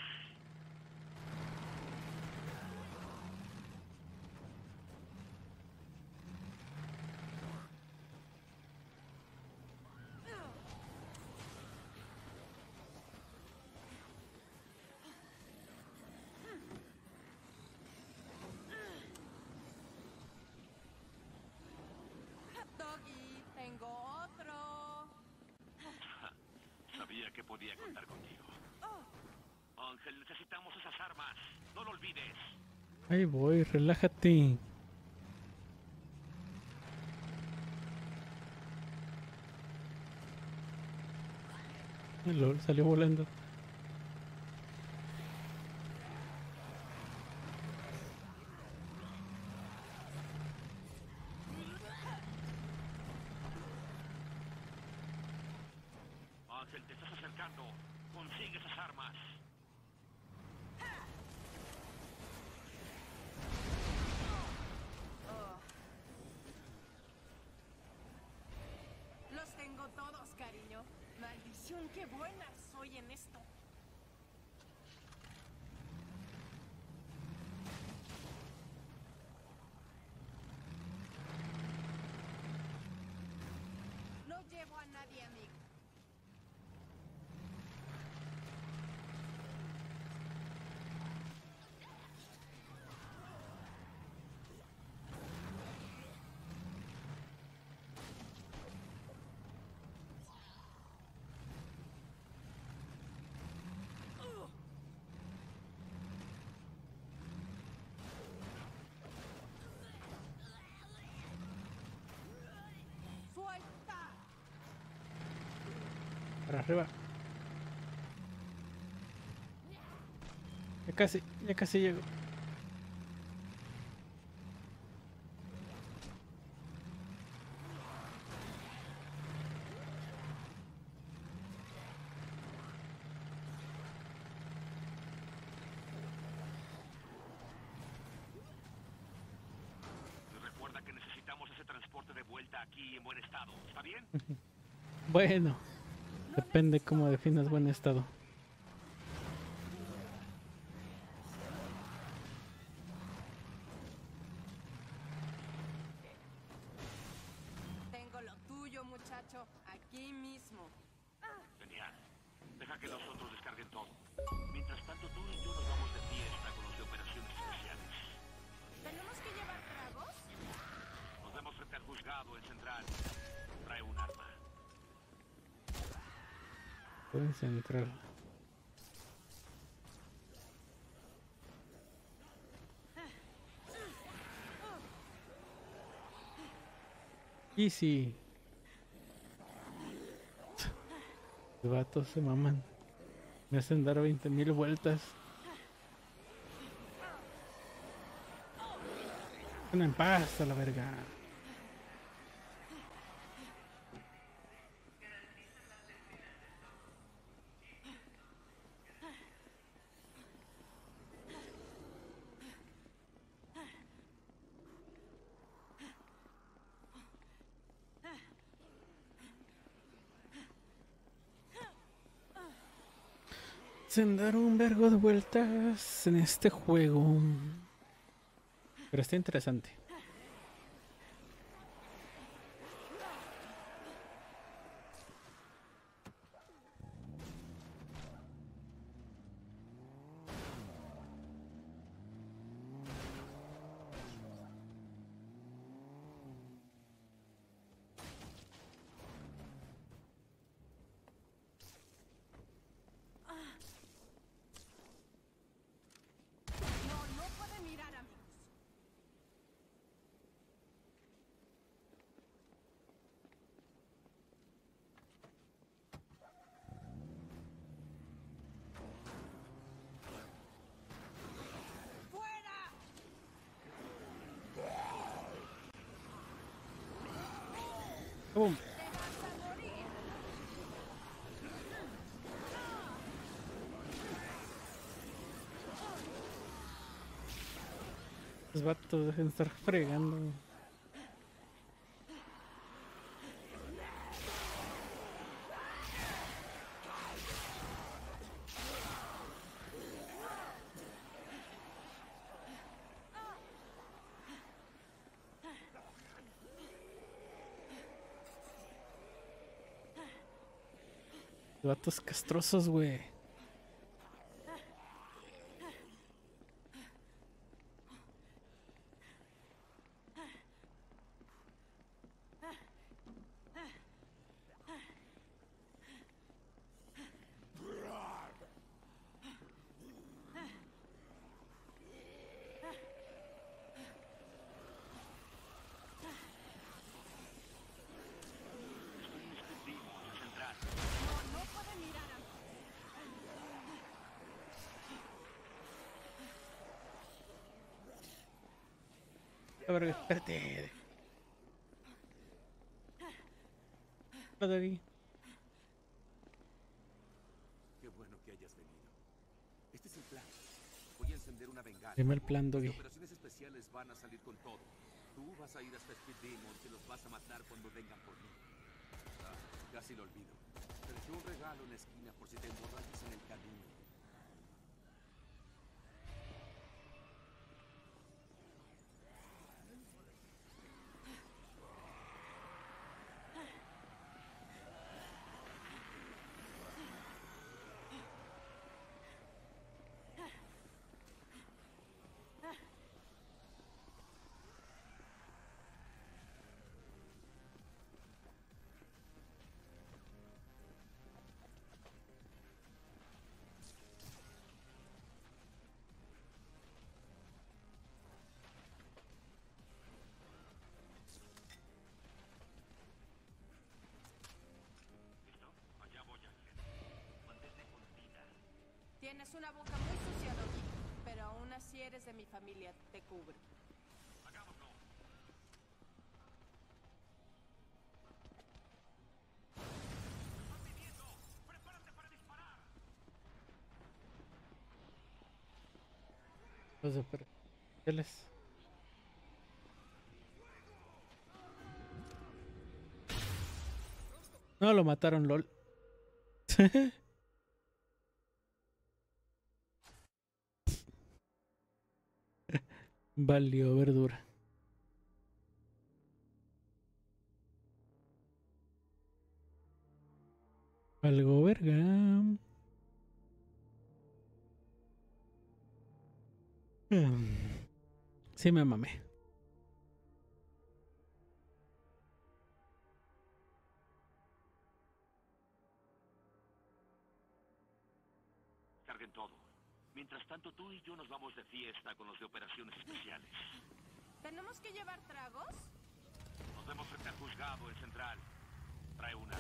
Doggy, tengo otro. Sabía que podía contar contigo. Ángel, necesitamos esas armas. No lo olvides. Ahí voy, relájate. El LOL salió volando. Ángel, te estás acercando. Consigue esas armas. Los tengo todos, cariño. Maldición, qué buena soy en esto. No llevo a nadie, amigo. ¡Suelta! Para arriba. Ya casi, ya casi llego. Recuerda que necesitamos ese transporte de vuelta aquí en buen estado. ¿Está bien? Bueno, depende cómo definas buen estado. Deja que los otros descarguen todo. Mientras tanto, tú y yo nos vamos de fiesta con los de operaciones especiales. ¿Tenemos que llevar tragos? Nos vemos frente al juzgado en Central. Trae un arma. Pueden centrar. Easy. Los vatos se maman. Me hacen dar veinte mil vueltas. Están en paz a la verga. Hacen dar un vergo de vueltas en este juego. Pero está interesante. No, no puede mirar, amigos. ¡Fuera! ¡Bum! ¡Te vas a morir! Los vatos dejen de estar fregando. Los vatos castrosos, güey. No, no puede mirar, amigos. A ver, espérate. Hola, Doggy. Qué bueno que hayas venido. Este es el plan. Voy a encender una bengala. Dime el plan, Doggy. Las operaciones especiales van a salir con todo. Tú vas a ir hasta Speed Demons y los vas a matar cuando vengan por mí. Ah, casi lo olvido. Te dejé un regalo en la esquina por si te emborrachas en el camino. Tienes una boca muy sucia, Doggy, pero aún así eres de mi familia, te cubro. Los de operaciones. No, lo mataron, lol. Valió verdura. Algo verga. Sí me mamé. Carguen todo. Mientras tanto, tú y yo nos vamos de fiesta con los de operaciones especiales. ¿Tenemos que llevar tragos? Nos vemos frente al juzgado en Central. Trae una.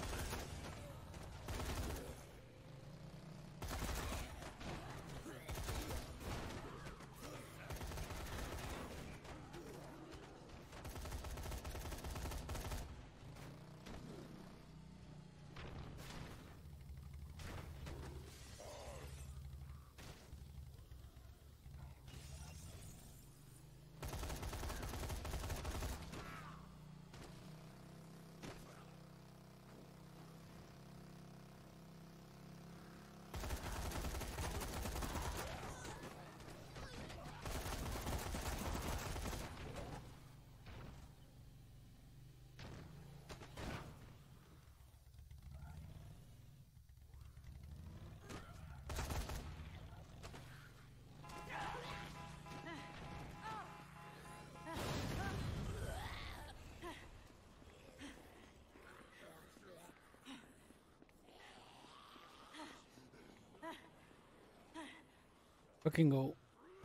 Fucking go.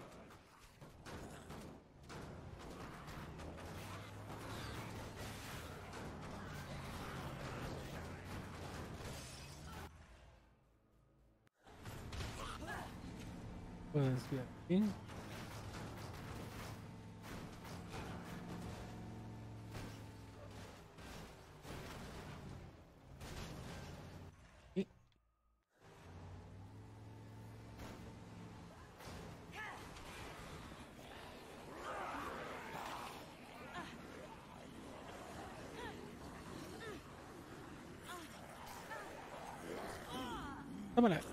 Puedes desviar aquí. Tómala.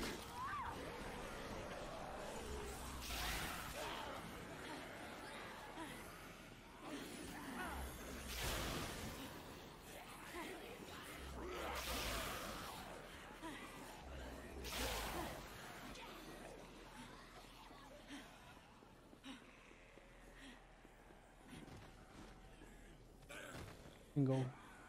Go.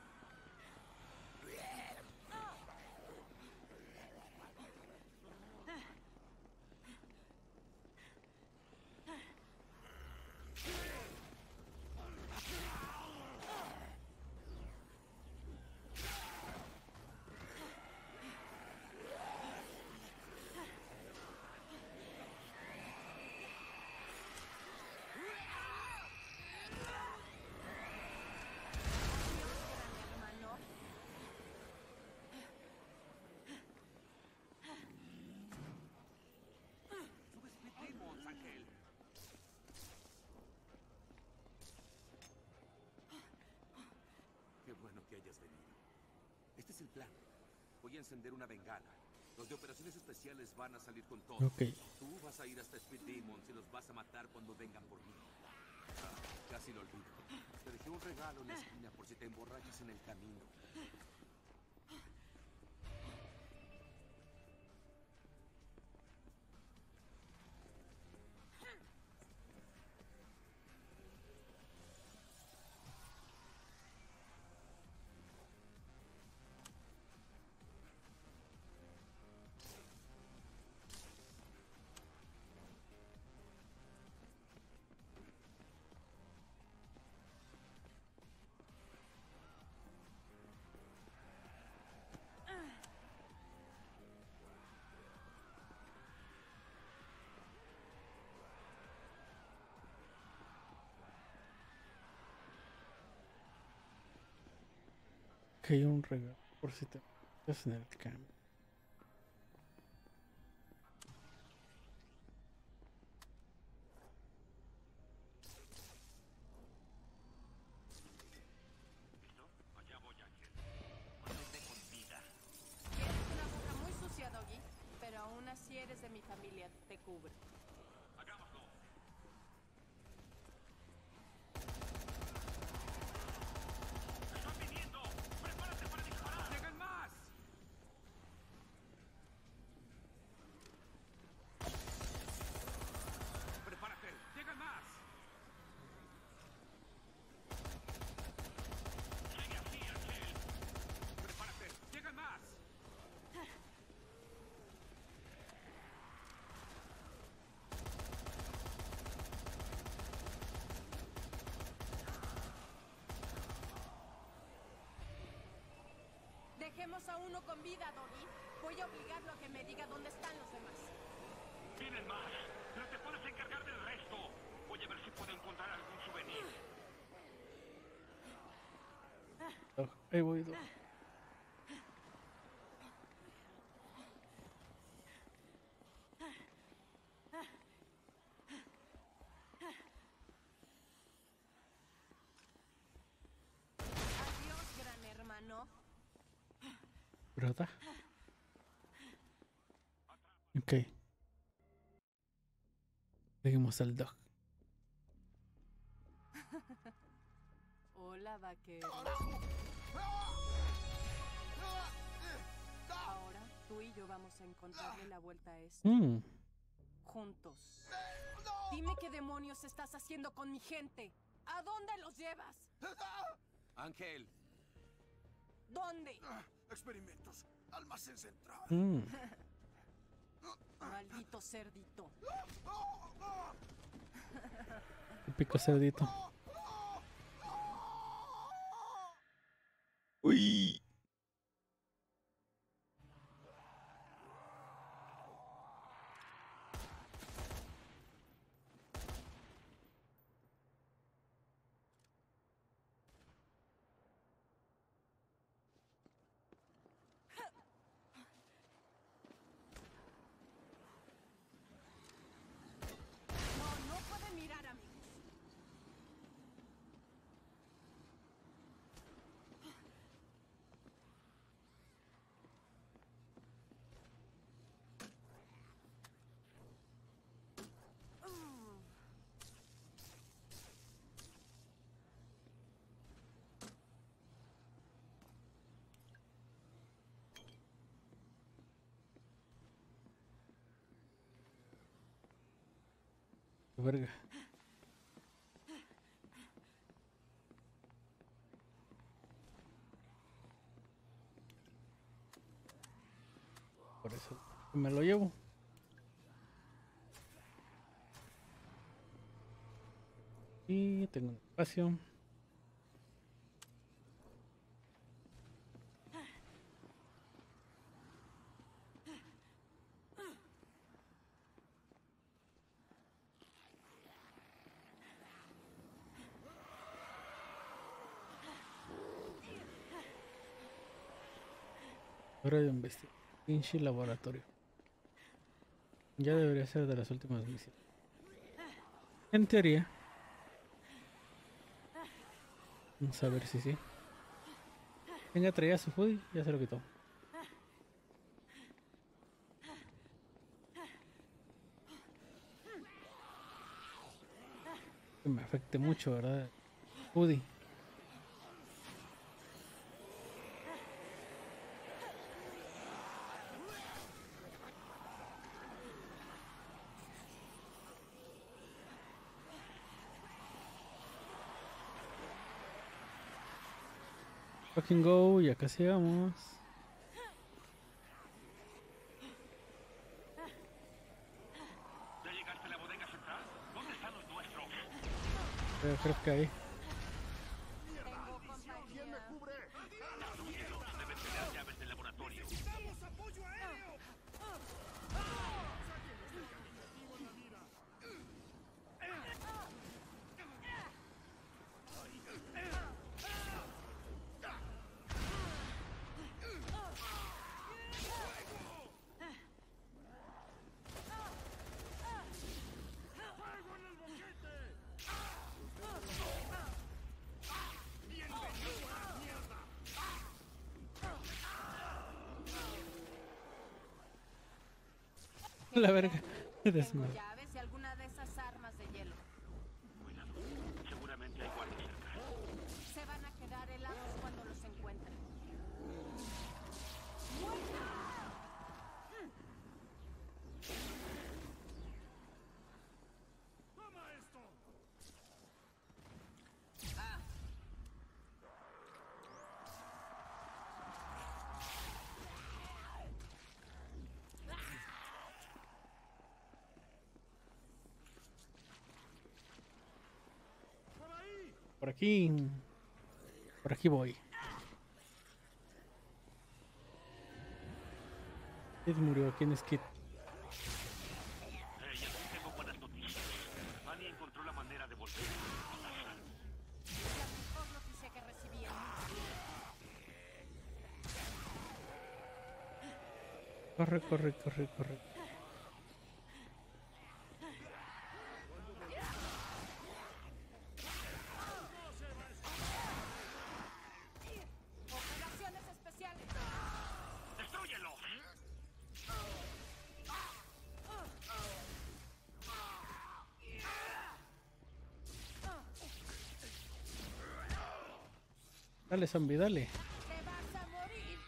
Que hayas venido. Este es el plan. Voy a encender una bengala. Los de operaciones especiales van a salir con todo. Okay. Tú vas a ir hasta Speed Demons y los vas a matar cuando vengan por mí. Ah, casi lo olvido. Te dejé un regalo en la esquina por si te emborrachas en el camino. Que hay un regalo por si te metes en el cambio. Allá voy, Ángel. Mantente con vida. Tienes una boca muy sucia, Doggy, pero aún así eres de mi familia, te cubre. Hagámoslo. ¡Están viniendo! ¡Prepárate para disparar! ¡Llegan más! Prepárate. Dejemos a uno con vida, Doggy. Voy a obligarlo a que me diga dónde están los demás. Vienen más. No te puedes encargar del resto. Voy a ver si puedo encontrar algún souvenir. Dog, ahí voy, Dog. Adiós, gran hermano. ¿Verdad? Ok. Seguimos al Dog. Hola, vaquero. Ahora tú y yo vamos a encontrarle la vuelta a esto. Mm. Juntos. Dime qué demonios estás haciendo con mi gente. ¿A dónde los llevas? Ángel. ¿Dónde? Experimentos. Almacén central. Mm. Maldito cerdito. Típico cerdito. Uy. No, no puede mirar a mí. Verga. Por eso me lo llevo. Y tengo un espacio. Hora de investigar. Pinche laboratorio. Ya debería ser de las últimas misiones. En teoría. Vamos a ver si sí. Venga, traía su food y ya se lo quitó. Que me afecte mucho, ¿verdad? Foodie. Fucking go, ya casi llegamos. ¿Ya llegaste a la bodega central? ¿Dónde están los nuestros? Pero creo que ahí. Tengo compañía. Deben tener llaves del laboratorio. ¡Necesitamos apoyo aéreo! La verga. Tengo Desmadre. llaves y alguna de esas armas de hielo. Cuidado. Seguramente hay guardias cerca. Se van a quedar helados cuando los encuentren. ¡Toma esto! Por aquí. Por aquí voy. Kid murió. ¿Quién es Kid? Hey, aquí tengo buenas noticias. Annie encontró la manera de volver a la sal. La mejor noticia que recibí en Corre, corre, corre, corre. operaciones especiales. ¡Destrúyelo! Dale, zombie, dale. Te vas a morir.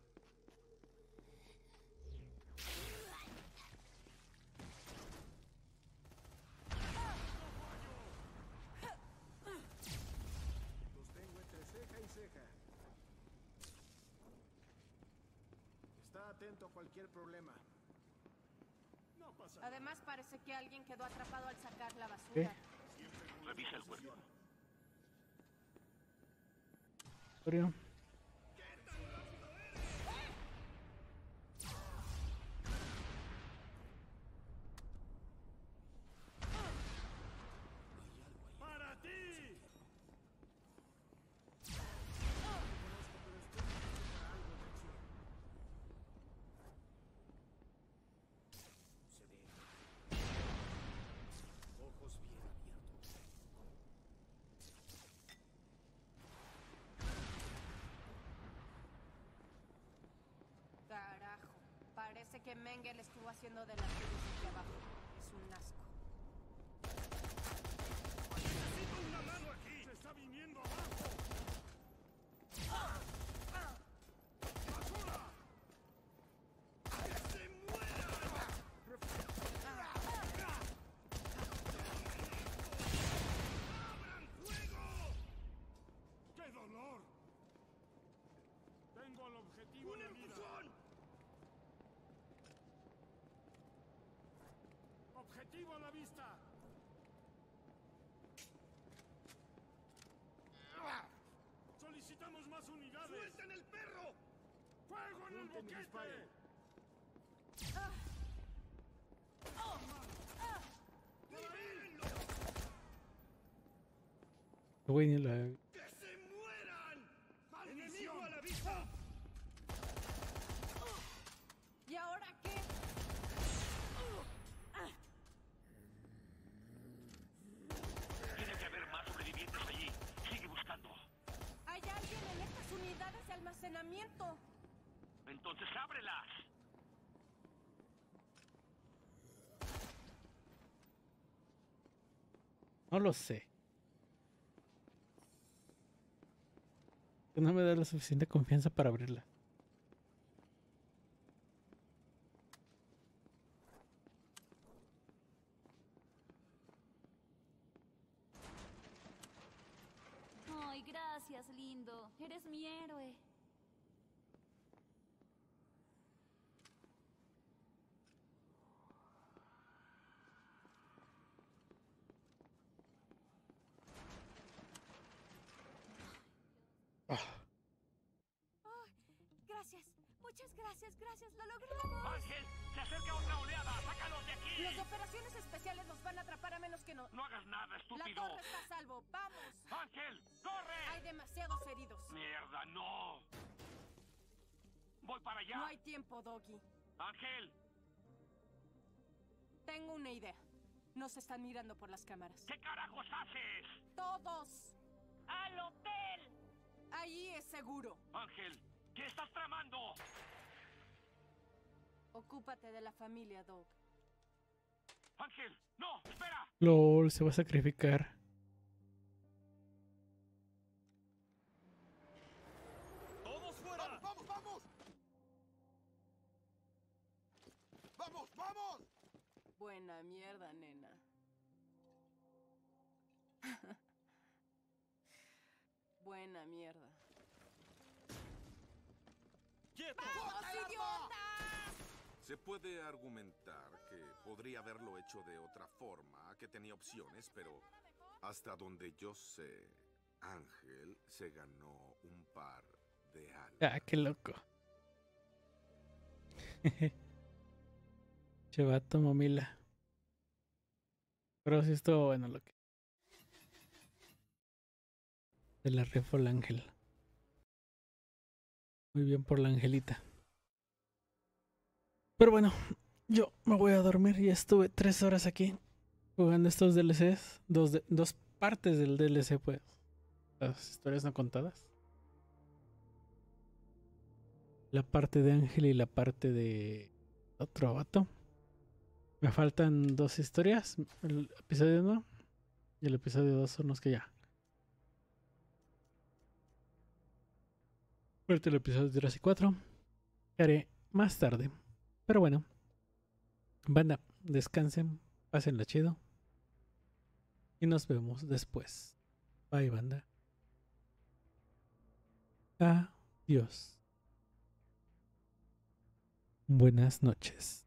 Los tengo entre ceja y ceja. Está atento a cualquier problema. No pasa nada. Además, parece que alguien quedó atrapado al sacar la basura. ¿Qué? Revisa el cuerpo. Murió. ¡Para ti! Ojos bien abiertos. Carajo. Parece que Mengele estuvo haciendo de las suyas aquí abajo. Es un asco. ¡Necesito una mano aquí! ¡Se está viniendo abajo! ¡Basura! ¡Que se muera! ¡Abran fuego! ¡Qué dolor! Tengo el objetivo en mira. ¡Objetivo a la vista! ¡Solicitamos más unidades! ¡Suelten el perro! ¡Fuego en el boquete! ¡Libérenlo! Güey, ni la... ¡Que se mueran! ¡Enemigo a la vista! ¿Y ahora qué? Tiene que haber más sobrevivientes allí. Sigue buscando. Hay alguien en estas unidades de almacenamiento. Entonces ábrelas. No lo sé. No me da la suficiente confianza para abrirla. Ay, gracias, lindo. Eres mi héroe. Gracias. Muchas gracias, gracias. Lo logramos. ¡Ángel! ¡Se acerca otra oleada! ¡Sácalos de aquí! Los de operaciones especiales nos van a atrapar a menos que no. ¡No hagas nada, La estúpido! torre está a salvo. ¡Vamos! ¡Ángel! ¡Corre! Hay demasiados heridos. ¡Mierda, no! ¡Voy para allá! No hay tiempo, Doggy. ¡Ángel! Tengo una idea. Nos están mirando por las cámaras. ¿Qué carajos haces? ¡Todos! ¡Al hotel! Ahí es seguro. Ángel, ¿qué estás tramando? Ocúpate de la familia, Dog. Ángel, no, espera. LOL, se va a sacrificar. ¡Todos fuera! ¡Vamos, vamos! ¡Vamos, vamos! Buena mierda, nena. Buena mierda. ¡Quieto! ¡Vamos, idiotas! Se puede argumentar que podría haberlo hecho de otra forma, que tenía opciones, pero hasta donde yo sé, Ángel se ganó un par de almas. Ah, qué loco. Chevato mamila. Pero sí estuvo bueno lo que. De la rifó el ángel. Muy bien por la angelita. Pero bueno, yo me voy a dormir. Ya estuve tres horas aquí jugando estos D L Cs. Dos, de, dos partes del D L C, pues. Las historias no contadas. La parte de Ángel y la parte de otro vato. Me faltan dos historias. El episodio uno y el episodio dos son los que ya. Fuerte el episodio de Jurassic cuatro. Que haré más tarde. Pero bueno. Banda, descansen. Pásenla chido. Y nos vemos después. Bye, banda. Adiós. Buenas noches.